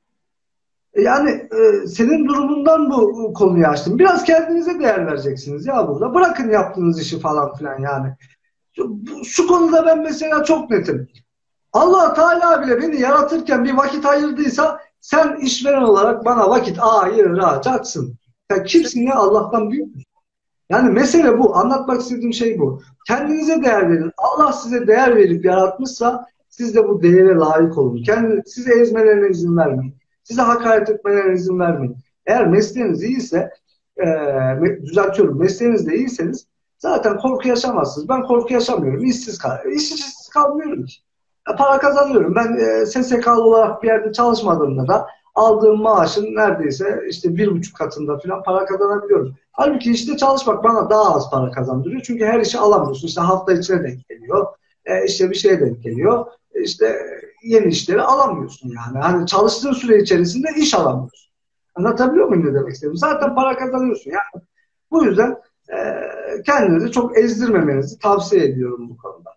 Yani senin durumundan bu konuyu açtım. Biraz kendinize değer vereceksiniz ya burada. Bırakın yaptığınız işi falan filan yani. Şu konuda ben mesela çok netim. Allah Teala bile beni yaratırken bir vakit ayırdıysa sen işveren olarak bana vakit ayıracaksın. Sen kimsin ya, Allah'tan büyük müsün? Yani mesele bu. Anlatmak istediğim şey bu. Kendinize değer verin. Allah size değer verip yaratmışsa siz de bu değere layık olun. Sizi ezmelerine izin vermeyin. Size hakaret etmelerine izin vermeyin. Eğer mesleğiniz iyiyse, düzeltiyorum, mesleğinizde iyiyseniz zaten korku yaşamazsınız. Ben korku yaşamıyorum. İşsiz kalmıyorum ki. Para kazanıyorum. Ben SSK'lı olarak bir yerde çalışmadığımda da aldığım maaşın neredeyse işte 1,5 katında falan para kazanabiliyorum. Halbuki işte çalışmak bana daha az para kazandırıyor. Çünkü her işi alamıyorsun. İşte hafta içine denk geliyor. İşte bir şeye denk geliyor. İşte yeni işleri alamıyorsun yani. Hani çalıştığın süre içerisinde iş alamıyorsun. Anlatabiliyor muyum ne demek istedim? Zaten para kazanıyorsun yani. Bu yüzden kendinizi çok ezdirmemenizi tavsiye ediyorum bu konuda.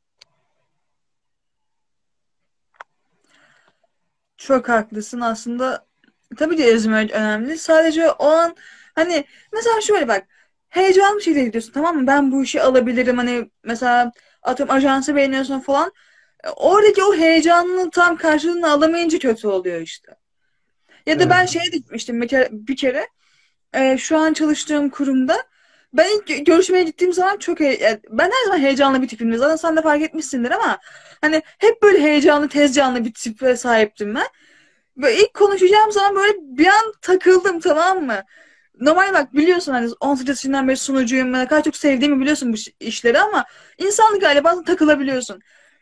Çok haklısın aslında. Tabii ki ezmek önemli. Sadece o an hani mesela şöyle bak, heyecanlı bir şeyle gidiyorsun, tamam mı? Ben bu işi alabilirim, hani mesela atıyorum ajansı beğeniyorsun falan. Oradaki o heyecanlı tam karşılığını alamayınca kötü oluyor işte. Ya da ben Evet. şeye de gitmiştim bir kere, şu an çalıştığım kurumda ben ilk görüşmeye gittiğim zaman ben her zaman heyecanlı bir tipimdir. Zaten sen de fark etmişsindir ama hani hep böyle heyecanlı, tez canlı bir tipe sahiptim ben. Böyle ilk konuşacağım zaman böyle bir an takıldım, tamam mı? Normal bak, biliyorsun hani 18 yaşından beri sunucuyum. Ne kadar çok sevdiğimi biliyorsun bu işleri ama insanlık hali bazen takılabiliyorsun.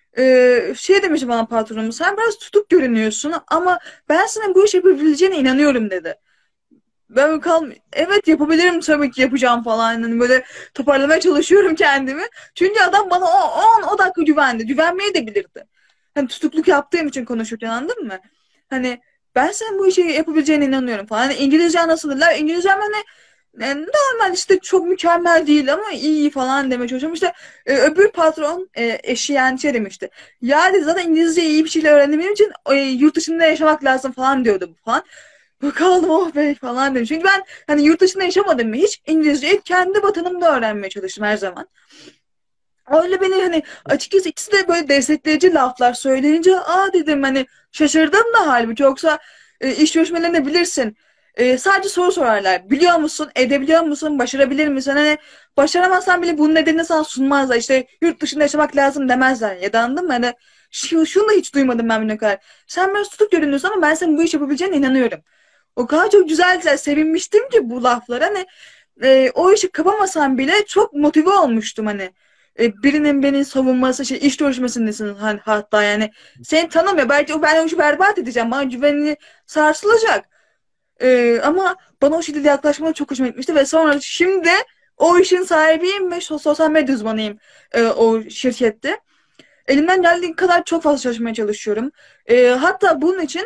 Şey demişti bana patronum, sen biraz tutuk görünüyorsun ama ben sana bu iş yapabileceğine inanıyorum dedi. Ben evet yapabilirim tabii ki, yapacağım falan. Hani böyle toparlamaya çalışıyorum kendimi. Çünkü adam bana o dakika güvendi. Güvenmeyi de bilirdi. Hani tutukluk yaptığım için konuşurken, anladın mı? Hani ben senin bu işi yapabileceğine inanıyorum falan. Hani İngilizce nasıl dediler? İngilizcem hani normal işte, çok mükemmel değil ama iyi falan demeye çalışıyorum. İşte öbür patron eşi yani şey demişti. Ya dedi, zaten İngilizce iyi bir şeyler öğrenmem için yurt dışında yaşamak lazım falan diyordu bu falan. Bakalım, oh be falan dedim. Çünkü ben hani yurt dışında yaşamadım mı hiç, İngilizceyi kendi vatanımda öğrenmeye çalıştım her zaman. Öyle beni hani açıkçası ikisi de böyle destekleyici laflar söyleyince dedim, hani şaşırdım da halbuki, yoksa iş görüşmelerinde bilirsin. Sadece soru sorarlar. Biliyor musun? Edebiliyor musun? Başarabilir misin? Hani başaramazsan bile bunun nedenini sana sunmazlar. İşte yurt dışında yaşamak lazım demezler. Ya da anladın mı? Hani şunu da hiç duymadım ben bugüne kadar. Sen biraz tutuk görünüyorsun ama ben senin bu iş yapabileceğine inanıyorum. O kadar çok güzel sevinmiştim ki bu laflara. Hani o işi kapamasam bile çok motive olmuştum hani. Birinin beni savunması, şey, iş görüşmesindesin hani, hatta yani seni tanımıyor. Belki ben o işi berbat edeceğim. Bana güvenini sarsılacak. Ama bana o şekilde yaklaşmaları çok hoşuma gitmişti ve sonra şimdi o işin sahibiyim ve sosyal medya uzmanıyım o şirkette. Elimden geldiği kadar çok fazla çalışmaya çalışıyorum. Hatta bunun için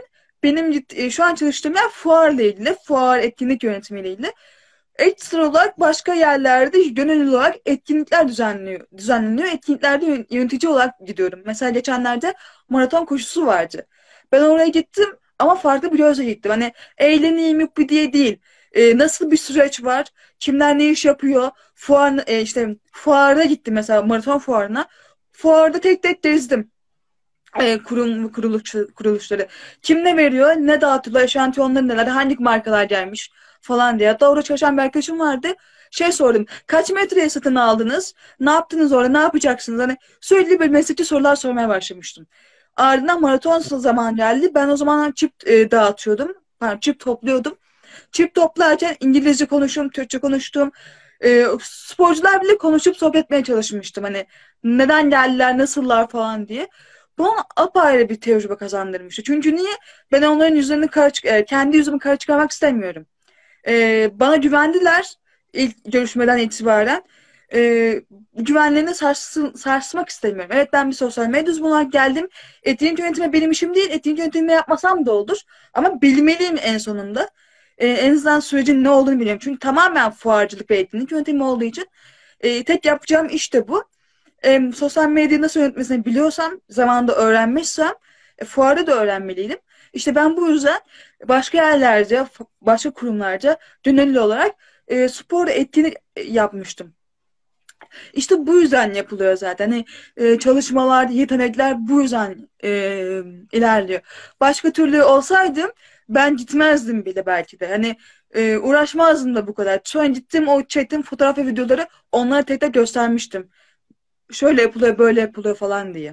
şu an çalıştığım yer fuarla ilgili, fuar etkinlik yönetimiyle ilgili. Ekstra olarak başka yerlerde gönüllü olarak etkinlikler düzenleniyor. Etkinliklerde yönetici olarak gidiyorum. Mesela geçenlerde maraton koşusu vardı. Ben oraya gittim ama farklı bir gözle gittim. Hani eğleneyim yok bir diye değil. Nasıl bir süreç var? Kimler ne iş yapıyor? İşte fuarda gittim mesela, maraton fuarına. Fuarda tek tek gezdim. kuruluşları. Kim ne veriyor, ne dağıtıyorlar, eşantiyonları neler, hangi markalar gelmiş falan diye. Hatta orada çalışan bir arkadaşım vardı. Şey sordum, kaç metreye satın aldınız? Ne yaptınız orada, ne yapacaksınız? Hani sürekli bir mesleki sorular sormaya başlamıştım. Ardından maraton zaman geldi. Ben o zaman çip dağıtıyordum. Pardon, çip topluyordum. Çip toplarken İngilizce konuştum, Türkçe konuştum. Sporcular bile konuşup sohbet etmeye çalışmıştım. Hani neden geldiler, nasıllar falan diye. Bu bana apayrı bir tecrübe kazandırmıştı. Çünkü niye? Ben onların yüzlerini kendi yüzümü kara çıkarmak istemiyorum. Bana güvendiler ilk görüşmeden itibaren. Güvenlerini sarsmak istemiyorum. Evet, ben bir sosyal medya uzmanı olarak geldim. Etkinlik yönetimi benim işim değil. Etkinlik yönetimi yapmasam da olur. Ama bilmeliyim en sonunda. En azından sürecin ne olduğunu biliyorum. Çünkü tamamen fuarcılık ve etkinlik yönetimi olduğu için tek yapacağım iş de bu. Sosyal medyayı nasıl yönetmesini biliyorsam, zamanında öğrenmişsem, fuarda da öğrenmeliydim. İşte ben bu yüzden başka yerlerce, başka kurumlarca gönüllü olarak spor etkinlik yapmıştım. İşte bu yüzden yapılıyor zaten. Hani, çalışmalar, yetenekler bu yüzden ilerliyor. Başka türlü olsaydım ben gitmezdim bile belki de. Hani uğraşmazdım da bu kadar. Sonra gittim, o çektiğim fotoğraf ve videoları onlara tek tek göstermiştim. Şöyle yapılıyor, böyle yapılıyor falan diye.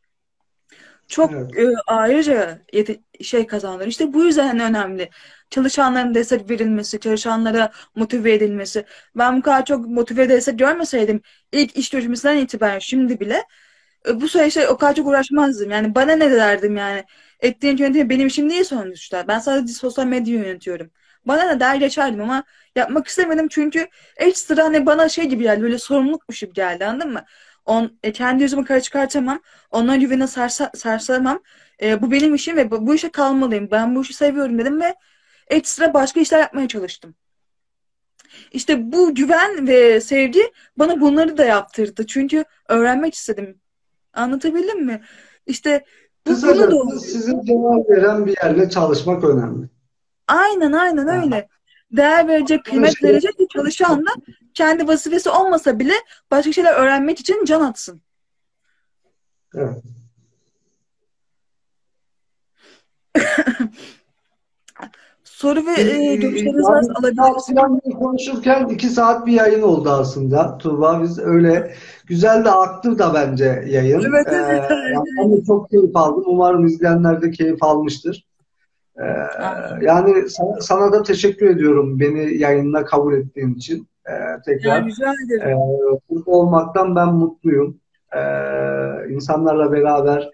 Çok Evet. ayrıca şey kazanır. İşte bu yüzden hani önemli. Çalışanların destek verilmesi, çalışanlara motive edilmesi. Ben bu kadar çok motive destek görmeseydim ilk iş görüşmesinden itibaren şimdi bile bu süreçte o kadar çok uğraşmazdım. Yani bana ne derdim yani. Ettiğin yönetimi benim işim değil sonuçta. Ben sadece sosyal medya yönetiyorum. Bana ne der geçerdim ama yapmak istemedim çünkü ekstra hani bana şey gibi geldi, böyle sorumlulukmuş gibi geldi, anladın mı? Kendi yüzümü kara çıkartamam. Onların güvenine sarsamam. Bu benim işim ve bu işe kalmalıyım. Ben bu işi seviyorum dedim ve ekstra başka işler yapmaya çalıştım. İşte bu güven ve sevgi bana bunları da yaptırdı. Çünkü öğrenmek istedim. Anlatabildim mi? İşte bunu Kısacası doğuruyor. size değer veren bir yerde çalışmak önemli. Aynen, aynen Yani öyle. Değer verecek, her kıymet şey, verecek bir çalışan da kendi vazifesi olmasa bile başka şeyler öğrenmek için can atsın. evet. Soru ve görüşleriniz varsa Yani alabiliriz. falan konuşurken 2 saat bir yayın oldu aslında. Tuğba, biz öyle güzel de aktı da bence yayın. Evet, evet, Yani evet. ben de çok keyif aldım. Umarım izleyenler de keyif almıştır. Ee, Aynen. Yani sana da teşekkür ediyorum beni yayınına kabul ettiğin için. Yani Tekrar rica ederim. burada olmaktan ben mutluyum. İnsanlarla beraber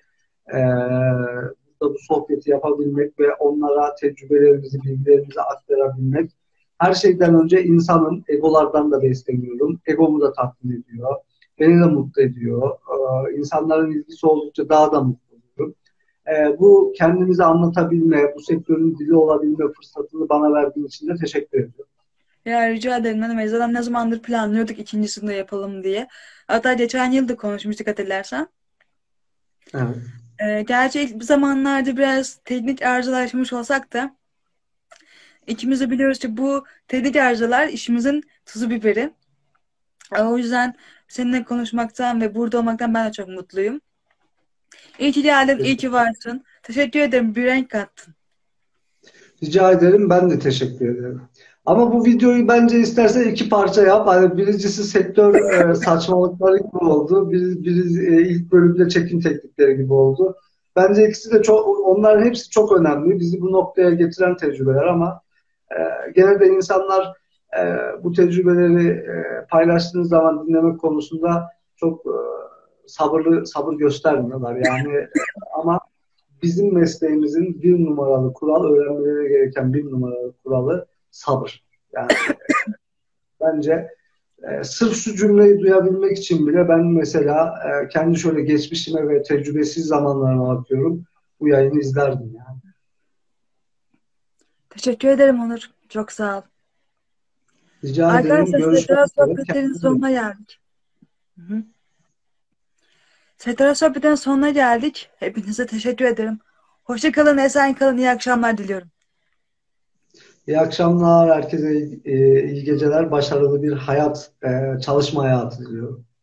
burada bu sohbeti yapabilmek ve onlara tecrübelerimizi, bilgilerimizi aktarabilmek. Her şeyden önce insanın egolardan da besleniyorum. Egomu da tatmin ediyor. Beni de mutlu ediyor. İnsanların ilgisi oldukça daha da mutlu oluyorum. Bu kendimizi anlatabilme, bu sektörün dili olabilme fırsatını bana verdiğin için de teşekkür ediyorum. Ya rica ederim. Ne demek? Zaten ne zamandır planlıyorduk ikincisini de yapalım diye. Hatta geçen yıl da konuşmuştuk, hatırlarsan. Evet. Gerçi ilk zamanlarda biraz teknik arızalar yaşamış olsak da ikimiz de biliyoruz ki bu teknik arızalar işimizin tuzu biberi. O yüzden seninle konuşmaktan ve burada olmaktan ben de çok mutluyum. İyi ki geldin, iyi ki varsın. Teşekkür ederim. Bir renk kattın. Rica ederim. Ben de teşekkür ederim. Ama bu videoyu bence istersen 2 parça yap. Hani birincisi sektör saçmalıkları gibi oldu. Biri ilk bölümde çekim teknikleri gibi oldu. Bence ikisi de çok, onların hepsi çok önemli. Bizi bu noktaya getiren tecrübeler ama e, gene de insanlar bu tecrübeleri paylaştığınız zaman dinlemek konusunda çok sabır göstermiyorlar. Yani ama bizim mesleğimizin bir numaralı kural, öğrenmeleri gereken bir numaralı kuralı sabır. Yani bence sırf şu cümleyi duyabilmek için bile ben mesela kendi şöyle geçmişime ve tecrübesiz zamanlarıma bakıyorum. Bu yayını izlerdim yani. Teşekkür ederim Onur. Çok sağ ol. Rica ederim. Arkadaşlar, Görüşmek Sektörel üzere. Sohbetlerin Kendinize iyi bakın. sonuna geldik. Hı hı. Sektörel Sohbetlerin sonuna geldik. Hepinize teşekkür ederim. Hoşça kalın, esen kalın, iyi akşamlar diliyorum. İyi akşamlar. Herkese iyi geceler. Başarılı bir hayat, çalışma hayatı diliyorum.